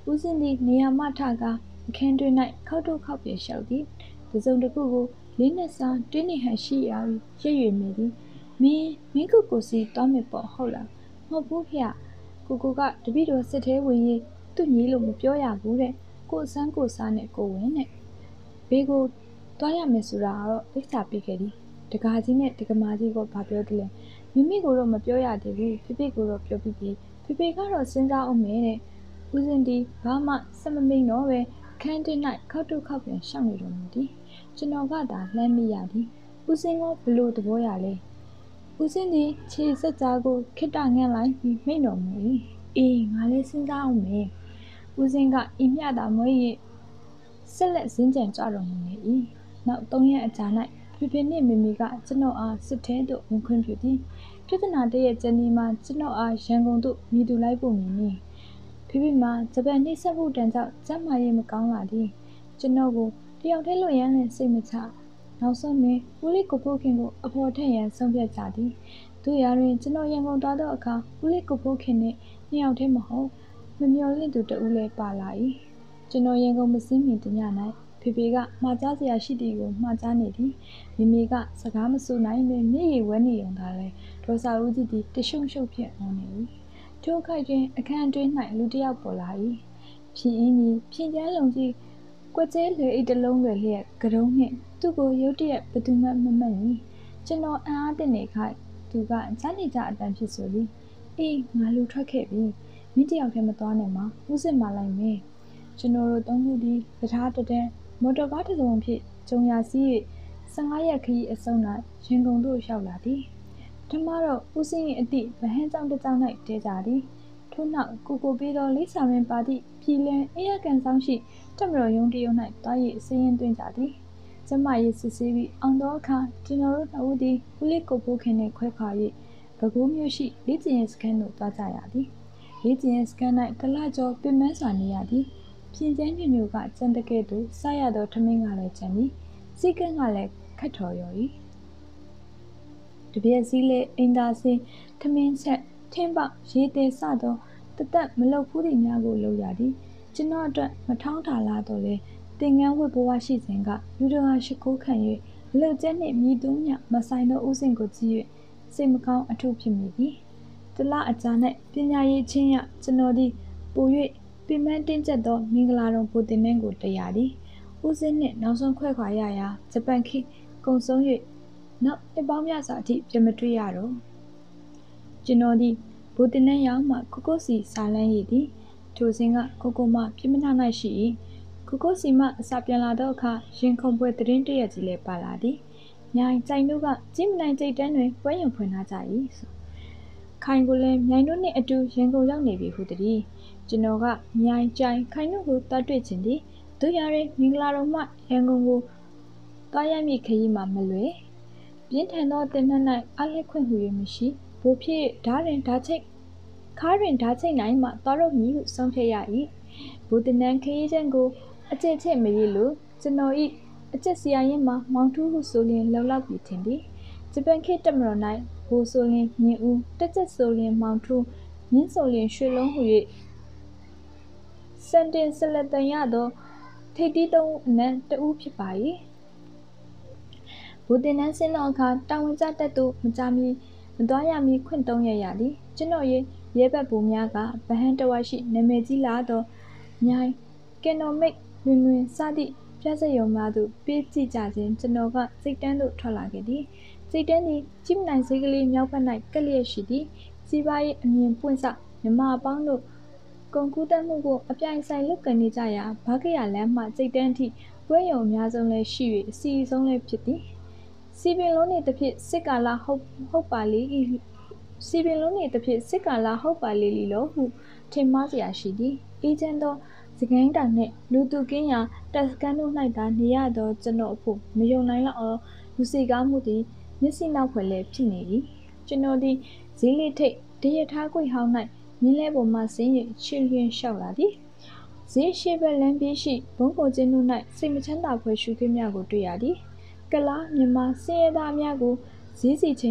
ဦးစင်းသည်နေရာမှထကာအခန်းတွင်၌ခောက်ထုတ်ခောက်ပြေလျှောက်သည်တစုံတစ်ခုကိုလေးနှစ်စာတင်းနေဟန်ရှိရာရွရွမိသည်မင်းမင်းကိုကိုစီတောင်းမပေါ့ဟုတ်လားမဟုတ်ဘူးဖေကိုကိုကတပည့်တော်စစ်သေးဝင်ရေးသူ့ညီလို့မပြောရဘူးတဲ့ကိုအစမ်းကိုစားနဲ့ကိုဝင်တဲ့ဘေးကိုတွားရမယ်ဆိုတာတော့လိပ်စာပေးခဲ့သည်တကားကြီးနဲ့တကမာကြီးကိုဘာပြောတယ်လဲမိမိကိုတော့မပြောရသေးဘူးဖေဖေကိုတော့ပြောပြီးပြီဖေဖေကတော့စဉ်းစားအောင်မယ်တဲ့ဦးစင်ဒီဘာမှစမမိန်တော့ပဲခန်းတင်း၌ခောက်တုခောက်ပြန်ရှောင်နေတော်မူသည်ကျွန်တော်ကသာလှမ်းမိရသည်ဦးစင်ကဘလို့သဘောရလဲဦးစင်ဒီခြေစက်ကြားကိုခိတ္တငန့်လိုက်ပြီးမိန်တော်မူ၏အေးငါလည်းစဉ်းစားအောင်မယ်ဦးစင်ကဤမျှသာမွေး၍ဆက်လက်စင်းကြံကြတော်မူနေ၏နောက်သုံးရက်အကြာ၌ဖေဖေနှင့်မေမေကကျွန်တော်အားစစ်ထဲသို့ဝင်ခွင့်ပြုသည်ပြဿနာတည့်ရဲ့ကျန်းဒီမှာကျွန်တော်အားရန်ကုန်သို့မြည်သူလိုက်ဖို့မြင်နေဖေဖေမှာဂျပန်နှိမ့်ဆက်မှုတန်ကြောင့်ကျန်းမာရေးမကောင်းလာသည်ကျွန်တော်ကိုတယောက်တည်းလွတ်ရန်နဲ့စိတ်မချနောက်ဆုံးတွင်ဦးလေးကိုဖိုးခင်ကိုအဖော်ထက်ရန်ဆုံးဖြတ်ကြသည်တို့ရာတွင်ကျွန်တော်ရန်ကုန်သွားသောအခါဦးလေးကိုဖိုးခင်နှင့်နှစ်ယောက်တည်းမဟုတ်မမျော်လင့်သူတဦးလည်းပါလာ၏ကျွန်တော်ရန်ကုန်မစင်းမီတည၌ဖေဖေကမှားကြားစရာရှိသည်ကိုမှားကြားနေသည်မိမိကစကားမဆိုနိုင်ပဲမျက်ရည်ဝဲနေုံသာလဲဒေါ်စာဦးကြီးသည်တရှုံရှုပ်ဖြင့်ငုံနေ၏ထိုခိုက်တွင်အခန်းအတွင်း၌လူတစ်ယောက်ပေါ်လာ၏ဖြင်းအင်းကြီးဖြင်းကျန်းလုံးကြီးကွက်ကျဲလေအိတ်တလုံးလွယ်လျက်ကရုံးနှင့်သူ့ကိုရုတ်တရက်ဘသူမှမမှတ်မီကျွန်တော်အံ့အားသင့်နေခိုက်သူကကြားနေကြအတန်ဖြစ်ဆိုသည်အေးငါလူထွက်ခဲ့ပြီမင်းတယောက်တည်းမသွားနဲ့မဦးစစ်မှလိုက်မယ်ကျွန်တော်တို့သုံးခုသည်တရားတတဲ့မော်တော်ကားတစ်စုံဖြင့်ကျုံရစီး၍ဆယ်ငါးရက်ခရီးအစုံ၌ရင်ကုန်သို့ရောက်လာသည်ပထမတော့ဦးစင်း၏အသည့်ဗဟန်းကြောင့်တစ်ကြောင့်၌တဲကြသည်ထို့နောက်ကိုကိုပေးသောလေးဆောင်ရင်ပါသည့်ပြည်လန်အေးရကန်ဆောင်ရှိတက်မတော်ရုံးတရုံ၌တွား၍စည်ရင်သွင်းကြသည်ကျမရေးစစ်ဆေးပြီးအောင်သောအခါကျွန်တော်တို့နှစ်ဦးသည်ဦးလေးကိုဖိုးခင်နှင့်ခွဲခွာ၍ဘကိုးမြို့ရှိလေးကျင်စခန်းသို့တွားကြရသည်လေးကျင်စခန်း၌တလကျော်ပင်မစွာနေရသည်ဖြင်းကျန်းညွညွကကျန်တကဲ့သို့စားရသောထမင်းကလည်းကျန်သည်စီကန်းကလည်းခတ်တော်ရော်၏တပြည့်စည်းလေးအင်သာစင်းထမင်းချက်ထင်းပေါရေးသေးစသောတသက်မလုတ်ဖူးသည့်များကိုလုပ်ရသည်ကျွန်တော်အတွက်မထောင်းထာလာတော့လေတင်ငန်းဝတ်ဘဝရှိစဉ်ကလူတော်ဟာရှိခိုးခံ၍အလုတ်ကျဲနှင့်မြည်သူမြမဆိုင်သောဥစဉ်ကိုကြည့်၍စိတ်မကောင်းအထုဖြစ်မိသည်တလအကြာ၌ပညာရေးချင်းရကျွန်တော်သည်ပို၍ပင်မတင်းကျပ်သောမင်္ဂလာတော်ဘုတင်နှင်းကိုတရားသည်ဦးစင်းနှင့်နောက်ဆုံးခွဲခွာရရာဂျပန်ခေကုံဆုံး၍နောက်တစ်ပေါင်းများစွာအထိပြန်မတွေ့ရတော့ကျွန်တော်သည်ဘုတင်နှင်းရောက်မှကိုကိုစီစာလန်းရည်သည်ထိုစဉ်ကကိုကိုမှပြမနာ၌ရှိ၏ကိုကိုစီမှအစာပြန်လာသောအခါရင်ခုန်ပွဲတရင်တရက်ကြီးလည်းပါလာသည်မြိုင်ကြိုင်တို့ကကြည်မနိုင်ကြိတ်တန်းတွင်ပွဲရုံဖွင့်ထားကြ၏ခိုင်ကိုလည်းမြိုင်တို့နှင့်အတူရင်ကုန်ရောက်နေပြီဟုတည်းကျွန်တော်ကမြိုင်ကြိုင်ခိုင်တို့ကိုတွားတွေ့ခြင်းသည်တို့ရရင်မင်္ဂလာတော်မှရန်ကုန်ကိုတွားရမည့်ခရီးမှာမလွယ်ပြင်းထန်သောတင်နှံ့၌အားလက်ခွင့်ဟူ၍မရှိဘိုးဖြစ်ဓားရင်ဓာချိတ်ခါးရင်ဓာချိတ်နိုင်မှတွားတော့မည်ဟုဆုံးဖြတ်ရ၏ဘိုးတင်နှံခရီးချင်းကိုအကျင့်ချစ်မရည်လို့ကျွန်တော်၏အကျင့်စရာရင်မှာမောင်ထူးဟုဆိုလျင်လောက်လောက်ပြီးထင်သည်ဂျပန်ခေတ်တက်မတော်၌ဘိုးဆိုလျင်မြင့်ဦးတက်ချက်ဆိုလျင်မောင်ထူးမြင့်ဆိုလျင်ရွှေလုံးဟူ၍စန်တင်ဆလက်တန်ရသောထိပ်တီးသုံးအနံတဦးဖြစ်ပါ၏ဘုတင်နှန်းစင်းသောအခါတာဝန်ကျတက်သူမကြမီမသွားရမီခွင့်သုံးရရသည်ကျွန်တော်ရဲ့ရဲဘက်ဘူများကဗဟန်းတဝါရှိနာမည်ကြီးလာသောမြိုင်ကင်နိုမစ်လွင်လွင်စသည့်ပြဿရုံများသို့ပေးကြည့်ကြခြင်းကျွန်တော်ကစိတ်တန်းသို့ထွက်လာခဲ့သည်စိတ်တန်းသည်ကြည့်မနိုင်စိတ်ကလေးမြောက်ဘက်၌ကက်လျက်ရှိသည်စီးပွားရေးအမြင်ပွင့်စမြမအပေါင်းတို့ကုန်ကူးတက်မှုကိုအပြိုင်ဆိုင်လုပ်ကန်နေကြရာဘာကရလမ်းမှစိတ်တန်းထိပွဲရုံအများဆုံးလည်းရှိ၍အစီအဆုံးလည်းဖြစ်သည်စီပင်လုံးနေတစ်ဖြစ်စစ်ကာလာဟုတ်ဟုတ်ပါလေစီပင်လုံးနေတစ်ဖြစ်စစ်ကာလာဟုတ်ပါလေလီလို့ဟုထင်မှားစရာရှိသည်အေဂျင့်သောစကိုင်းတိုင်နှင့်လူသူကင်းရာတက်စကန်တို့၌သာနေရသောကျွန်တော်အဖို့မယုံနိုင်လောက်အောင်လူစီကားမှုသည်မျက်စိနောက်ဖွယ်လည်းဖြစ်နေ၏ကျွန်တော်သည်ဈေးလေးထိပ်တရထားကွေဟောင်း၌မြင်းလဲပေါ်မှဆင်း၍ချီလျင်လျှောက်လာသည်ဈေးရှိဘက်လမ်းပြေးရှိဘုံကိုကျင်းတို့၌စိတ်မချမ်းသာဖွယ်ရှုခင်းများကိုတွေ့ရသည်ကလားမြမဆင်းရဲသားများကိုဈေးစီချိန်၌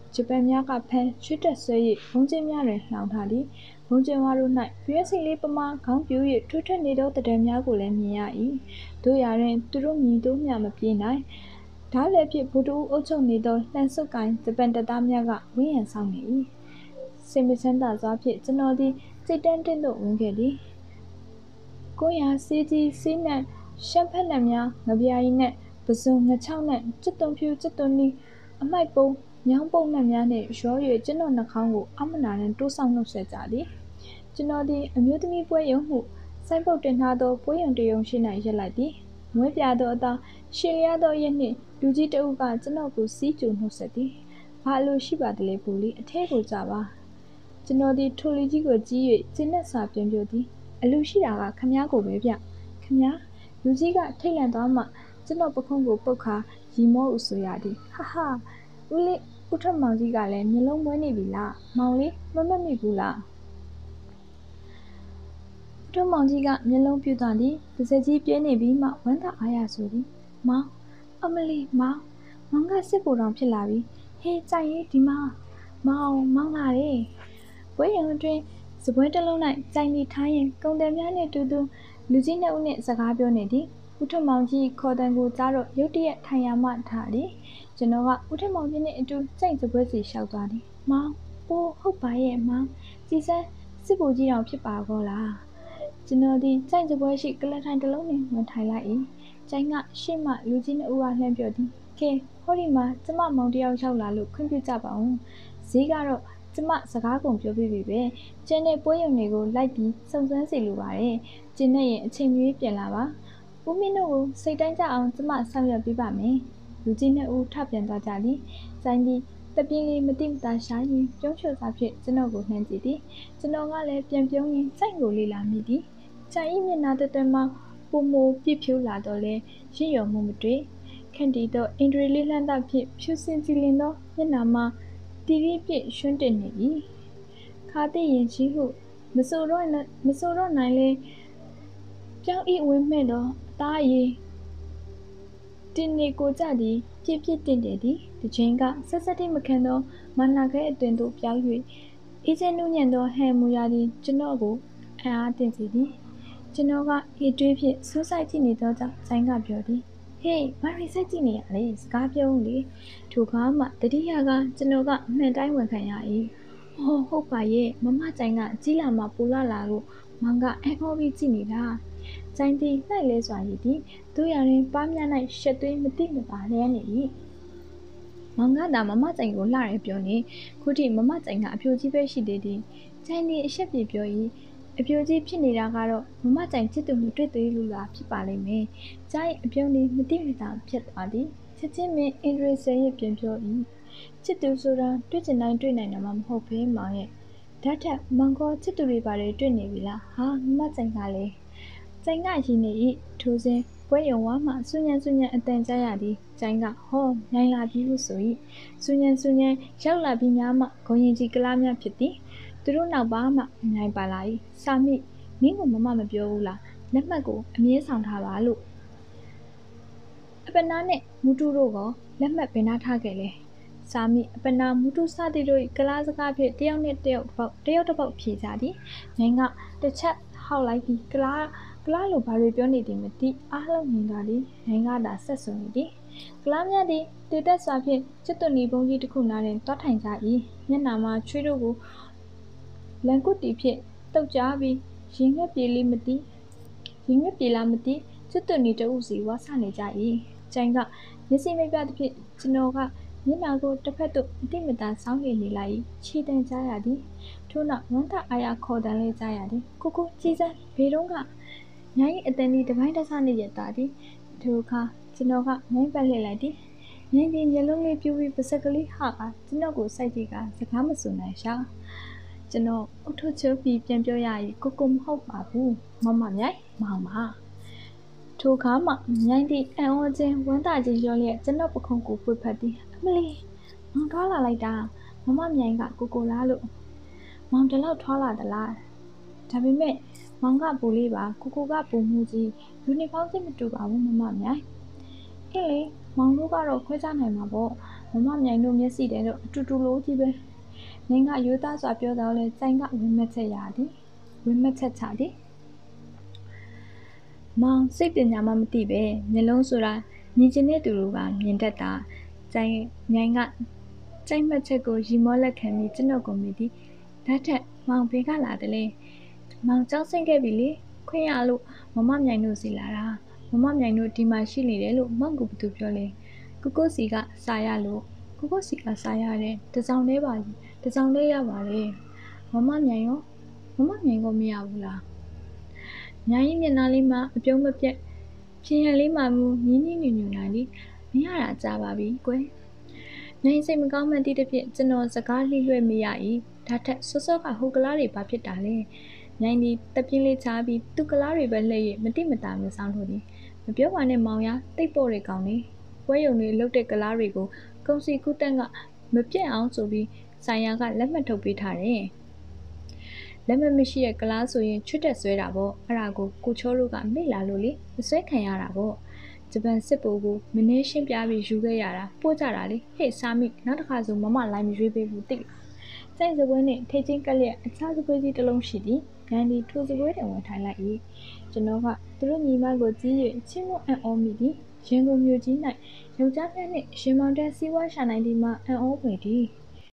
ဂျပန်များကဖမ်းချွတ်တက်ဆွဲ၍ဘုံကျင်းများတွင်လှောင်ထားသည်ဘုံကျင်းဝါတို့၌ပြည့်စိတ်လေးပမာခေါင်းပြူ၍ထွတ်ထွက်နေသောတံများကိုလည်းမြင်ရ၏တို့ရာတွင်သူတို့မြည်တို့မျှမပြေးနိုင်ဓာလည်းဖြင့်ဗိုလ်တဦးအုပ်ချုပ်နေသောလှန်စုပ်ကိုင်ဂျပန်တပ်သားများကဝန်းရံဆောင်နေ၏စိတ်မချမ်းသာစွာဖြင့်ကျွန်တော်သည်စိတ်တန်းတင်းသို့ဝင်ခဲ့သည်ကိုရာစေးကြီးစေးနံ့ရှမ်းဖက်နံများငပြာရီနံ့ပစုံငချောက်နံ့စစ်သွန်ဖြူစစ်သွန်နီအမိုက်ပုံးမြောင်းပုံးနံ့များနှင့်ရော၍ကျွန်တော်နှာခေါင်းကိုအမနာနှင့်တိုးဆောင်နှုတ်ဆက်ကြသည်ကျွန်တော်သည်အမျိုးသမီးပွဲရုံမှုစိုင်းပုတ်တင်ထားသောပွဲရုံတရုံရှိ၌ရက်လိုက်သည်မွေးပြသောအသားရှည်လျားသောရက်နှင့်လူကြီးတအုပ်ကကျွန်တော်ကိုစီးကျူနှုတ်ဆက်သည်ဘာလို့ရှိပါသလဲပူလီအထဲကိုကြပါကျွန်တော်သည်ထိုလူကြီးကိုကြည့်၍ကျင်းနဲ့စာပြန်ပြသည်အလူရှိတာကခမ ्या ကိုပဲဗျခမ ्या လူကြီးကထိတ်လန့်သွားမှကျွန်တော်ပခုံးကိုပုတ်ခါရီမော့ဥဆိုရသည်ဟာဟာဦးလေးဦးထမောင်ကြီးကလည်းမျက်လုံးမွေးနေပြီလားမောင်လေးမမတ်မိဘူးလားဦးထမောင်ကြီးကမျက်လုံးပြူသွားသည်ပါဇက်ကြီးပြင်းနေပြီးမှဝမ်းသာအားရဆိုသည်မောင်အမလီမောင်မောင်ကစစ်ပူတော်ဖြစ်လာပြီဟေးကြိုက်ရေးဒီမှာမောင်မောင်လာတယ်ပွဲရုံအတွင်းစပွဲတစ်လုံး၌ကြိုင်ပြီးထားရင်ကုံတယ်များနှင့်တူတူလူကြီးနှစ်ဦးနှင့်စကားပြောနေသည်ဦးထမောင်ကြီးခေါ်တန်ကိုကြားတော့ရုတ်တရက်ထိုင်ရမှထားသည်ကျွန်တော်ကဦးထမောင်ကြီးနှင့်အတူကြိုင်စပွဲစီလျှောက်သွားသည်မောင်အိုးဟုတ်ပါရဲ့မောင်ကြည်စမ်းစစ်ပူကြီးတော်ဖြစ်ပါကောလားကျွန်တော်ဒီကြိုင်စပွဲရှိကလထိုင်တစ်လုံးနှင့်ဝင်ထိုင်လိုက်၏ကြိုင်ကရှေ့မှလူကြီးနှစ်ဦးကလှမ်းပြောသည်ကဲဟောဒီမှာကျမမောင်တယောက်ရောက်လာလို့ခွင့်ပြုကြပါဦးဈေးကတော့ကျမစကားကုန်ပြောပြပြီပဲကျင်းတဲ့ပွဲရုံတွေကိုလိုက်ပြီးစုံစမ်းစီလိုပါတယ်ကျင်းနဲ့ရင်အချိန်မျိုးပြန်လာပါဦးမင်းတို့ကိုစိတ်တိုင်းကြအောင်ကျမဆောင်ရွက်ပေးပါမယ်လူကြီးနှစ်ဦးထပြန်သွားကြသည်ဇိုင်းကြီးတပြင်းလေးမတိမတာရှားရင်ပြုံးချွတ်စားဖြင့်ကျွန်တော်ကိုနှမ်းကြည့်သည်ကျွန်တော်ကလည်းပြန်ပြုံးရင်စိတ်ကိုလေးလာမိသည်ကြိုင်ဤမျက်နှာတသက်မှပုံမိုးပြစ်ဖြိုးလာတော့လဲရင့်ရော်မှုမတွေ့ခန့်တီတော့အင်ဒရီလေးလှမ်းသဖြင့်ဖြူစင်ကြည်လင်သောမျက်နှာမှာတီရီပြည့်ရွှန်းတင်နေ၏ခါတိရင်ကြီးဟုမဆိုတော့မဆိုတော့နိုင်လေပြောင်းဤဝင်းမဲ့တော့အသားရည်တင်းနေကိုကြသည်ပြည့်ပြည့်တင်တယ်သည်တချင်းကဆက်ဆက်တိမခံသောမနာခဲအတွင်သို့ပြောင်း၍အေးချမ်းနုညံ့သောဟန်မူရာသည်ကျွန်တော်ကိုအံ့အားတင်စေသည်ကျွန်တော်ကအေးတွေးဖြင့်စူးစိုက်ကြည့်နေသောကြောင့်ဇိုင်းကပြောသည်ဟေးဘာရီစိုက်ကြည့်နေရလဲစကားပြောဦးလေထိုကားမှတတိယကကျွန်တော်ကအမှန်တိုင်းဝန်ခံရ၏ဟောဟုတ်ပါရဲ့မမကြိုင်ကကြီးလာမှပူလာလာကိုမောင်ကအဟောပြီးကြည့်နေတာကြိုင်တီလိုက်လဲစွာရည်သည်တို့ရရင်ပါးများ၌ရှက်သွေးမတိမပါလဲနေ၏မောင်ကသာမမကြိုင်ကိုလှရဲပြောနေခုထိမမကြိုင်ကအဖြိုကြီးပဲရှိသေးသည်ကြိုင်တီအရှက်ပြေပြော၏အပြိုကြီးဖြစ်နေတာကတော့မမကြိုင်ချစ်သူမတွေ့သေးလို့လားဖြစ်ပါလိမ့်မယ်။ကြိုင်အပြုံးလေးမတိမတာဖြစ်သွားသည်။ချက်ချင်းမင်းအင်ဒရီဆယ်ရဲ့ပြန်ပြော၏။ချစ်သူဆိုတာတွေ့ချင်တိုင်းတွေ့နိုင်တာမှမဟုတ်ဘဲမောင်ရဲ့။ဓာတ်ထက်မောင်ကောချစ်သူတွေပါတယ်တွေ့နေပြီလား။ဟာမမကြိုင်ကလည်းကြိုင်ကရင်းနေ၏ထိုးစင်းပွဲရုံဝါမှဆူညံဆူညံအတန်ကြားရသည်။ကြိုင်ကဟောနိုင်လာပြီဟုဆို၏။ဆူညံဆူညံရောက်လာပြီးများမှဂုံရင်ကြီးကလားများဖြစ်သည်။သူတို့နောက်ပါမှနိုင်ပါလာ၏စာမိနင်းကိုမမမပြောဘူးလားလက်မှတ်ကိုအမြဲဆောင်ထားပါလို့အပနာနဲ့မူတူတို့ကလက်မှတ်ပင်ထားထားခဲ့လေစာမိအပနာမူတူစသည်တို့ကလားစကားဖြင့်တယောက်နဲ့တယောက်တစ်ပေါက်တယောက်တစ်ပေါက်ဖြေကြသည်နိုင်ကတစ်ချက်ဟောက်လိုက်ပြီးကလားကလားလိုဘာတွေပြောနေသည်မသိအားလုံးမြင်သွားသည်နိုင်ကသာဆက်ဆွနေသည်ကလားများသည်တေတက်စွာဖြင့်ချစ်သွနီဘုံကြီးတစ်ခုနားတွင်တွားထိုင်ကြ၏မျက်နှာမှာချွေးတို့ကိုလန်ကွတ်တီဖြင့်တုတ်ကြပြီးရင်ငှက်ပြေလေးမသိရင်ငှက်ပြေလားမသိချစ်သွနီတအုပ်စီဝါဆနေကြ၏ကျိုင်ကမျက်စိမိတ်ပြသဖြင့်ကျွန်တော်ကမျက်နှာကိုတစ်ဖက်သို့အတိမတန်ဆောင်းရည်နေလိုက်ခြေတန်းကြားရသည်ထို့နောက်ဝမ်းသာအားရခေါ်တန်းလေးကြားရသည်ကိုကိုကြည်စမ်းဘေးတော့ကညာ၏အတန်လေးတစ်ပိုင်းတစ်စနေရတာသည်ထိုအခါကျွန်တော်ကမိုင်းပတ်လှည့်လိုက်သည်ငင်းပြီးမျက်လုံးလေးပြူပြီးပါစက်ကလေးဟာကကျွန်တော်ကိုစိုက်ကြည့်ကစကားမဆိုနိုင်ရှာကျွန်တော်အုတ်ထုတ်ချုပ်ပြီးပြန်ပြောရရင်ကိုကိုမဟုတ်ပါဘူးမမမြိုင်မောင်ပါထိုခါမှမြိုင်သည့်အံ့ဩခြင်းဝမ်းသာခြင်းရောလျက်ကျွန်တော်ပခုံးကိုဖွေဖတ်သည်အမလီမောင်ထွားလာလိုက်တာမမမြိုင်ကကိုကိုလားလို့မောင်တလောက်ထွားလာသလားဒါပေမဲ့မောင်ကပူလေးပါကိုကိုကပူမှုကြီးယူနီဖောင်းစစ်မတူပါဘူးမမမြိုင်အေးလေမောင်တို့ကတော့ခွဲခြားနိုင်မှာပေါ့မမမြိုင်တို့မျက်စိတဲတော့အတူတူလိုကြီးပဲနင်ကရိုးသားစွာပြောတော့လဲစိုင်ကဝင်းမက်ချက်ရသည်ဝင်းမက်ချက်ချသည်မောင်စိတ်ပညာမှမသိပဲမျက်လုံးဆိုတာမြင်ကျင်တဲ့သူတို့ကမြင်တတ်တာစိုင်မြိုင်ကစိုင်မက်ချက်ကိုရီမောလက်ခံပြီးကျွန်တော်ကိုမိသည်ဒါထက်မောင်ဘေးကလာတယ်လေမောင်ကြောက်စိတ်ခဲ့ပြီလေခွင့်ရလို့မမမြိုင်တို့စီလာတာမမမြိုင်တို့ဒီမှာရှိနေတယ်လို့မောင်ကဘသူပြောလဲကိုကိုစီကစာရလို့ကိုကိုစီကစာရတယ်တစောင်းလေးပါတစောင်းလေးရပါတယ်မမမြိုင်ရောမမမြိုင်ကိုမရဘူးလားညာရင်မျက်နှာလေးမှာအပြုံးမပြတ်ဖြင်းရလေးမှမူညင်းညင်းညူညူနိုင်လိမရတာကြားပါပြီကွယ်နိုင်စိတ်မကောင်းမှန်းတိတဲ့ဖြစ်ကျွန်တော်စကားလှိလွှဲမရ၏ဒါထက်စောစောကဟိုကလားတွေဘာဖြစ်တာလဲမြိုင်ဒီတပြင်းလေးချပြီးသူ့ကလားတွေပဲလှည့်ရမတိမတာမဆောင်လို့ဒီမပြောပါနဲ့မောင်ရတိတ်ပေါ်တွေကောင်းနေပွဲရုံတွေလှုပ်တဲ့ကလားတွေကိုကုံစီကုတန့်ကမပြတ်အောင်ဆိုပြီးဆိုင်ရာကလက်မှတ်ထုတ်ပေးထားတယ်လက်မှတ်မရှိတဲ့ကလားဆိုရင်ချွတ်တက်ဆွဲတာပေါ့အဲ့ဒါကိုကိုချောတို့ကမိလာလို့လေမဆွဲခံရတာပေါ့ဂျပန်စစ်ဗိုလ်ကိုမင်းရှင်းပြပြီးယူခဲ့ရတာပို့ကြတာလေဟဲ့စာမိနောက်တစ်ခါဆိုမမလိုင်းမရွေးပေးဘူးတိတ်စိုက်စပွဲနဲ့ထိချင်းကက်လက်အခြားစပွဲကြီးတစ်လုံးရှိသည်ဂန်ဒီထိုစပွဲတွေဝင်ထိုင်လိုက်၏ကျွန်တော်ကသူတို့ညီမကိုကြီး၍ချင်းမအံ့ဩမိသည်ရန်ကုန်မြို့ကြီး၌ယောက်ျားများနှင့်ရှင်မောင်တန်းစီးပွားရှာနိုင်သည်မှာအံ့ဩပေသည်